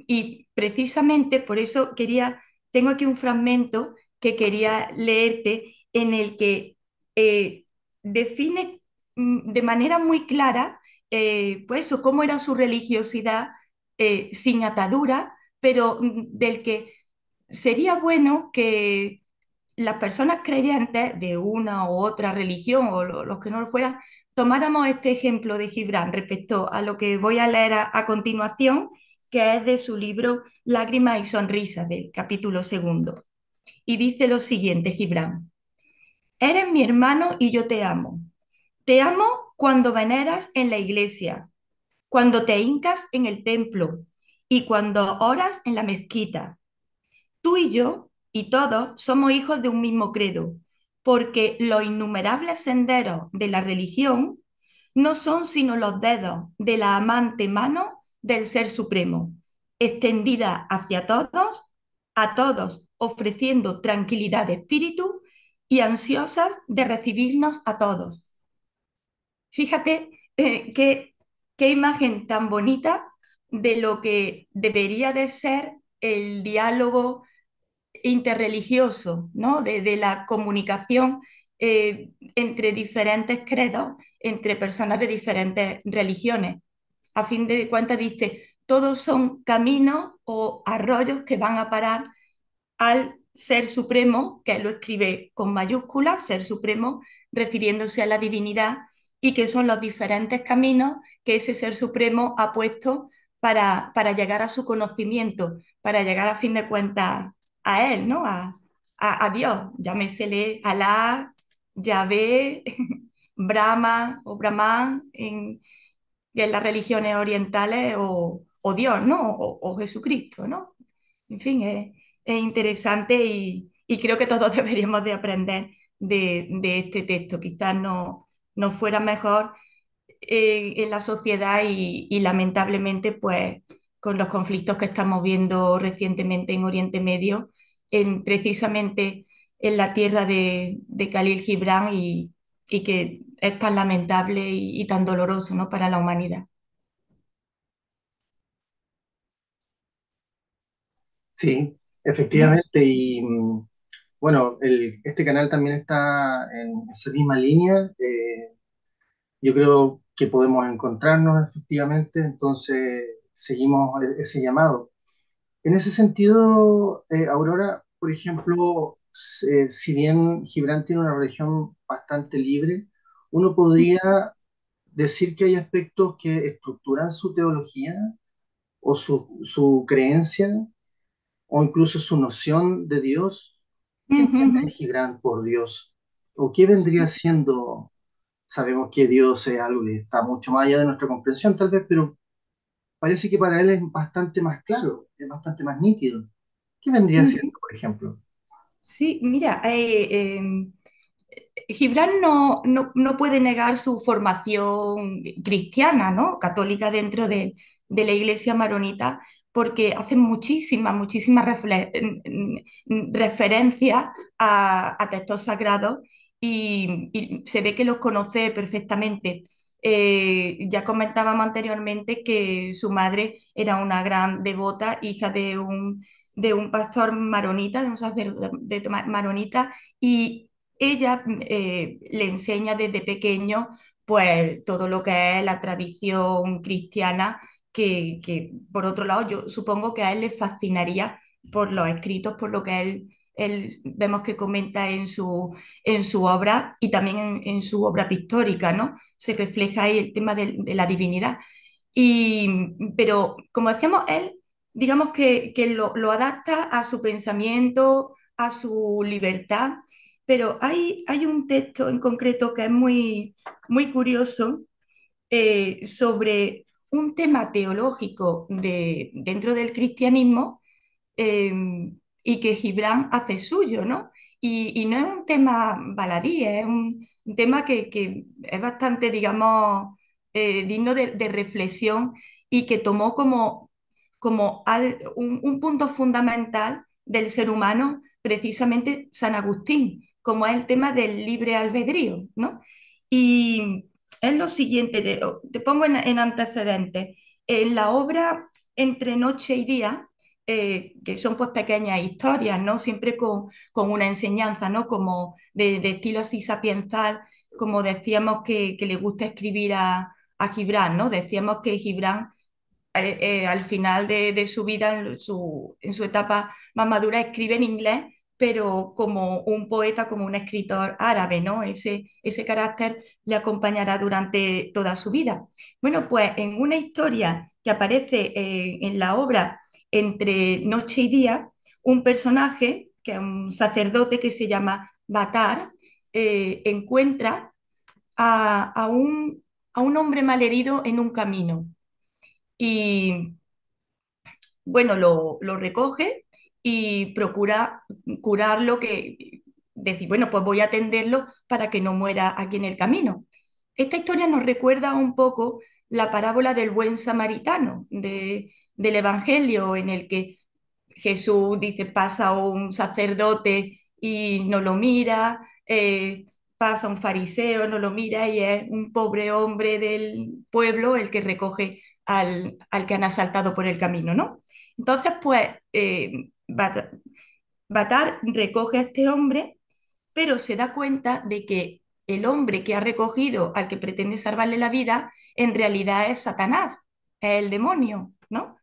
y precisamente por eso quería, tengo aquí un fragmento que quería leerte en el que eh, define mm, de manera muy clara eh, pues eso, cómo era su religiosidad eh, sin atadura, pero mm, del que sería bueno que las personas creyentes de una u otra religión o lo- los que no lo fueran, tomáramos este ejemplo de Gibran respecto a lo que voy a leer a, a continuación, que es de su libro Lágrimas y Sonrisas, del capítulo segundo. Y dice lo siguiente, Gibran: eres mi hermano y yo te amo. Te amo cuando veneras en la iglesia, cuando te hincas en el templo y cuando oras en la mezquita. Tú y yo y todos somos hijos de un mismo credo, porque los innumerables senderos de la religión no son sino los dedos de la amante mano del Ser Supremo, extendida hacia todos, a todos, ofreciendo tranquilidad de espíritu y ansiosas de recibirnos a todos. Fíjate eh, qué, qué imagen tan bonita de lo que debería de ser el diálogo interreligioso, ¿no? De, de la comunicación eh, entre diferentes credos, entre personas de diferentes religiones. A fin de cuentas dice, todos son caminos o arroyos que van a parar al Ser Supremo, que él lo escribe con mayúsculas, Ser Supremo, refiriéndose a la divinidad, y que son los diferentes caminos que ese Ser Supremo ha puesto para, para llegar a su conocimiento, para llegar a fin de cuentas a Él, ¿no? A, a, a Dios, llámesele Alá, Yahvé, Brahma o Brahman en, en las religiones orientales, o, o Dios, ¿no? O, o Jesucristo, ¿no? En fin, es, es interesante y, y creo que todos deberíamos de aprender de, de este texto. Quizás no, no fuera mejor eh, en la sociedad y, y lamentablemente pues con los conflictos que estamos viendo recientemente en Oriente Medio, en, precisamente en la tierra de, de Khalil Gibran y, y que es tan lamentable y, y tan doloroso, ¿no?, para la humanidad. Sí, efectivamente. Y mm, bueno, el- este canal también está en esa misma línea. Eh, yo creo que podemos encontrarnos efectivamente, entonces seguimos e- ese llamado. En ese sentido, eh, Aurora, por ejemplo, s- eh, si bien Gibran tiene una religión bastante libre, uno podría decir que hay aspectos que estructuran su teología o su, su creencia o incluso su noción de Dios. ¿Qué entiende Gibran por Dios? ¿O qué vendría siendo? Sabemos que Dios es algo que está mucho más allá de nuestra comprensión, tal vez, pero parece que para él es bastante más claro, es bastante más nítido. ¿Qué vendría siendo, por ejemplo? Sí, mira, eh, em, Gibran no, no- no puede negar su formación cristiana, ¿no?, católica dentro de, de la iglesia maronita, porque hace muchísimas, muchísimas refle- n- n- referencias a, a textos sagrados y, y se ve que los conoce perfectamente. Eh, ya comentábamos anteriormente que su madre era una gran devota, hija de un, de un pastor maronita, de un sacerdote ma- maronita, y ella eh, le enseña desde pequeño pues todo lo que es la tradición cristiana, que, que, por otro lado yo supongo que a él le fascinaría por los escritos, por lo que él, él vemos que comenta en su, en su obra y también en, en su obra pictórica, ¿no? Se refleja ahí el tema de, de la divinidad. Y, pero como decíamos, él digamos que, que lo, lo adapta a su pensamiento, a su libertad, pero hay, hay un texto en concreto que es muy, muy curioso, eh, sobre un tema teológico de, dentro del cristianismo, eh, y que Gibran hace suyo, ¿no? Y, y no es un tema baladí, es un, un tema que, que es bastante, digamos, eh, digno de, de reflexión y que tomó como, como al- un, un punto fundamental del ser humano, precisamente San Agustín, como es el tema del libre albedrío, ¿no? Y es lo siguiente, te, te pongo en, en antecedentes. En la obra Entre noche y día, eh, que son pues pequeñas historias, ¿no? Siempre con, con una enseñanza, ¿no? Como de, de estilo así sapiensal, como decíamos que, que le gusta escribir a, a Gibran, ¿no? Decíamos que Gibran eh, eh, al final de, de su vida, en su, en su etapa más madura, escribe en inglés, pero como un poeta, como un escritor árabe, ¿no? Ese, ese carácter le acompañará durante toda su vida. Bueno, pues en una historia que aparece eh, en la obra Entre noche y día, un personaje, que es un sacerdote que se llama Batar, eh, encuentra a, a un, a un hombre malherido en un camino y bueno, lo, lo recoge y procura curarlo, que decir, bueno, pues voy a atenderlo para que no muera aquí en el camino. Esta historia nos recuerda un poco la parábola del buen samaritano de- del Evangelio, en el que Jesús dice, pasa un sacerdote y no lo mira, eh, pasa un fariseo, no lo mira y es un pobre hombre del pueblo el que recoge al, al que han asaltado por el camino, ¿no? Entonces, pues, eh, Bat- Batar recoge a este hombre, pero se da cuenta de que el hombre que ha recogido al que pretende salvarle la vida, en realidad es Satanás, es el demonio, ¿no?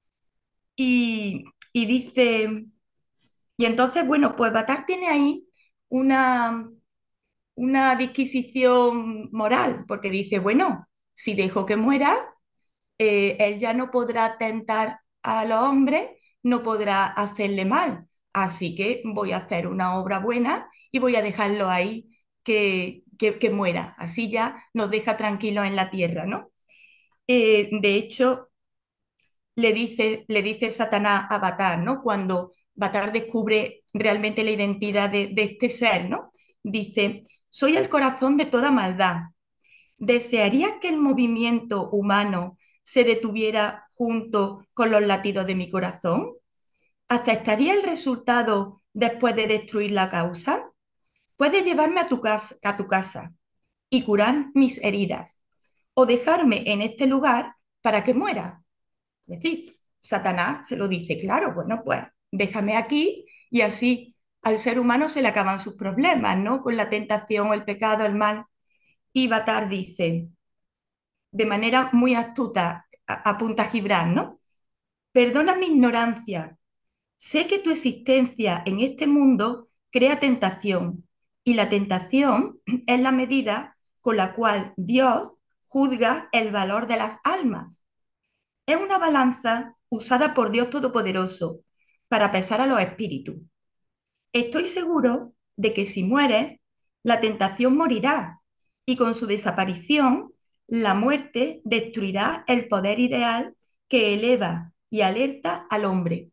Y, y dice, y entonces, bueno, pues Batar tiene ahí una, una disquisición moral, porque dice, bueno, si dejo que muera, eh, él ya no podrá tentar a los hombres, no podrá hacerle mal. Así que voy a hacer una obra buena y voy a dejarlo ahí que, que, que muera. Así ya nos deja tranquilos en la tierra, ¿no? Eh, de hecho, le dice, le dice Satanás a Avatar, ¿no? Cuando Batar descubre realmente la identidad de, de este ser, ¿no? Dice, soy el corazón de toda maldad. ¿Desearías que el movimiento humano se detuviera junto con los latidos de mi corazón? ¿Aceptaría el resultado después de destruir la causa? Puedes llevarme a tu casa, a tu casa y curar mis heridas, o dejarme en este lugar para que muera. Es decir, Satanás se lo dice, claro, bueno, pues déjame aquí y así al ser humano se le acaban sus problemas, ¿no? Con la tentación, el pecado, el mal. Y Batar dice, de manera muy astuta, apunta Gibran, ¿no? Perdona mi ignorancia. Sé que tu existencia en este mundo crea tentación y la tentación es la medida con la cual Dios juzga el valor de las almas. Es una balanza usada por Dios Todopoderoso para pesar a los espíritus. Estoy seguro de que si mueres, la tentación morirá y con su desaparición, la muerte destruirá el poder ideal que eleva y alerta al hombre.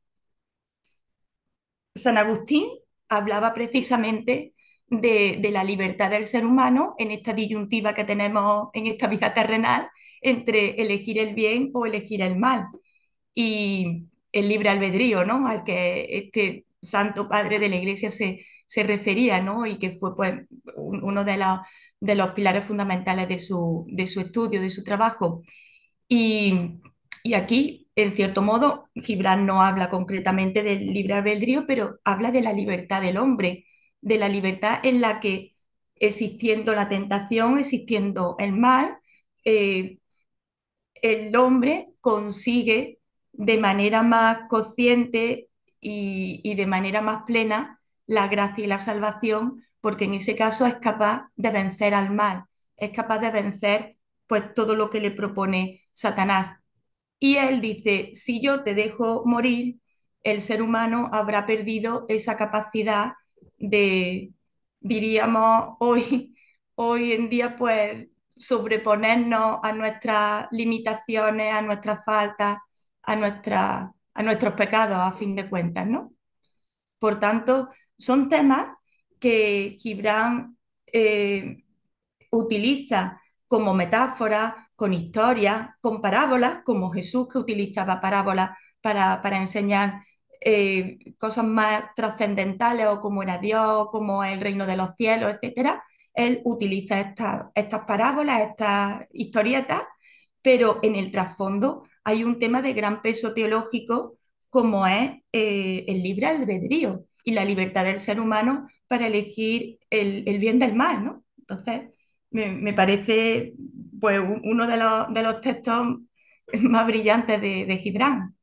San Agustín hablaba precisamente de, de, la libertad del ser humano en esta disyuntiva que tenemos en esta vida terrenal entre elegir el bien o elegir el mal. Y el libre albedrío, ¿no? Al que este santo padre de la Iglesia se, se refería, ¿no? Y que fue pues, uno de, la, de los pilares fundamentales de su, de su estudio, de su trabajo. Y, y aquí, en cierto modo, Gibran no habla concretamente del libre albedrío, pero habla de la libertad del hombre, de la libertad en la que, existiendo la tentación, existiendo el mal, eh, el hombre consigue de manera más consciente y, y de manera más plena la gracia y la salvación, porque en ese caso es capaz de vencer al mal, es capaz de vencer pues todo lo que le propone Satanás. Y él dice, si yo te dejo morir, el ser humano habrá perdido esa capacidad de, diríamos, hoy, hoy en día, pues sobreponernos a nuestras limitaciones, a nuestras faltas, a, nuestra, a nuestros pecados, a fin de cuentas, ¿no? Por tanto, son temas que Gibran eh, utiliza como metáfora, con historias, con parábolas, como Jesús que utilizaba parábolas para, para enseñar eh, cosas más trascendentales o cómo era Dios, como el reino de los cielos, etcétera. Él utiliza esta, estas parábolas, estas historietas, pero en el trasfondo hay un tema de gran peso teológico como es eh, el libre albedrío y la libertad del ser humano para elegir el, el bien del mal, ¿no? Entonces, me, me parece pues, uno de los, de los textos más brillantes de, de Gibran.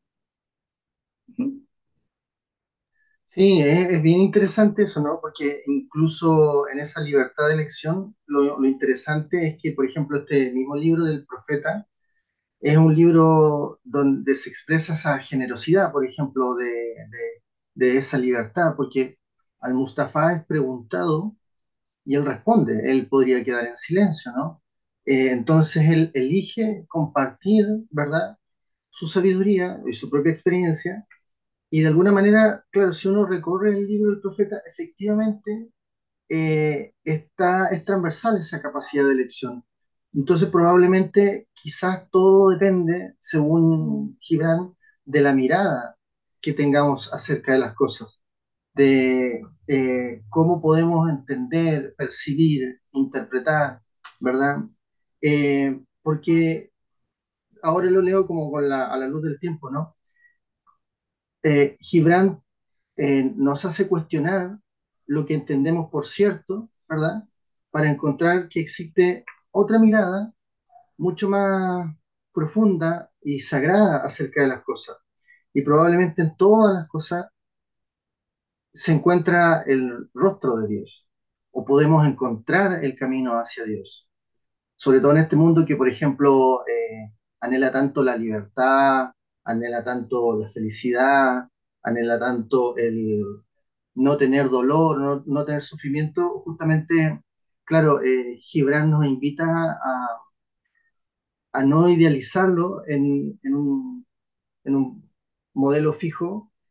Sí, es, es bien interesante eso, ¿no? Porque incluso en esa libertad de elección, lo, lo interesante es que, por ejemplo, este mismo libro del profeta es un libro donde se expresa esa generosidad, por ejemplo, de, de, de esa libertad, porque al Mustafa es preguntado y él responde, él podría quedar en silencio, ¿no? Eh, entonces él elige compartir, ¿verdad? Su sabiduría y su propia experiencia, y de alguna manera, claro, si uno recorre el libro del profeta, efectivamente eh, está, es transversal esa capacidad de elección. Entonces probablemente quizás todo depende, según Gibran, de la mirada que tengamos acerca de las cosas, de eh, cómo podemos entender, percibir, interpretar, ¿verdad? Eh, porque ahora lo leo como con la, a la luz del tiempo, ¿no? Eh, Gibran eh, nos hace cuestionar lo que entendemos por cierto, ¿verdad? Para encontrar que existe otra mirada mucho más profunda y sagrada acerca de las cosas. Y probablemente en todas las cosas se encuentra el rostro de Dios, o podemos encontrar el camino hacia Dios. Sobre todo en este mundo que, por ejemplo, eh, anhela tanto la libertad, anhela tanto la felicidad, anhela tanto el no tener dolor, no, no tener sufrimiento. Justamente, claro, eh, Gibran nos invita a, a no idealizarlo en, en un, en un modelo fijo,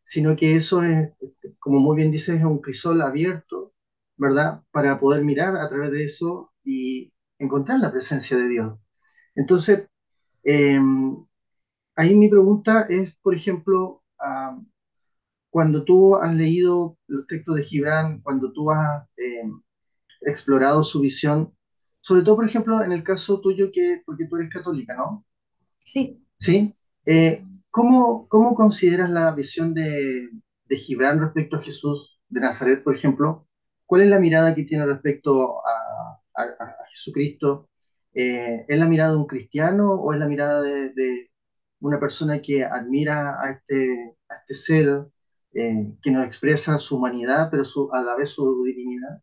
sino que eso es, como muy bien dices, es un crisol abierto, ¿verdad? Para poder mirar a través de eso y encontrar la presencia de Dios. Entonces, eh, ahí mi pregunta es, por ejemplo, ah, cuando tú has leído los textos de Gibran, cuando tú has eh, explorado su visión, sobre todo, por ejemplo, en el caso tuyo, que, porque tú eres católica, ¿no? Sí. ¿Sí? Eh, ¿cómo, cómo consideras la visión de, de Gibran respecto a Jesús de Nazaret, por ejemplo? ¿Cuál es la mirada que tiene respecto a, a- a Jesucristo? Eh, ¿es la mirada de un cristiano o es la mirada de, de una persona que admira a este, a este ser eh, que nos expresa su humanidad, pero su- a la vez su divinidad?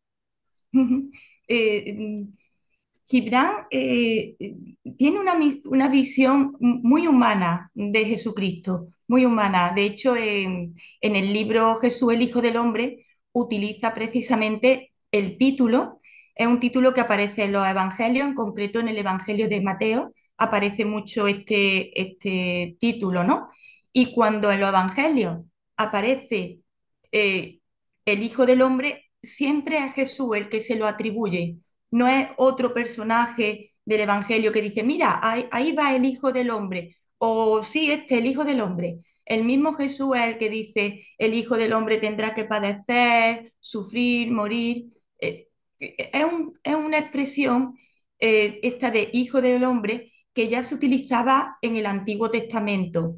Eh, mm, Gibran eh, tiene una, mi- una visión muy humana de Jesucristo, muy humana. De hecho, en, en el libro Jesús, el Hijo del Hombre, utiliza precisamente el título. Es un título que aparece en los evangelios, en concreto en el Evangelio de Mateo, aparece mucho este, este título, ¿no? Y cuando en los evangelios aparece eh, el Hijo del Hombre, siempre es Jesús el que se lo atribuye, no es otro personaje del Evangelio que dice, mira, ahí, ahí va el Hijo del Hombre, o sí, este, el Hijo del Hombre. El mismo Jesús es el que dice, el Hijo del Hombre tendrá que padecer, sufrir, morir. Eh, eh, es, un- es una expresión, eh, esta de Hijo del Hombre, que ya se utilizaba en el Antiguo Testamento.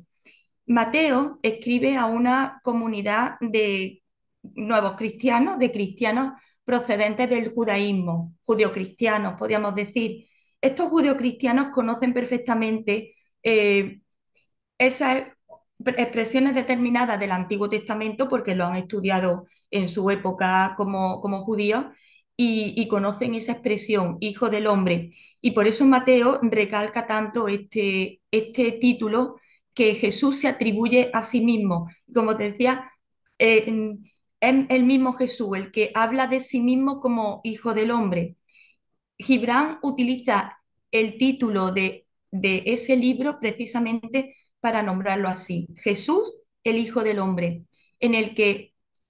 Mateo escribe a una comunidad de nuevos cristianos, de cristianos procedentes del judaísmo, judeocristianos, podríamos decir. Estos judeocristianos conocen perfectamente eh, esas expresiones determinadas del Antiguo Testamento porque lo han estudiado en su época como, como judíos y, y conocen esa expresión, hijo del hombre. Y por eso Mateo recalca tanto este, este título que Jesús se atribuye a sí mismo. Como te decía, eh, es el mismo Jesús el que habla de sí mismo como hijo del hombre. Gibran utiliza el título de, de ese libro precisamente para nombrarlo así, Jesús, el Hijo del Hombre, en el que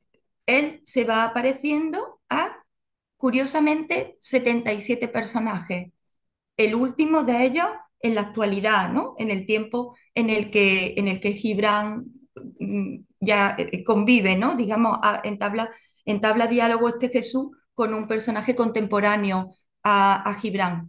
él se va apareciendo a, curiosamente, setenta y siete personajes, el último de ellos en la actualidad, ¿no? En el tiempo en el que, en el que Gibran mm, ya eh, convive, ¿no? Digamos, a- entabla, entabla diálogo este Jesús con un personaje contemporáneo a, a Gibran.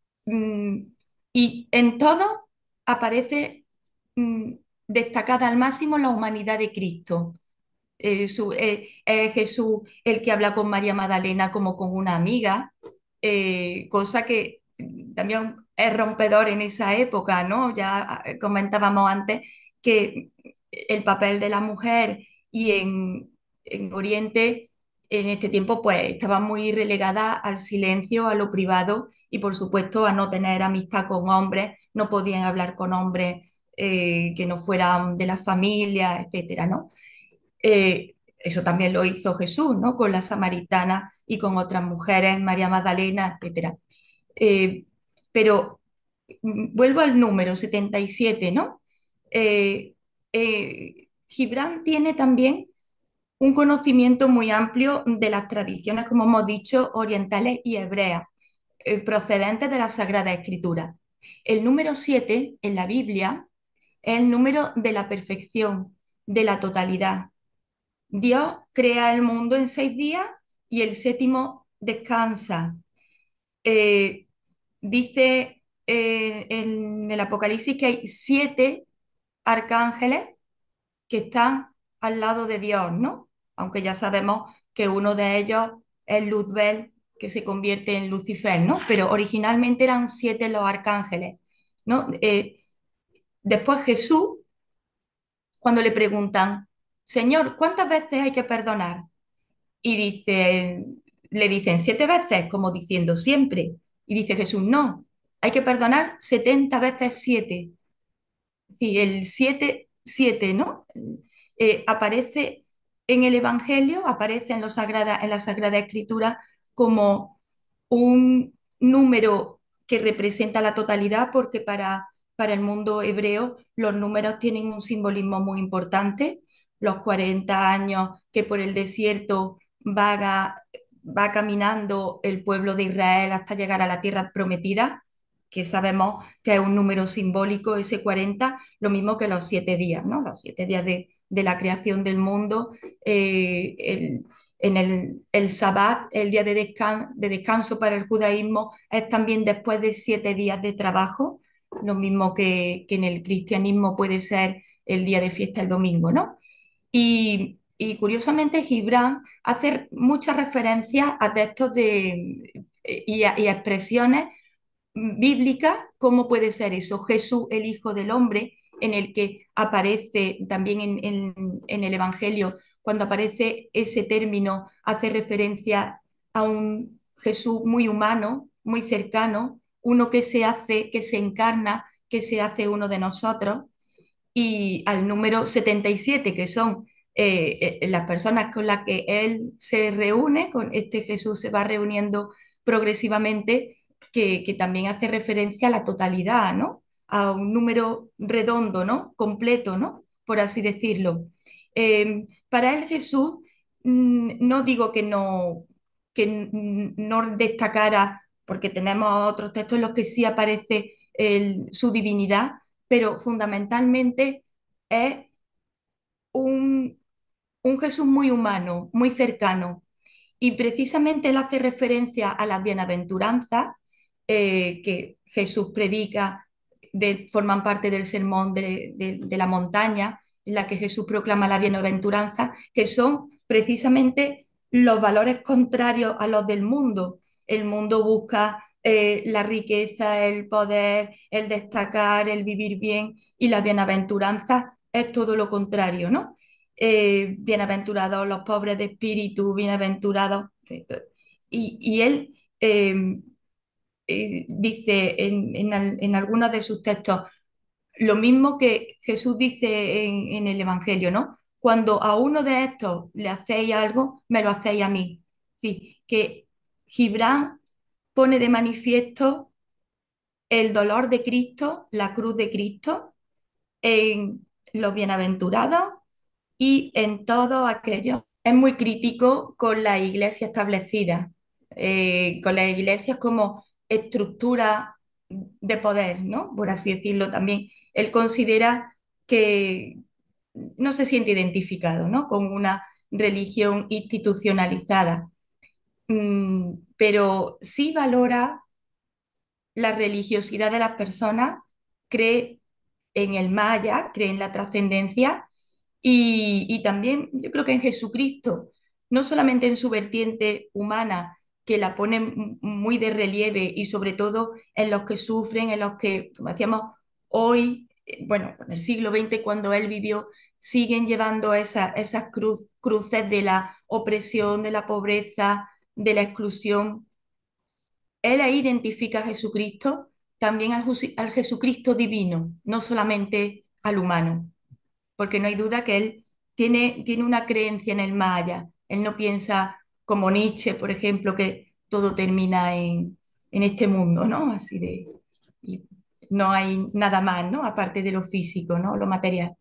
Mm, y en todo aparece mm, destacada al máximo la humanidad de Cristo. Eh, su- eh, es Jesús el que habla con María Magdalena como con una amiga, eh, cosa que también es rompedor en esa época, ¿no? Ya eh, comentábamos antes que el papel de la mujer y en, en Oriente en este tiempo pues estaba muy relegada al silencio, a lo privado y por supuesto a no tener amistad con hombres, no podían hablar con hombres eh, que no fueran de la familia, etcétera, ¿no? Eh, eso también lo hizo Jesús, ¿no? Con la samaritana y con otras mujeres, María Magdalena, etcétera. Eh, pero mm, vuelvo al número setenta y siete, ¿no? Eh, eh, Gibran tiene también un conocimiento muy amplio de las tradiciones, como hemos dicho, orientales y hebreas, eh, procedentes de la Sagrada Escritura. El número siete en la Biblia es el número de la perfección, de la totalidad. Dios crea el mundo en seis días y el séptimo descansa. Eh, dice eh, en el Apocalipsis que hay siete arcángeles que están al lado de Dios, ¿no? Aunque ya sabemos que uno de ellos es Luzbel, que se convierte en Lucifer, ¿no? Pero originalmente eran siete los arcángeles, ¿no? Eh, después Jesús, cuando le preguntan, Señor, ¿cuántas veces hay que perdonar? Y dice, le dicen siete veces, como diciendo siempre. Y dice Jesús, no, hay que perdonar setenta veces siete. Y el siete, siete, ¿no? Eh, aparece en el Evangelio, aparece en, los sagrada, en la Sagrada Escritura como un número que representa la totalidad, porque para, para el mundo hebreo los números tienen un simbolismo muy importante, los cuarenta años que por el desierto vaga, va caminando el pueblo de Israel hasta llegar a la tierra prometida, que sabemos que es un número simbólico, ese cuarenta, lo mismo que los siete días, ¿no? Los siete días de, de la creación del mundo, eh, el, en el, el Sabbat, el día de, descan de descanso para el judaísmo, es también después de siete días de trabajo, lo mismo que, que en el cristianismo puede ser el día de fiesta el domingo, ¿no? Y, y curiosamente Gibran hace muchas referencias a textos de, y, a, y a expresiones bíblicas, cómo puede ser eso, Jesús, el Hijo del Hombre, en el que aparece también en, en, en el Evangelio, cuando aparece ese término, hace referencia a un Jesús muy humano, muy cercano, uno que se hace, que se encarna, que se hace uno de nosotros, y al número setenta y siete, que son eh, eh, las personas con las que él se reúne, con este Jesús se va reuniendo progresivamente, que, que también hace referencia a la totalidad, ¿no? A un número redondo, ¿no? Completo, ¿no? Por así decirlo. Eh, para él Jesús, mm, no digo que no, que n- no destacara, porque tenemos otros textos en los que sí aparece el- su divinidad, pero fundamentalmente es un, un Jesús muy humano, muy cercano. Y precisamente él hace referencia a las bienaventuranzas eh, que Jesús predica, de, forman parte del sermón de, de, de la montaña, en la que Jesús proclama la bienaventuranza, que son precisamente los valores contrarios a los del mundo. El mundo busca eh, la riqueza, el poder, el destacar, el vivir bien, y la bienaventuranza es todo lo contrario, ¿no? Eh, bienaventurados los pobres de espíritu, bienaventurados. Y, y él eh, eh, dice en, en, en, algunos de sus textos lo mismo que Jesús dice en, en el Evangelio, ¿no? Cuando a uno de estos le hacéis algo, me lo hacéis a mí. Sí, que Gibran pone de manifiesto el dolor de Cristo, la cruz de Cristo, en los bienaventurados y en todo aquello. Es muy crítico con la iglesia establecida, eh, con las iglesias como estructura de poder, ¿no? Por así decirlo también. Él considera que no se siente identificado, ¿no? Con una religión institucionalizada, mm, pero sí valora la religiosidad de las personas, cree en el más allá, cree en la trascendencia y, y también yo creo que en Jesucristo, no solamente en su vertiente humana, que la pone m- muy de relieve y sobre todo en los que sufren, en los que, como decíamos, hoy, eh, bueno, en el siglo veinte, cuando él vivió, siguen llevando esa- esas cru- cruces de la opresión, de la pobreza, de la exclusión. Él ahí identifica a Jesucristo, también al, Jusi- al Jesucristo divino, no solamente al humano, porque no hay duda que él tiene, tiene una creencia en el más allá. Él no piensa como Nietzsche, por ejemplo, que todo termina en, en este mundo, ¿no? Así de, y no hay nada más, ¿no? Aparte de lo físico, ¿no? Lo material.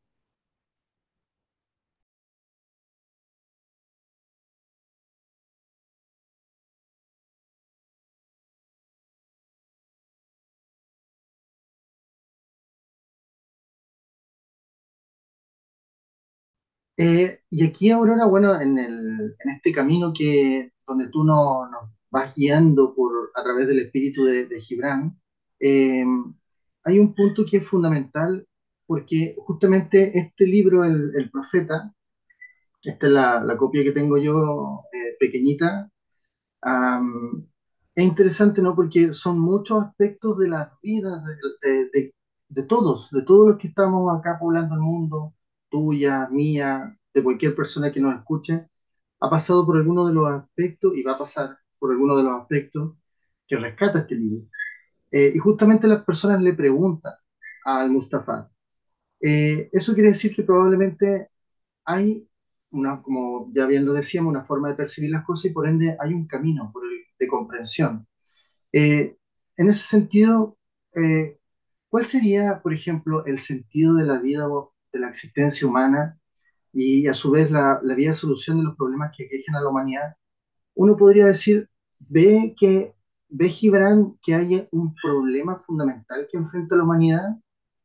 Eh, y aquí, Aurora, bueno, en el, en este camino que, donde tú no- nos vas guiando por, a través del espíritu de, de Gibran, eh, hay un punto que es fundamental porque justamente este libro, El, el Profeta, esta es la, la copia que tengo yo, eh, pequeñita. Am, es interesante, ¿no? Porque son muchos aspectos de las vidas de, de- de- de todos, de todos los que estamos acá poblando el mundo, tuya, mía, de cualquier persona que nos escuche, ha pasado por alguno de los aspectos y va a pasar por alguno de los aspectos que rescata este libro. Eh, y justamente las personas le preguntan al Mustafa. Eh, eso quiere decir que probablemente hay una, como ya bien lo decíamos, una forma de percibir las cosas y por ende hay un camino por el- de comprensión. Eh, en ese sentido, eh, ¿cuál sería, por ejemplo, el sentido de la vida o de la existencia humana y a su vez la, la vía de solución de los problemas que aquejan a la humanidad, uno podría decir, ve que ve Gibran que hay un problema fundamental que enfrenta la humanidad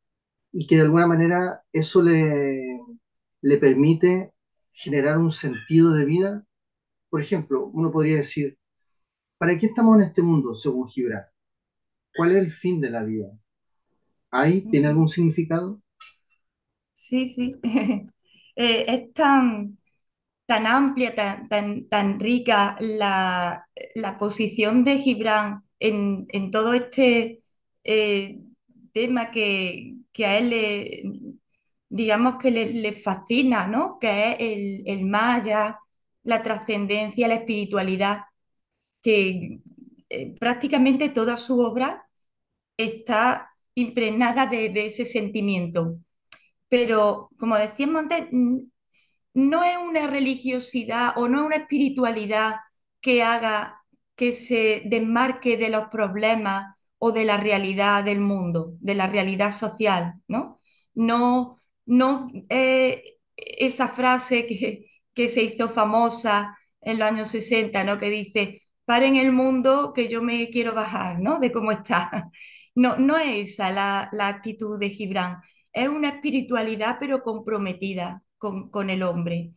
y que de alguna manera eso le, le permite generar un sentido de vida. Por ejemplo, uno podría decir, ¿para qué estamos en este mundo según Gibran? ¿Cuál es el fin de la vida? ¿Hay? ¿Tiene algún significado? Sí, sí. Eh, es tan, tan amplia, tan, tan, tan rica la, la posición de Gibran en, en todo este eh, tema que, que a él le, digamos que le, le fascina, ¿no? Que es el, el más allá, la trascendencia, la espiritualidad, que eh, prácticamente toda su obra está impregnada de, de ese sentimiento. Pero, como decíamos antes, no es una religiosidad o no es una espiritualidad que haga que se desmarque de los problemas o de la realidad del mundo, de la realidad social, ¿no? No, no eh, esa frase que, que se hizo famosa en los años sesenta, ¿no? Que dice, paren el mundo que yo me quiero bajar, ¿no? De cómo está. No, no es esa la, la actitud de Gibran, es una espiritualidad pero comprometida con, con el hombre.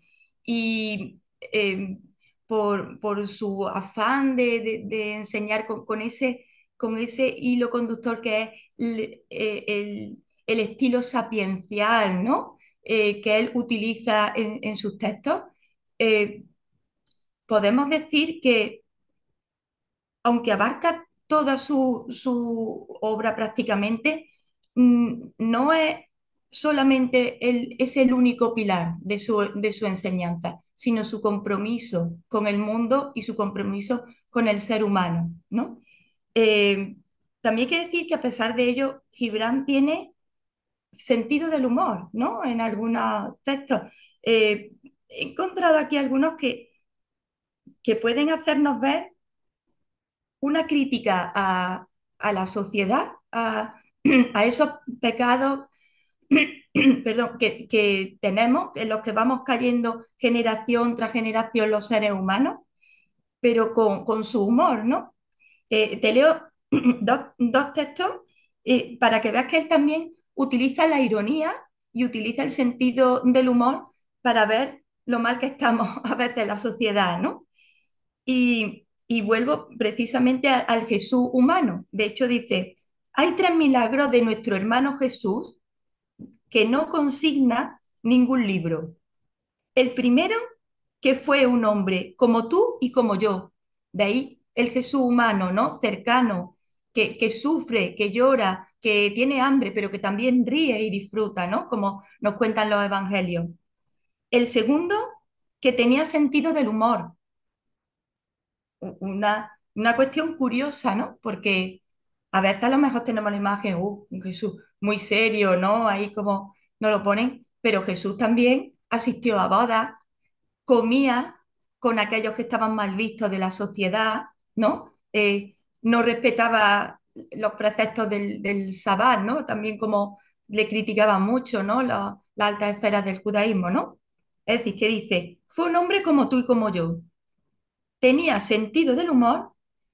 Y eh, por, por su afán de, de- de enseñar con, con ese, con ese hilo conductor que es el, eh, el- el estilo sapiencial, ¿no? Eh, que él utiliza en, en sus textos, eh, podemos decir que aunque abarca toda su, su obra prácticamente, mm, no es solamente el, es el único pilar de su, de su enseñanza, sino su compromiso con el mundo y su compromiso con el ser humano, ¿no? Eh, También hay que decir que a pesar de ello, Gibran tiene sentido del humor, ¿no? En algunos textos. Eh, He encontrado aquí algunos que, que pueden hacernos ver una crítica a, a la sociedad, a, a esos pecados perdón, que, que tenemos, en los que vamos cayendo generación tras generación los seres humanos, pero con, con su humor, ¿no? Eh, te leo dos, dos textos eh, para que veas que él también utiliza la ironía y utiliza el sentido del humor para ver lo mal que estamos a veces en la sociedad, ¿no? Y, y vuelvo precisamente a- al Jesús humano. De hecho, dice, hay tres milagros de nuestro hermano Jesús que no consigna ningún libro. El primero, que fue un hombre como tú y como yo. De ahí el Jesús humano, ¿no? Cercano, que, que sufre, que llora, que tiene hambre, pero que también ríe y disfruta, ¿no? Como nos cuentan los evangelios. El segundo, que tenía sentido del humor, una, una cuestión curiosa, ¿no? Porque a veces a lo mejor tenemos la imagen, uh, un Jesús muy serio, ¿no? Ahí como nos lo ponen, pero Jesús también asistió a bodas, comía con aquellos que estaban mal vistos de la sociedad, ¿no? Eh, no respetaba los preceptos del, del sabbat, ¿no? También como le criticaban mucho, ¿no? Los- las altas esferas del judaísmo, ¿no? Es decir, que dice, fue un hombre como tú y como yo, tenía sentido del humor.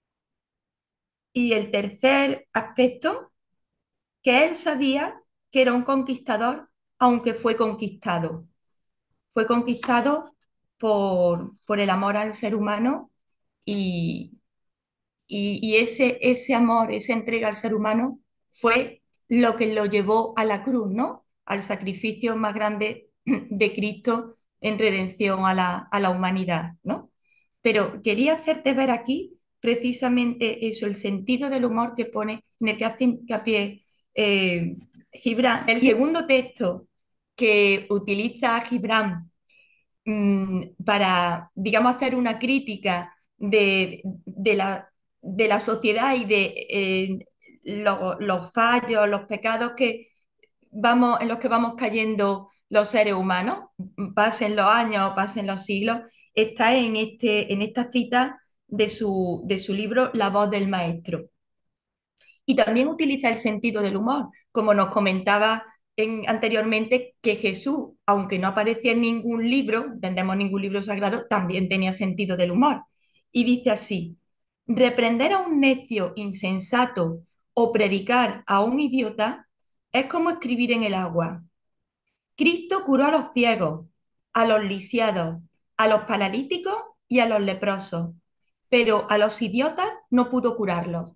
Y el tercer aspecto, que él sabía que era un conquistador, aunque fue conquistado. Fue conquistado por, por el amor al ser humano y, y, y ese, ese amor, esa entrega al ser humano fue lo que lo llevó a la cruz, ¿no? Al sacrificio más grande de Cristo en redención a la, a la humanidad, ¿no? Pero quería hacerte ver aquí precisamente eso, el sentido del humor que pone, en el que hace hincapié eh, Gibran. El segundo texto que utiliza Gibran mm, para, digamos, hacer una crítica de, de la, de la sociedad y de eh, lo- los fallos, los pecados que vamos, en los que vamos cayendo los seres humanos, pasen los años, pasen los siglos, está en, este, en esta cita de su, de su libro La voz del maestro. Y también utiliza el sentido del humor, como nos comentaba en, anteriormente que Jesús, aunque no aparecía en ningún libro, entendemos ningún libro sagrado, también tenía sentido del humor. Y dice así: reprender a un necio insensato o predicar a un idiota es como escribir en el agua. Cristo curó a los ciegos, a los lisiados, a los paralíticos y a los leprosos, pero a los idiotas no pudo curarlos.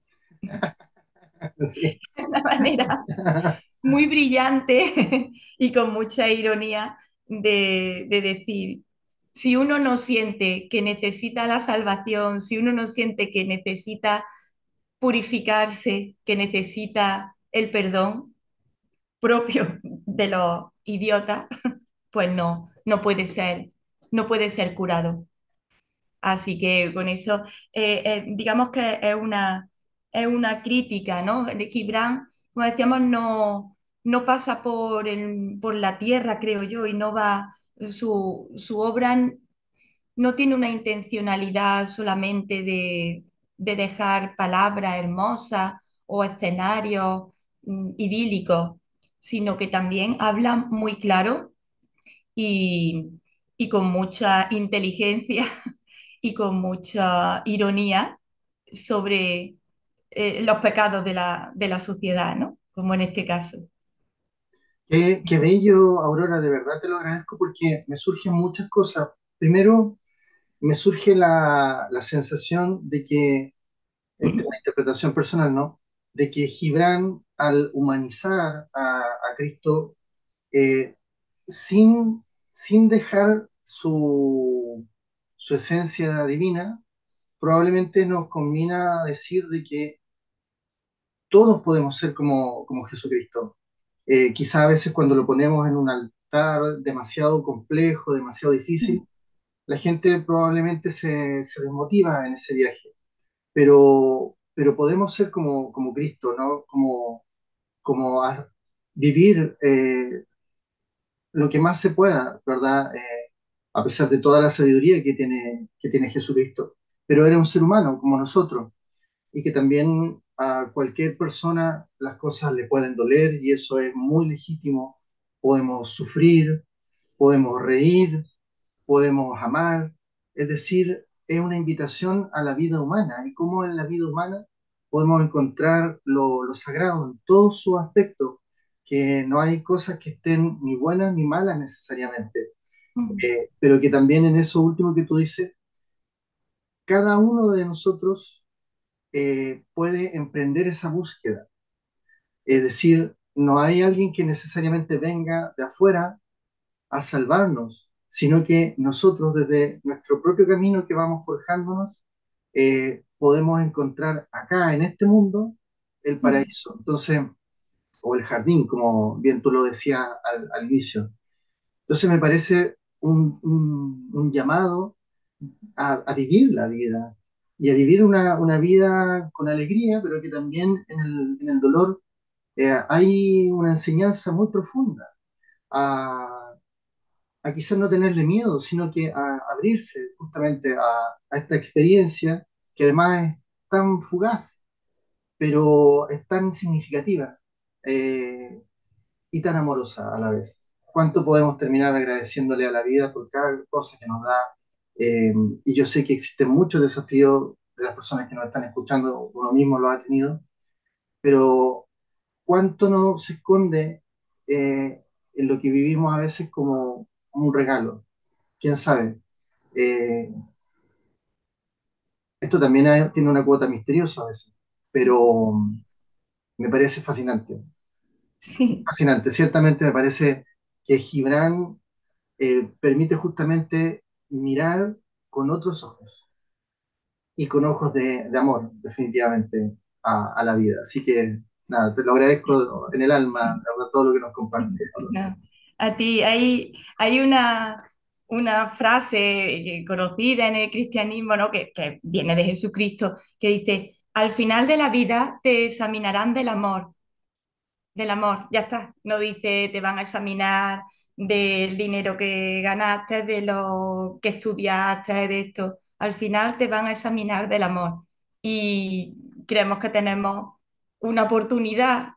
Sí. De una manera muy brillante y con mucha ironía de, de decir, si uno no siente que necesita la salvación, si uno no siente que necesita purificarse, que necesita el perdón propio de los idiotas, pues no, no puede ser, no puede ser curado. Así que con eso, eh, eh, digamos que es una, es una crítica, ¿no? De Gibran, como decíamos, no, no pasa por, el- por la tierra, creo yo, y no va, su, su obra no tiene una intencionalidad solamente de, de dejar palabras hermosas o escenarios mm, idílicos, sino que también habla muy claro y, y con mucha inteligencia y con mucha ironía sobre eh, los pecados de la, de la sociedad, ¿no? Como en este caso. Qué, qué bello, Aurora, de verdad te lo agradezco porque me surgen muchas cosas. Primero, me surge la, la sensación de que, esta es una interpretación personal, ¿no? De que Gibran, al humanizar a, a Cristo, eh, sin, sin dejar su, su esencia divina, probablemente nos combina a decir de que todos podemos ser como, como Jesucristo. Eh, quizá a veces cuando lo ponemos en un altar demasiado complejo, demasiado difícil, la gente probablemente se, se desmotiva en ese viaje, pero, pero podemos ser como, como Cristo, ¿no? Como, como a- vivir eh, lo que más se pueda, ¿verdad? Eh, a pesar de toda la sabiduría que tiene, que tiene Jesucristo. Pero era un ser humano como nosotros y que también a cualquier persona las cosas le pueden doler y eso es muy legítimo. Podemos sufrir, podemos reír, podemos amar, es decir, es una invitación a la vida humana y cómo en la vida humana podemos encontrar lo, lo sagrado en todos sus aspectos, que no hay cosas que estén ni buenas ni malas necesariamente, eh, pero que también en eso último que tú dices, cada uno de nosotros eh, puede emprender esa búsqueda. Es decir, no hay alguien que necesariamente venga de afuera a salvarnos, sino que nosotros desde nuestro propio camino que vamos forjándonos, eh, podemos encontrar acá en este mundo el paraíso. Entonces, o el jardín, como bien tú lo decías al, al inicio. Entonces me parece un, un- un llamado a, a vivir la vida y a vivir una, una vida con alegría, pero que también en el, en el dolor eh, hay una enseñanza muy profunda a, a quizás no tenerle miedo, sino que a abrirse justamente a, a esta experiencia que además es tan fugaz, pero es tan significativa eh, y tan amorosa a la vez. ¿Cuánto podemos terminar agradeciéndole a la vida por cada cosa que nos da? Eh, y yo sé que existen muchos desafíos de las personas que nos están escuchando, uno mismo lo ha tenido, pero ¿cuánto nos esconde eh, en lo que vivimos a veces como, como un regalo? ¿Quién sabe? Eh, Esto también hay- tiene una cuota misteriosa a veces, pero me parece fascinante. Sí. Fascinante. Ciertamente me parece que Gibran eh, permite justamente mirar con otros ojos y con ojos de, de amor, definitivamente, a, a la vida. Así que, nada, te lo agradezco en el alma, de verdad, todo lo que nos comparte. No. A ti, hay, hay una, una frase conocida en el cristianismo, ¿no? que, que viene de Jesucristo, que dice, al final de la vida te examinarán del amor, del amor, ya está. No dice, te van a examinar del dinero que ganaste, de lo que estudiaste, de esto. Al final te van a examinar del amor. Y creemos que tenemos una oportunidad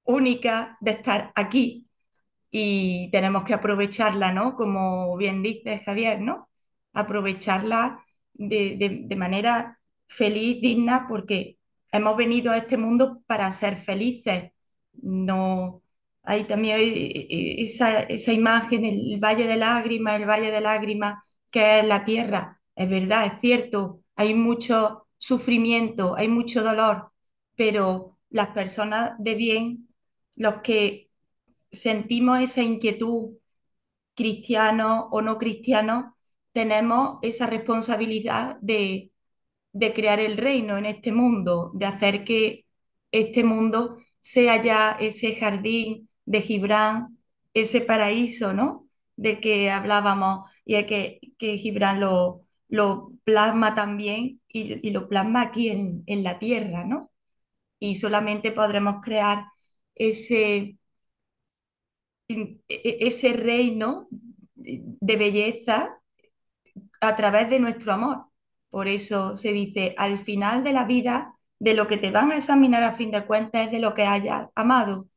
única de estar aquí y tenemos que aprovecharla, ¿no? Como bien dice Javier, ¿no? Aprovecharla de, de- de manera feliz, digna, porque hemos venido a este mundo para ser felices. No, hay también hay esa, esa imagen, el Valle de Lágrimas, el Valle de Lágrimas, que es la tierra. Es verdad, es cierto, hay mucho sufrimiento, hay mucho dolor, pero las personas de bien, los que sentimos esa inquietud, cristianos o no cristianos, tenemos esa responsabilidad de, de crear el reino en este mundo, de hacer que este mundo sea ya ese jardín de Gibran, ese paraíso, ¿no? Del que hablábamos y es que, que Gibran lo, lo plasma también y, y lo plasma aquí en, en la tierra, ¿no? Y solamente podremos crear ese e- e- ese reino de belleza a través de nuestro amor. Por eso se dice, al final de la vida, de lo que te van a examinar a fin de cuentas es de lo que hayas amado.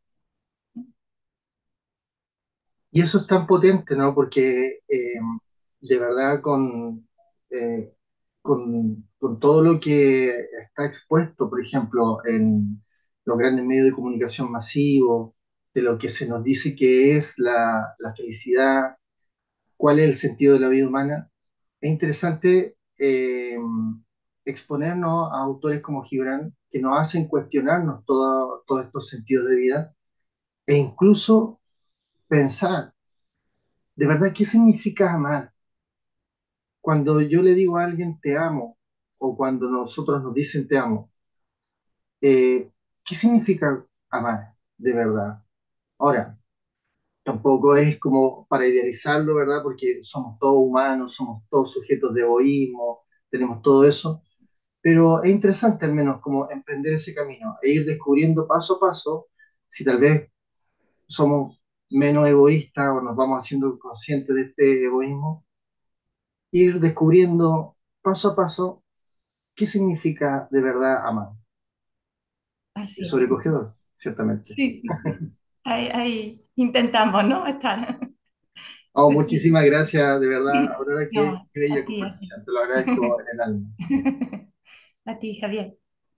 Y eso es tan potente, ¿no? Porque eh, de verdad con, eh, con, con todo lo que está expuesto, por ejemplo, en los grandes medios de comunicación masivos, de lo que se nos dice que es la, la felicidad, cuál es el sentido de la vida humana, es interesante eh, exponernos a autores como Gibran que nos hacen cuestionarnos todo- todos estos sentidos de vida e incluso pensar, ¿de verdad qué significa amar? Cuando yo le digo a alguien te amo, o cuando nosotros nos dicen te amo, eh, ¿qué significa amar de verdad? Ahora, tampoco es como para idealizarlo, ¿verdad? Porque somos todos humanos, somos todos sujetos de egoísmo, tenemos todo eso, pero es interesante al menos como emprender ese camino e ir descubriendo paso a paso si tal vez somos menos egoístas o nos vamos haciendo conscientes de este egoísmo, ir descubriendo paso a paso qué significa de verdad amar. Es Así es. sobrecogedor, ciertamente. Sí, sí, sí. Ahí, ahí intentamos, ¿no? Estar. Oh, Pues sí. muchísimas gracias, de verdad, Aurora, qué, No, qué a bella ti, a ti. conversación, te lo agradezco en el alma. A ti, Javier.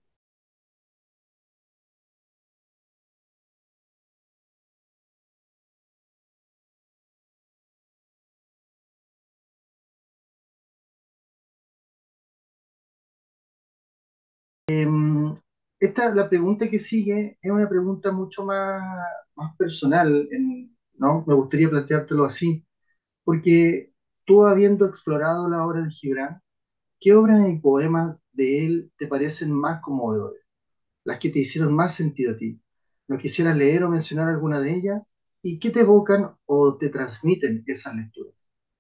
Esta, la pregunta que sigue es una pregunta mucho más, más personal, en- ¿no? Me gustaría planteártelo así, porque tú habiendo explorado la obra de Gibran, ¿qué obras y poemas de él te parecen más conmovedores? Las que te hicieron más sentido a ti. ¿No quisieras leer o mencionar alguna de ellas? ¿Y qué te evocan o te transmiten esas lecturas?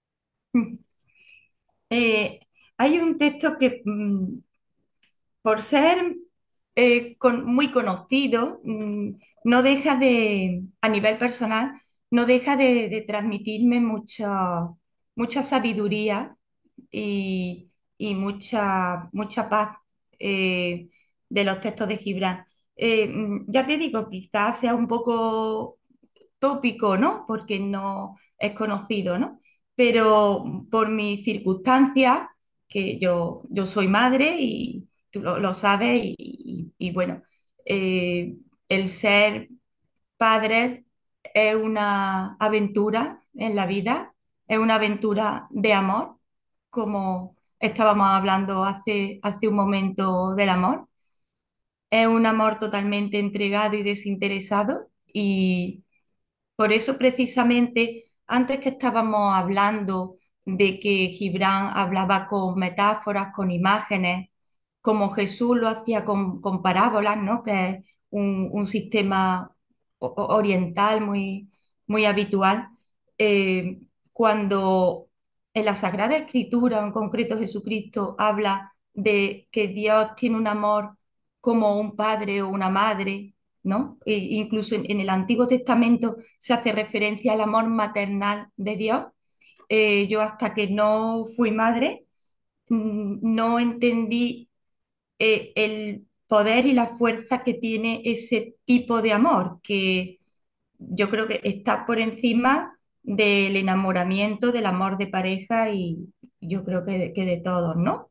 Eh, Hay un texto que, mm, por ser eh, con- muy conocido, mm, no deja de, a nivel personal, no deja de, de transmitirme mucha, mucha sabiduría y, y mucha, mucha paz eh, de los textos de Gibran. Eh, mm, ya te digo, quizás sea un poco tópico, ¿no? Porque no es conocido, ¿no? Pero por mis circunstancias, que yo, yo soy madre y tú lo, lo sabes, y, y- y bueno, eh, el ser padres es una aventura en la vida, es una aventura de amor, como estábamos hablando hace, hace un momento del amor. Es un amor totalmente entregado y desinteresado y por eso precisamente, antes que estábamos hablando de que Gibran hablaba con metáforas, con imágenes, como Jesús lo hacía con, con parábolas, ¿no? Que es un, un sistema o- o- oriental muy, muy habitual. Eh, Cuando en la Sagrada Escritura, en concreto Jesucristo, habla de que Dios tiene un amor como un padre o una madre, ¿no? E incluso en, en el Antiguo Testamento se hace referencia al amor maternal de Dios. Eh, yo hasta que no fui madre, mm, no entendí eh, el poder y la fuerza que tiene ese tipo de amor, que yo creo que está por encima del enamoramiento, del amor de pareja y yo creo que, que de todos, ¿no?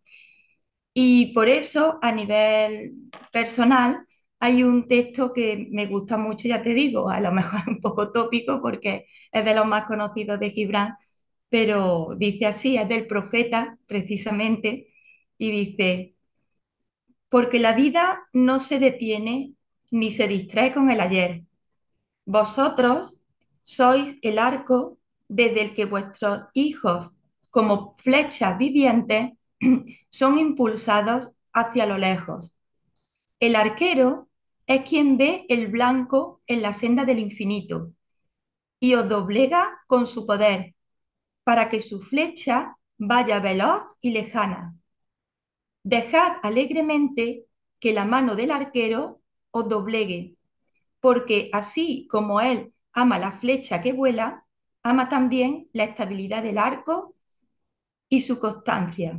Y por eso, a nivel personal, hay un texto que me gusta mucho, ya te digo, a lo mejor un poco tópico porque es de los más conocidos de Gibran, pero dice así, es del profeta precisamente, y dice, porque la vida no se detiene ni se distrae con el ayer. Vosotros sois el arco desde el que vuestros hijos, como flechas vivientes, son impulsados hacia lo lejos. El arquero es quien ve el blanco en la senda del infinito y os doblega con su poder para que su flecha vaya veloz y lejana. Dejad alegremente que la mano del arquero os doblegue, porque así como él ama la flecha que vuela, ama también la estabilidad del arco y su constancia.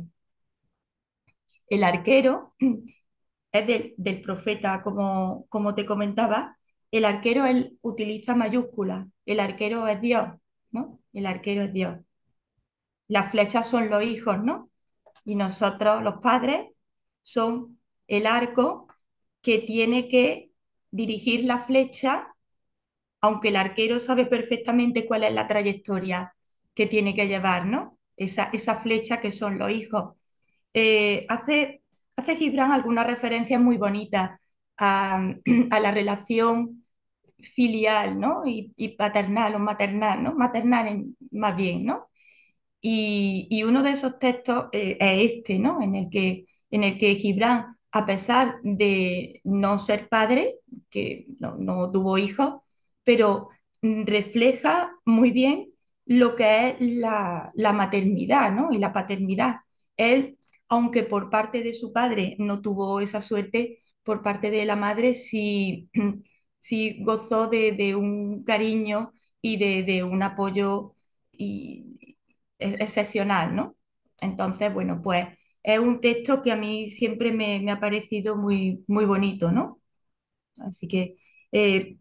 El arquero es del, del profeta, como, como te comentaba. El arquero él utiliza mayúsculas. El arquero es Dios, ¿no? El arquero es Dios. Las flechas son los hijos, ¿no? Y nosotros, los padres, son el arco que tiene que dirigir la flecha, aunque el arquero sabe perfectamente cuál es la trayectoria que tiene que llevar, ¿no? Esa, esa flecha que son los hijos. Eh, hace, hace Gibran algunas referencias muy bonitas a, a la relación filial, ¿no? Y, y paternal o maternal, ¿no? Maternal en- más bien, ¿no? Y, y uno de esos textos eh, es este, ¿no? En el que, en el que Gibran, a pesar de no ser padre, que no, no tuvo hijos, pero mm, refleja muy bien lo que es la, la maternidad, ¿no? Y la paternidad. Él, aunque por parte de su padre no tuvo esa suerte, por parte de la madre sí, sí gozó de, de un cariño y de, de un apoyo y, ex- excepcional, ¿no? Entonces, bueno, pues es un texto que a mí siempre me, me ha parecido muy, muy bonito, ¿no? Así que eh,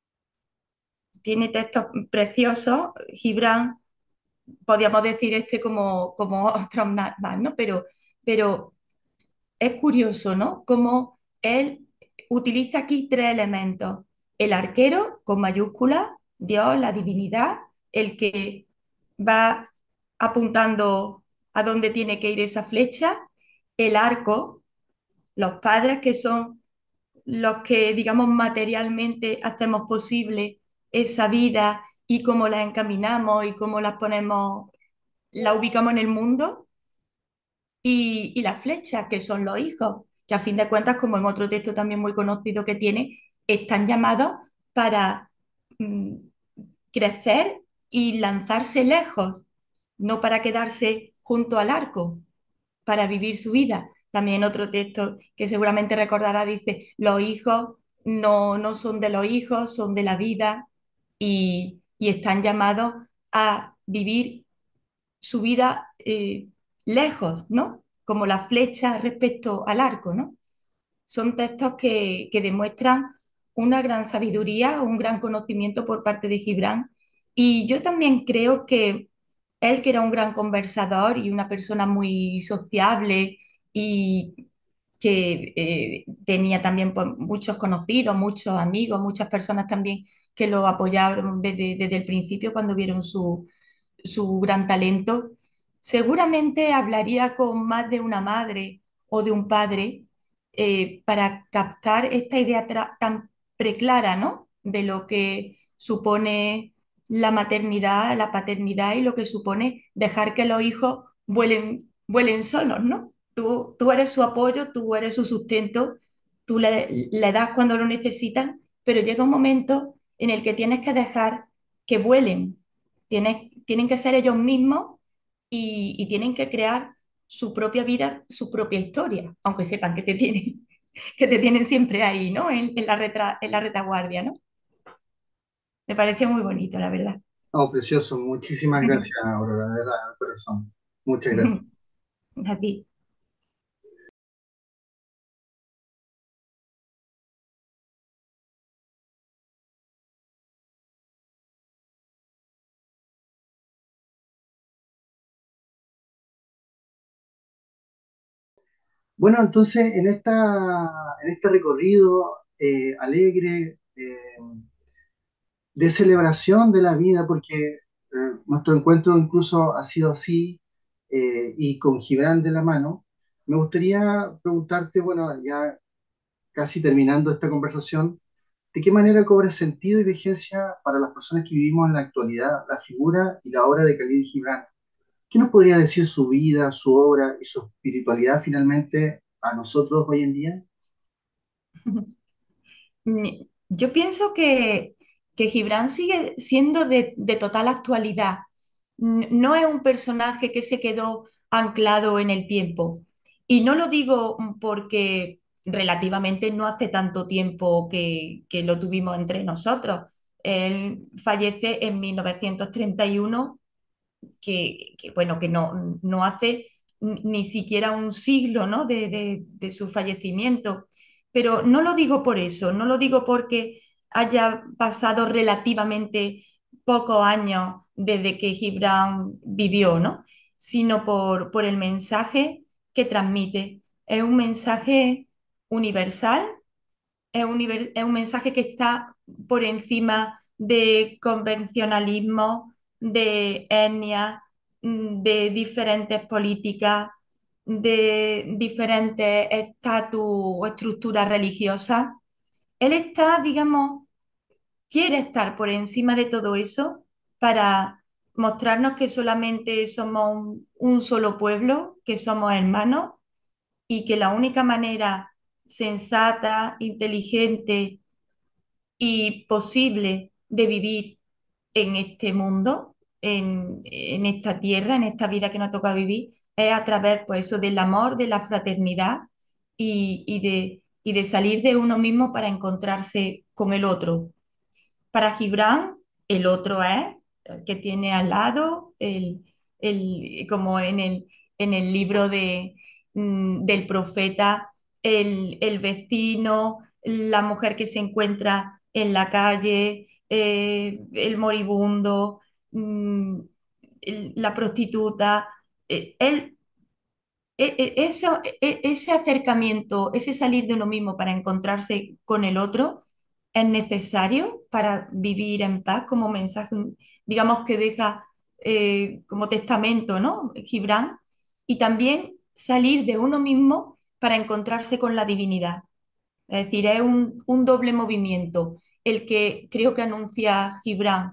tiene textos preciosos. Gibran, podríamos decir este como, como otros más, más, ¿no? Pero, pero es curioso, ¿no? Cómo él utiliza aquí tres elementos. El arquero, con mayúscula, Dios, la divinidad, el que va apuntando a dónde tiene que ir esa flecha, el arco, los padres que son los que, digamos, materialmente hacemos posible esa vida y cómo la encaminamos y cómo la ponemos, la ubicamos en el mundo, y, y las flechas, que son los hijos, que a fin de cuentas, como en otro texto también muy conocido que tiene, están llamados para mm, crecer y lanzarse lejos, no para quedarse junto al arco, para vivir su vida. También otro texto que seguramente recordará dice, los hijos no, no son de los hijos, son de la vida y, y están llamados a vivir su vida eh, lejos, ¿no? Como la flecha respecto al arco, ¿no? Son textos que, que demuestran una gran sabiduría, un gran conocimiento por parte de Gibran. Y yo también creo que él, que era un gran conversador y una persona muy sociable y que eh, tenía también pues, muchos conocidos, muchos amigos, muchas personas también que lo apoyaron desde, desde el principio cuando vieron su, su gran talento, seguramente hablaría con más de una madre o de un padre eh, para captar esta idea tra- tan preclara, ¿no? De lo que supone la maternidad, la paternidad y lo que supone dejar que los hijos vuelen, vuelen solos, ¿no? Tú, tú eres su apoyo, tú eres su sustento, tú le, le das cuando lo necesitan, pero llega un momento en el que tienes que dejar que vuelen. Tienes- tienen que ser ellos mismos y, y tienen que crear su propia vida, su propia historia, aunque sepan que te tienen, que te tienen siempre ahí, ¿no? En, en la retra- en la retaguardia, ¿no? Me parece muy bonito, la verdad. Oh, precioso. Muchísimas gracias, Aurora, de verdad, de corazón. Muchas gracias. A ti. Bueno, entonces en esta, en este recorrido eh, alegre, eh, de celebración de la vida, porque eh, nuestro encuentro incluso ha sido así, eh, y con Gibran de la mano, me gustaría preguntarte, bueno, ya casi terminando esta conversación, ¿de qué manera cobra sentido y vigencia para las personas que vivimos en la actualidad la figura y la obra de Khalil Gibran? ¿Qué nos podría decir su vida, su obra y su espiritualidad finalmente a nosotros hoy en día? Ni- Yo pienso que, que Gibran sigue siendo de, de total actualidad. N- No es un personaje que se quedó anclado en el tiempo. Y no lo digo porque relativamente no hace tanto tiempo que, que lo tuvimos entre nosotros. Él fallece en mil novecientos treinta y uno, que, que, bueno, que no, no hace ni siquiera un siglo, ¿no? de, de- de su fallecimiento. Pero no lo digo por eso, no lo digo porque haya pasado relativamente pocos años desde que Gibran vivió, ¿no? Sino por, por el mensaje que transmite. Es un mensaje universal, es un, nivel- es un mensaje que está por encima de convencionalismo, de etnia, mm, de diferentes políticas, de diferentes estatus o estructuras religiosas. Él está, digamos, quiere estar por encima de todo eso para mostrarnos que solamente somos un, un solo pueblo, que somos hermanos y que la única manera sensata, inteligente y posible de vivir en este mundo, en, en esta tierra, en esta vida que nos toca vivir, es a través, pues, eso, del amor, de la fraternidad y, y de, y de salir de uno mismo para encontrarse con el otro. Para Gibran, el otro es el que tiene al lado, el, el- como en el, en el libro de, mm, del profeta, el, el vecino, la mujer que se encuentra en la calle, eh, el moribundo, mm, el- la prostituta. Eh, él e- e- eso- e- ese acercamiento, ese salir de uno mismo para encontrarse con el otro, es necesario para vivir en paz como mensaje, digamos que deja eh, como testamento, ¿no? Gibran, y también salir de uno mismo para encontrarse con la divinidad. Es decir, es un, un doble movimiento el que creo que anuncia Gibran,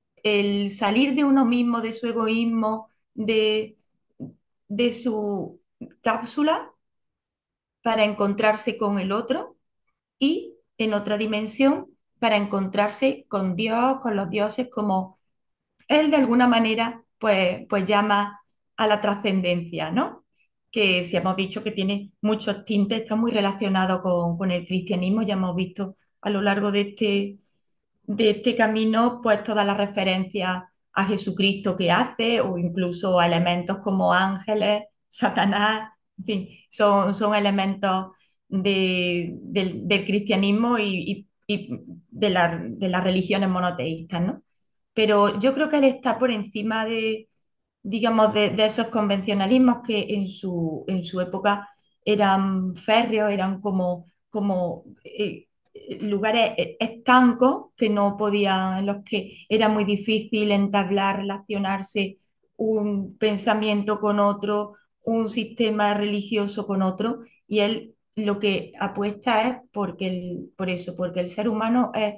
el salir de uno mismo, de su egoísmo, de, de su cápsula para encontrarse con el otro y en otra dimensión para encontrarse con Dios, con los dioses, como él de alguna manera pues, pues llama a la trascendencia, ¿no? Que si hemos dicho que tiene muchos tintes, está muy relacionado con, con el cristianismo, ya hemos visto a lo largo de este, de este camino, pues todas las referencias a Jesucristo que hace, o incluso a elementos como ángeles, Satanás, en fin, son, son elementos de- del, del cristianismo y, y- y de, la- de las religiones monoteístas, ¿no? Pero yo creo que él está por encima de, digamos, de, de esos convencionalismos que en su, en su época eran férreos, eran como, como eh, lugares eh, estancos que no podían, en los que era muy difícil entablar, relacionarse un pensamiento con otro, un sistema religioso con otro, y él lo que apuesta es porque el, por eso, porque el ser humano es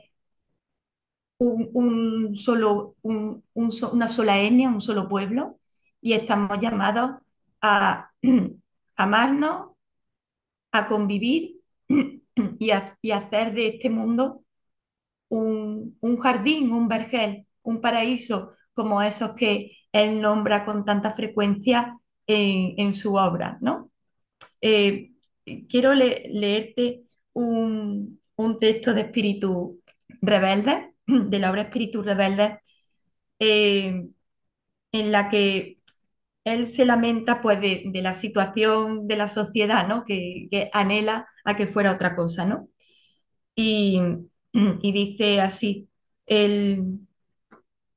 un, un solo, un- un so- una sola etnia, un solo pueblo, y estamos llamados a amarnos, a convivir y a, y a hacer de este mundo un, un jardín, un vergel, un paraíso, como esos que él nombra con tanta frecuencia en, en su obra, ¿no? Eh, quiero le- leerte un, un texto de Espíritu Rebelde, de la obra Espíritu Rebelde, eh, en la que él se lamenta pues de, de la situación de la sociedad, ¿no? Que, que anhela a que fuera otra cosa, ¿no? Y, y dice así, el,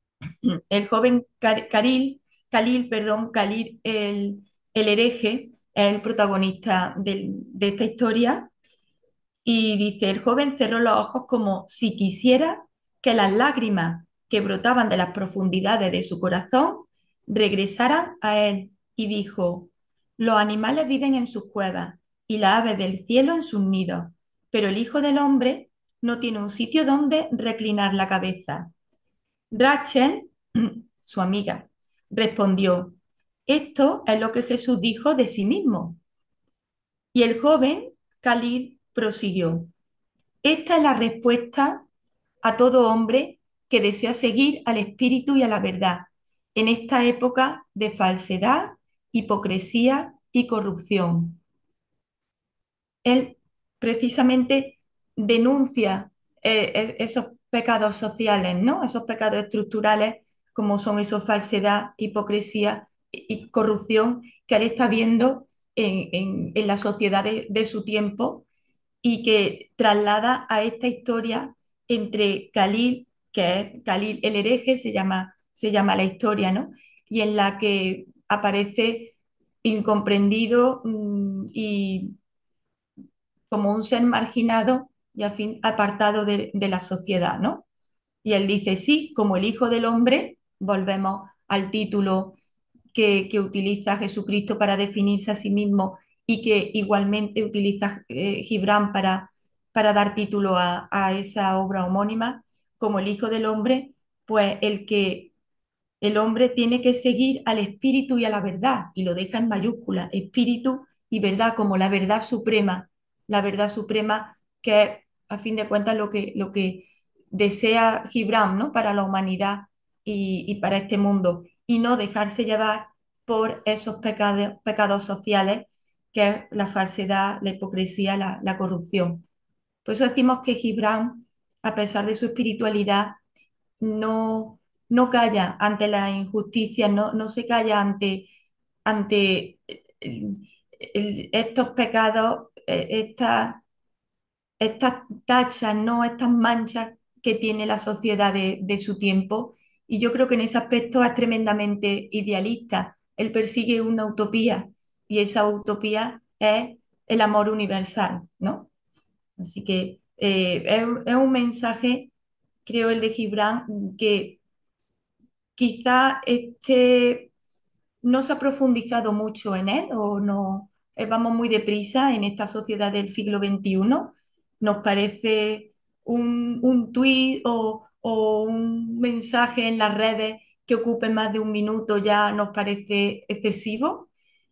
el joven Car- Khalil, Khalil, perdón, Khalil el, el hereje, es el protagonista del- de esta historia. Y dice, el joven cerró los ojos como si quisiera que las lágrimas que brotaban de las profundidades de su corazón regresaran a él y dijo, los animales viven en sus cuevas y las aves del cielo en sus nidos, pero el Hijo del Hombre no tiene un sitio donde reclinar la cabeza. Rachel, su amiga, respondió, esto es lo que Jesús dijo de sí mismo. Y el joven, Khalil, prosiguió. Esta es la respuesta a todo hombre que desea seguir al espíritu y a la verdad en esta época de falsedad, hipocresía y corrupción. Él precisamente denuncia eh, eh, esos pecados sociales, ¿no? Esos pecados estructurales como son esos falsedad, hipocresía y, y corrupción que él está viendo en, en- en la sociedad de de su tiempo y que traslada a esta historia entre Khalil, que es Khalil el hereje, se llama, se llama la historia, ¿no? Y en la que aparece incomprendido mm, y como un ser marginado y al fin apartado de, de la sociedad, ¿no? Y él dice, sí, como el Hijo del Hombre, volvemos al título que, que utiliza Jesucristo para definirse a sí mismo y que igualmente utiliza eh, Gibran para, para dar título a, a esa obra homónima, como el Hijo del Hombre, pues el que el hombre tiene que seguir al espíritu y a la verdad, y lo deja en mayúscula, espíritu y verdad como la verdad suprema, la verdad suprema que es, a fin de cuentas, lo que, lo que desea Gibran, ¿no? Para la humanidad y, y para este mundo, y no dejarse llevar por esos pecados, pecados sociales, que es la falsedad, la hipocresía, la, la corrupción. Por eso decimos que Gibran, a pesar de su espiritualidad, no, no calla ante la injusticia, no, no se calla ante, ante el- el- estos pecados, eh, estas, estas tachas, ¿no? Estas manchas que tiene la sociedad de, de su tiempo. Y yo creo que en ese aspecto es tremendamente idealista. Él persigue una utopía y esa utopía es el amor universal, ¿no? Así que eh, es, es un mensaje, creo, el de Gibran, que quizá este no se ha profundizado mucho en él o no eh, vamos muy deprisa en esta sociedad del siglo veintiuno. Nos parece un, un tuit o, o un mensaje en las redes que ocupe más de un minuto ya nos parece excesivo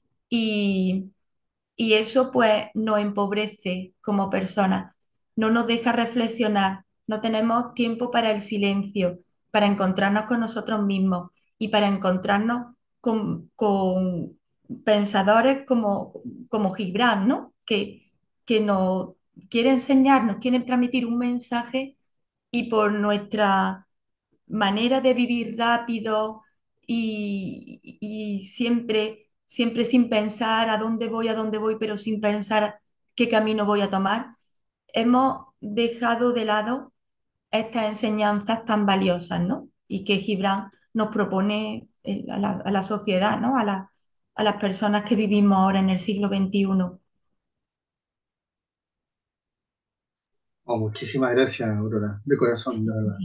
y, y eso pues nos empobrece como personas, no nos deja reflexionar, no tenemos tiempo para el silencio, para encontrarnos con nosotros mismos y para encontrarnos con, con pensadores como, como Gibran, ¿no? Que, que nos quiere enseñar, nos quiere transmitir un mensaje y por nuestra manera de vivir rápido y, y siempre, siempre sin pensar a dónde voy, a dónde voy, pero sin pensar qué camino voy a tomar, hemos dejado de lado estas enseñanzas tan valiosas, ¿no? Y que Gibran nos propone eh, a la, a la sociedad, ¿no? A la- a las personas que vivimos ahora en el siglo veintiuno. Oh, muchísimas gracias, Aurora, de corazón, de verdad.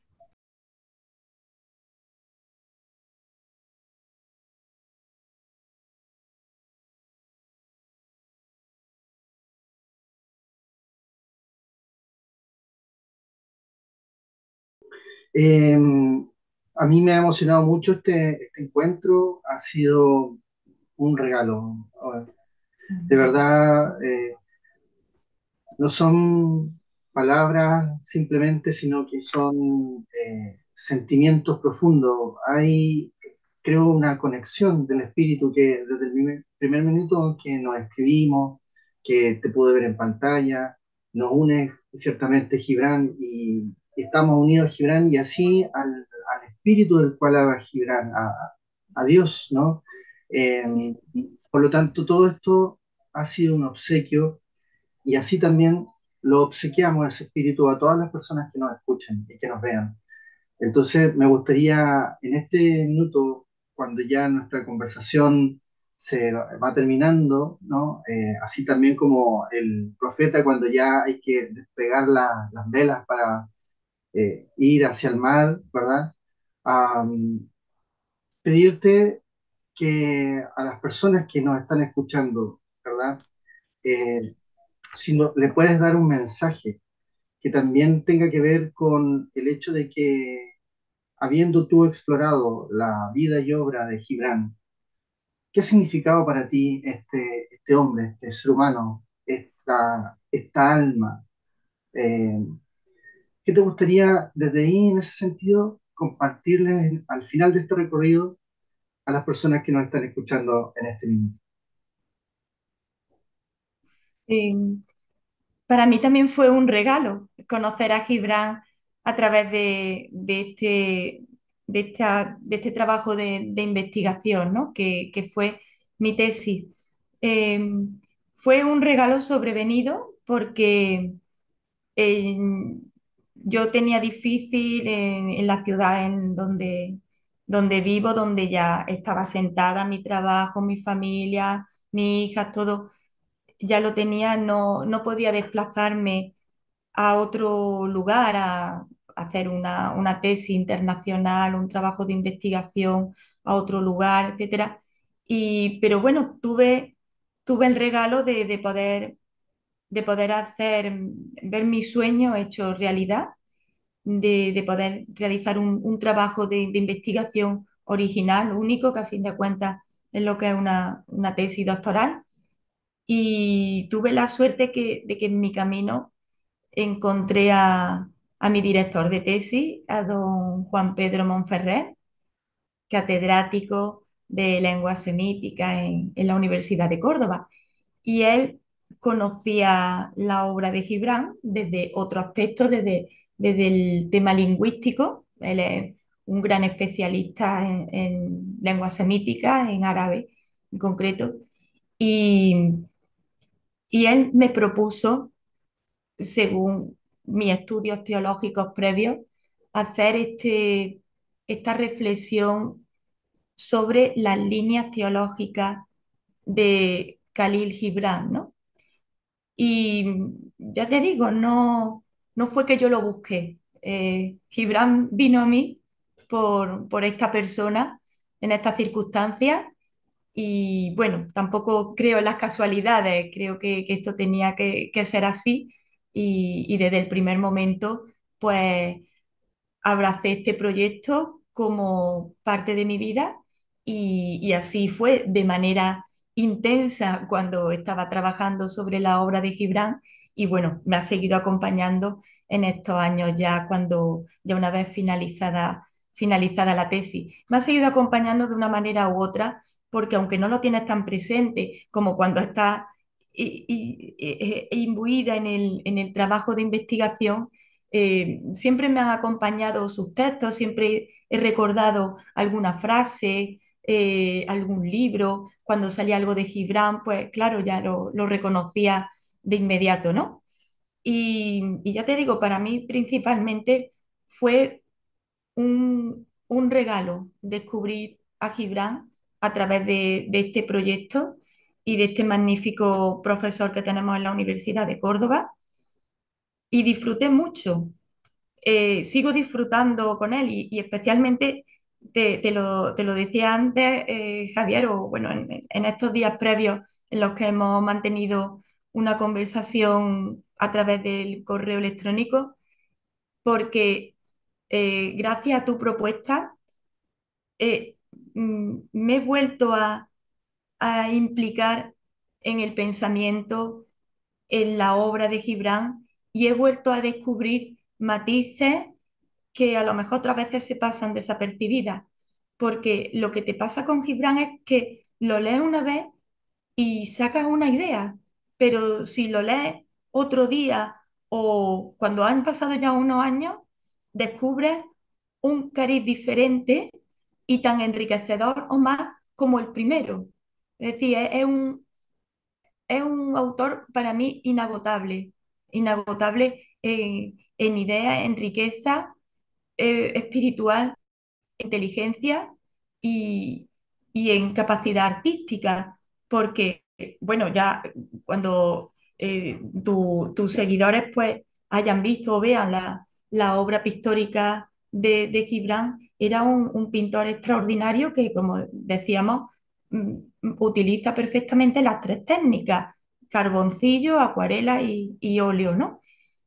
Eh, a mí me ha emocionado mucho este, este encuentro, ha sido un regalo. De verdad, eh, no son palabras simplemente, sino que son eh, sentimientos profundos. Hay, creo, una conexión del espíritu que desde el primer, primer minuto que nos escribimos, que te pude ver en pantalla, nos une ciertamente Gibran y estamos unidos Gibran y así al, al espíritu del cual habla Gibran, a, a Dios, ¿no? Eh, Sí, sí, por lo tanto, todo esto ha sido un obsequio y así también lo obsequiamos ese espíritu a todas las personas que nos escuchen y que nos vean. Entonces, me gustaría en este minuto, cuando ya nuestra conversación se va terminando, ¿no? Eh, así también como el profeta cuando ya hay que despegar la- las velas para eh, ir hacia el mar, ¿verdad? Am, pedirte que a las personas que nos están escuchando, ¿verdad? Eh, si no- le puedes dar un mensaje que también tenga que ver con el hecho de que, habiendo tú explorado la vida y obra de Gibran, ¿qué ha significado para ti este, este hombre, este ser humano, esta, esta alma? Eh, ¿qué te gustaría desde ahí, en ese sentido, compartirles al final de este recorrido a las personas que nos están escuchando en este minuto? Eh, para mí también fue un regalo conocer a Gibran a través de, de este, de, esta- de este trabajo de, de investigación, ¿no? que, que fue mi tesis. Eh, Fue un regalo sobrevenido porque eh, yo tenía difícil en, en la ciudad en donde, donde vivo, donde ya estaba sentada, mi trabajo, mi familia, mi hija, todo ya lo tenía, no, no podía desplazarme a otro lugar a hacer una, una tesis internacional, un trabajo de investigación a otro lugar, etcétera. Y, pero bueno, tuve, tuve el regalo de, de poder, de poder hacer, ver mi sueño hecho realidad, de, de poder realizar un, un trabajo de, de investigación original, único, que a fin de cuentas es lo que es una, una tesis doctoral. Y tuve la suerte que, de que en mi camino encontré a, a mi director de tesis, a don Juan Pedro Monferrer, catedrático de lengua semítica en, en la Universidad de Córdoba. Y él conocía la obra de Gibran desde otro aspecto, desde, desde el tema lingüístico. Él es un gran especialista en, en lengua semítica, en árabe en concreto. Y, y él me propuso, según mis estudios teológicos previos, hacer este, esta reflexión sobre las líneas teológicas de Khalil Gibran, ¿no? Y ya te digo, no, no fue que yo lo busqué. Eh, Gibran vino a mí por, por esta persona en estas circunstancias y bueno, tampoco creo en las casualidades, creo que, que esto tenía que, que ser así y, y desde el primer momento pues abracé este proyecto como parte de mi vida y, y así fue de manera intensa cuando estaba trabajando sobre la obra de Gibran y bueno, me ha seguido acompañando en estos años ya cuando ya una vez finalizada, finalizada la tesis. Me ha seguido acompañando de una manera u otra porque aunque no lo tienes tan presente como cuando estás i- i- i- imbuida en el, en el trabajo de investigación, eh, siempre me han acompañado sus textos, siempre he recordado alguna frase, eh, algún libro, cuando salía algo de Gibran, pues claro, ya lo, lo reconocía de inmediato, ¿no? Y, y ya te digo, para mí principalmente fue un, un regalo descubrir a Gibran a través de, de este proyecto y de este magnífico profesor que tenemos en la Universidad de Córdoba. Y disfruté mucho, eh, sigo disfrutando con él y, y especialmente te, te lo, te lo decía antes, eh, Javier, o bueno, en, en estos días previos en los que hemos mantenido una conversación a través del correo electrónico, porque eh, gracias a tu propuesta eh, mm, me he vuelto a, a implicar en el pensamiento, en la obra de Gibran y he vuelto a descubrir matices que a lo mejor otras veces se pasan desapercibidas, porque lo que te pasa con Gibran es que lo lees una vez y sacas una idea, pero si lo lees otro día o cuando han pasado ya unos años, descubres un cariz diferente y tan enriquecedor o más como el primero. Es decir, es, es un, es un autor para mí inagotable, inagotable en, en idea, en riqueza eh, espiritual, inteligencia y, y en capacidad artística, porque, bueno, ya cuando eh, tu- tus seguidores pues hayan visto o vean la, la obra pictórica de, de Gibran, era un, un pintor extraordinario que, como decíamos, mm, utiliza perfectamente las tres técnicas: carboncillo, acuarela y, y óleo, ¿no?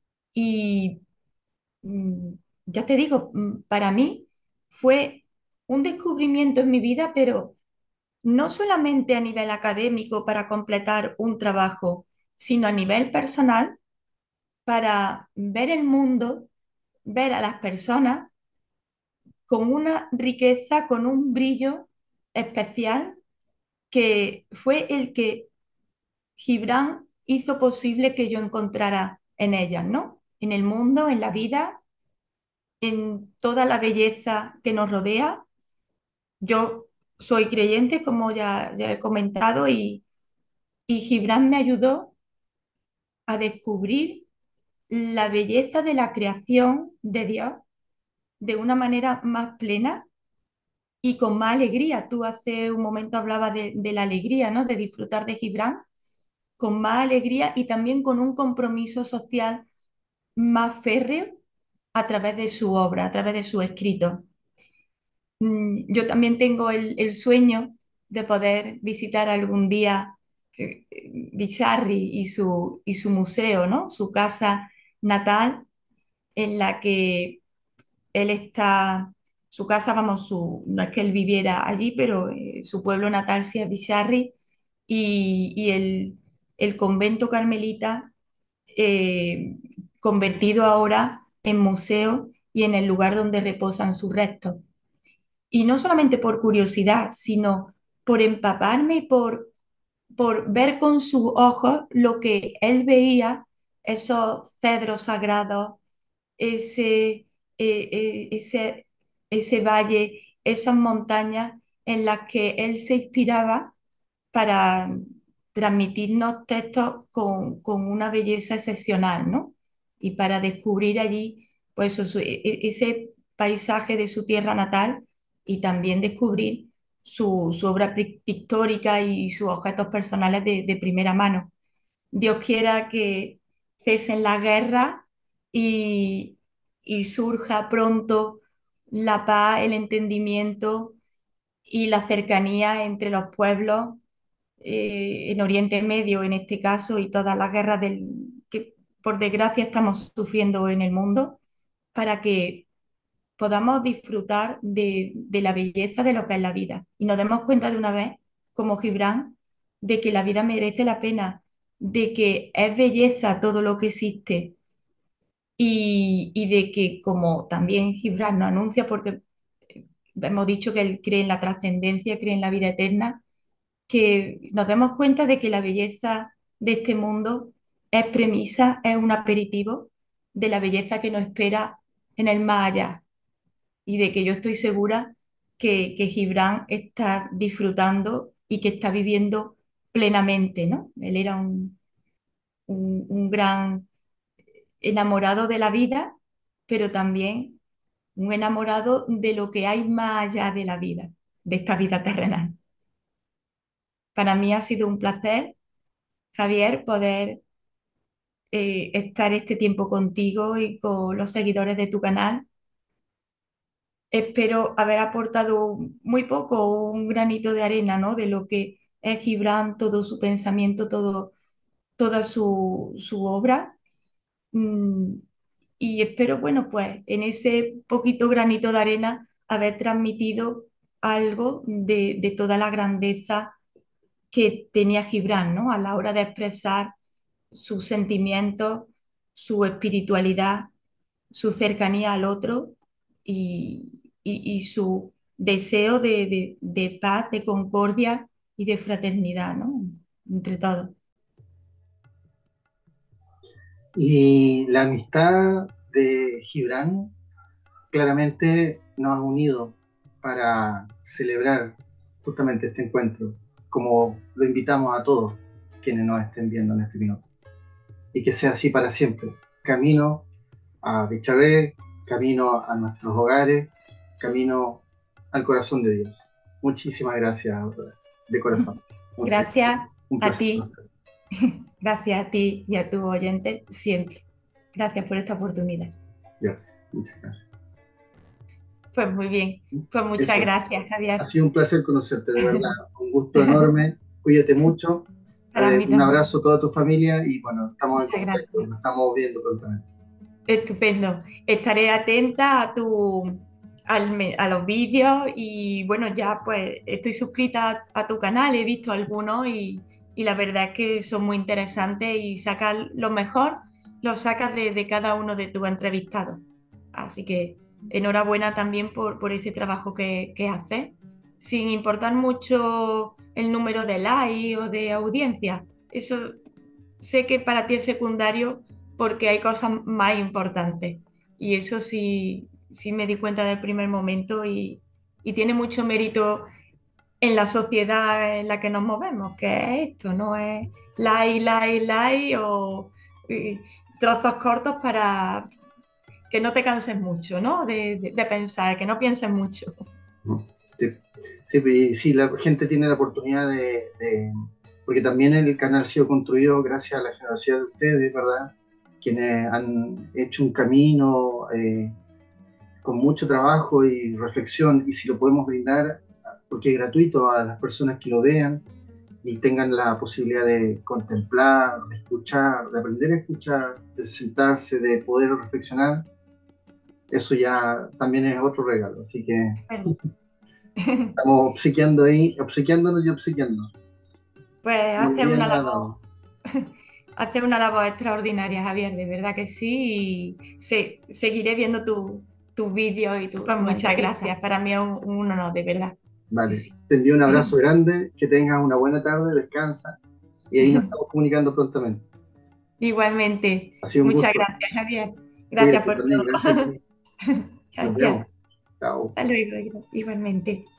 Y mm, ya te digo, mm, para mí fue un descubrimiento en mi vida, pero no solamente a nivel académico para completar un trabajo, sino a nivel personal para ver el mundo, ver a las personas con una riqueza, con un brillo especial que fue el que Gibran hizo posible que yo encontrara en ellas, ¿no? En el mundo, en la vida, en toda la belleza que nos rodea. Yo soy creyente, como ya, ya he comentado, y, y Gibran me ayudó a descubrir la belleza de la creación de Dios de una manera más plena y con más alegría. Tú hace un momento hablabas de, de la alegría, ¿no? De disfrutar de Gibran con más alegría y también con un compromiso social más férreo a través de su obra, a través de su escrito. Mm, Yo también tengo el, el sueño de poder visitar algún día eh, Bicharri y su, y su museo, ¿no? Su casa natal, en la que él está, su casa, vamos, su, no es que él viviera allí, pero eh, su pueblo natal sí es Bicharri, y, y el, el convento carmelita eh, convertido ahora en museo y en el lugar donde reposan sus restos. Y no solamente por curiosidad, sino por empaparme y por, por ver con sus ojos lo que él veía, esos cedros sagrados, ese, eh, eh, ese, ese valle, esas montañas en las que él se inspiraba para transmitirnos textos con, con una belleza excepcional, ¿no? Y para descubrir allí, pues, eso, su- e- e- ese paisaje de su tierra natal y también descubrir su, su obra pi- pictórica y sus objetos personales de, de primera mano. Dios quiera que cesen la guerra y, y surja pronto la paz, el entendimiento y la cercanía entre los pueblos eh, en Oriente Medio, en este caso, y todas las guerras del, que por desgracia estamos sufriendo en el mundo, para que podamos disfrutar de, de la belleza de lo que es la vida y nos demos cuenta de una vez, como Gibran, de que la vida merece la pena, de que es belleza todo lo que existe y, y de que, como también Gibran nos anuncia, porque hemos dicho que él cree en la trascendencia, cree en la vida eterna, que nos demos cuenta de que la belleza de este mundo es premisa, es un aperitivo de la belleza que nos espera en el más allá, y de que yo estoy segura que, que Gibran está disfrutando y que está viviendo plenamente, ¿no? Él era un, un, un gran enamorado de la vida, pero también un enamorado de lo que hay más allá de la vida, de esta vida terrenal. Para mí ha sido un placer, Javier, poder eh, estar este tiempo contigo y con los seguidores de tu canal. Espero haber aportado muy poco, un granito de arena, ¿no? De lo que es Gibran, todo su pensamiento, todo, toda su, su obra. Mm, y espero, bueno, pues en ese poquito granito de arena haber transmitido algo de, de toda la grandeza que tenía Gibran, ¿no? A la hora de expresar sus sentimientos, su espiritualidad, su cercanía al otro y, y- y su deseo de, de- de paz, de concordia y de fraternidad, ¿no? Entre todos. Y la amistad de Gibran claramente nos ha unido para celebrar justamente este encuentro, como lo invitamos a todos quienes nos estén viendo en este minuto. Y que sea así para siempre. Camino a Bicharré, camino a nuestros hogares, camino al corazón de Dios. Muchísimas gracias, Aurora, de corazón. Mucho, Gracias un a placer ti, conocerte. gracias a ti y a tus oyentes siempre. Gracias por esta oportunidad. Gracias, muchas gracias. Pues muy bien, pues muchas Eso. gracias, Javier. Ha sido un placer conocerte, de verdad. Un gusto enorme. Cuídate mucho. Para Eh, mí un también. abrazo a toda tu familia y bueno, estamos en Muchas contacto, gracias. nos estamos viendo prontamente. Estupendo. Estaré atenta a tu al me- a los vídeos y bueno, ya pues estoy suscrita a, a tu canal, he visto algunos y, y la verdad es que son muy interesantes y sacas lo mejor, lo sacas de, de cada uno de tus entrevistados. Así que enhorabuena también por, por ese trabajo que, que haces, sin importar mucho el número de likes o de audiencia. Eso sé que para ti es secundario porque hay cosas más importantes. Y eso sí, sí me di cuenta del primer momento y, y tiene mucho mérito en la sociedad en la que nos movemos, que es esto, no es like, like, like o y, trozos cortos para que no te canses mucho, ¿no? De, de, de pensar, que no pienses mucho. Sí, sí, y sí, la gente tiene la oportunidad de, de- porque también el canal ha sido construido gracias a la generosidad de ustedes, ¿verdad? Quienes han hecho un camino eh, con mucho trabajo y reflexión, y si lo podemos brindar, porque es gratuito a las personas que lo vean y tengan la posibilidad de contemplar, de escuchar, de aprender a escuchar, de sentarse, de poder reflexionar, eso ya también es otro regalo. Así que estamos obsequiando ahí, obsequiándonos y obsequiándonos. Pues Muy haces bien una labor, dado. haces una labor extraordinaria, Javier, de verdad que sí. Y se- seguiré viendo tu- tus vídeos y tu, pues muchas gracias. Para mí es un, un honor, de verdad. Vale, Sí. te envío un abrazo grande, que tengas una buena tarde, descansa y ahí nos estamos comunicando prontamente. Igualmente. Ha sido un Muchas gusto. gracias, Javier. Gracias Cuídate por también, todo. gracias a ti. Nos Gracias. vemos. Chao. Hasta luego. Igualmente.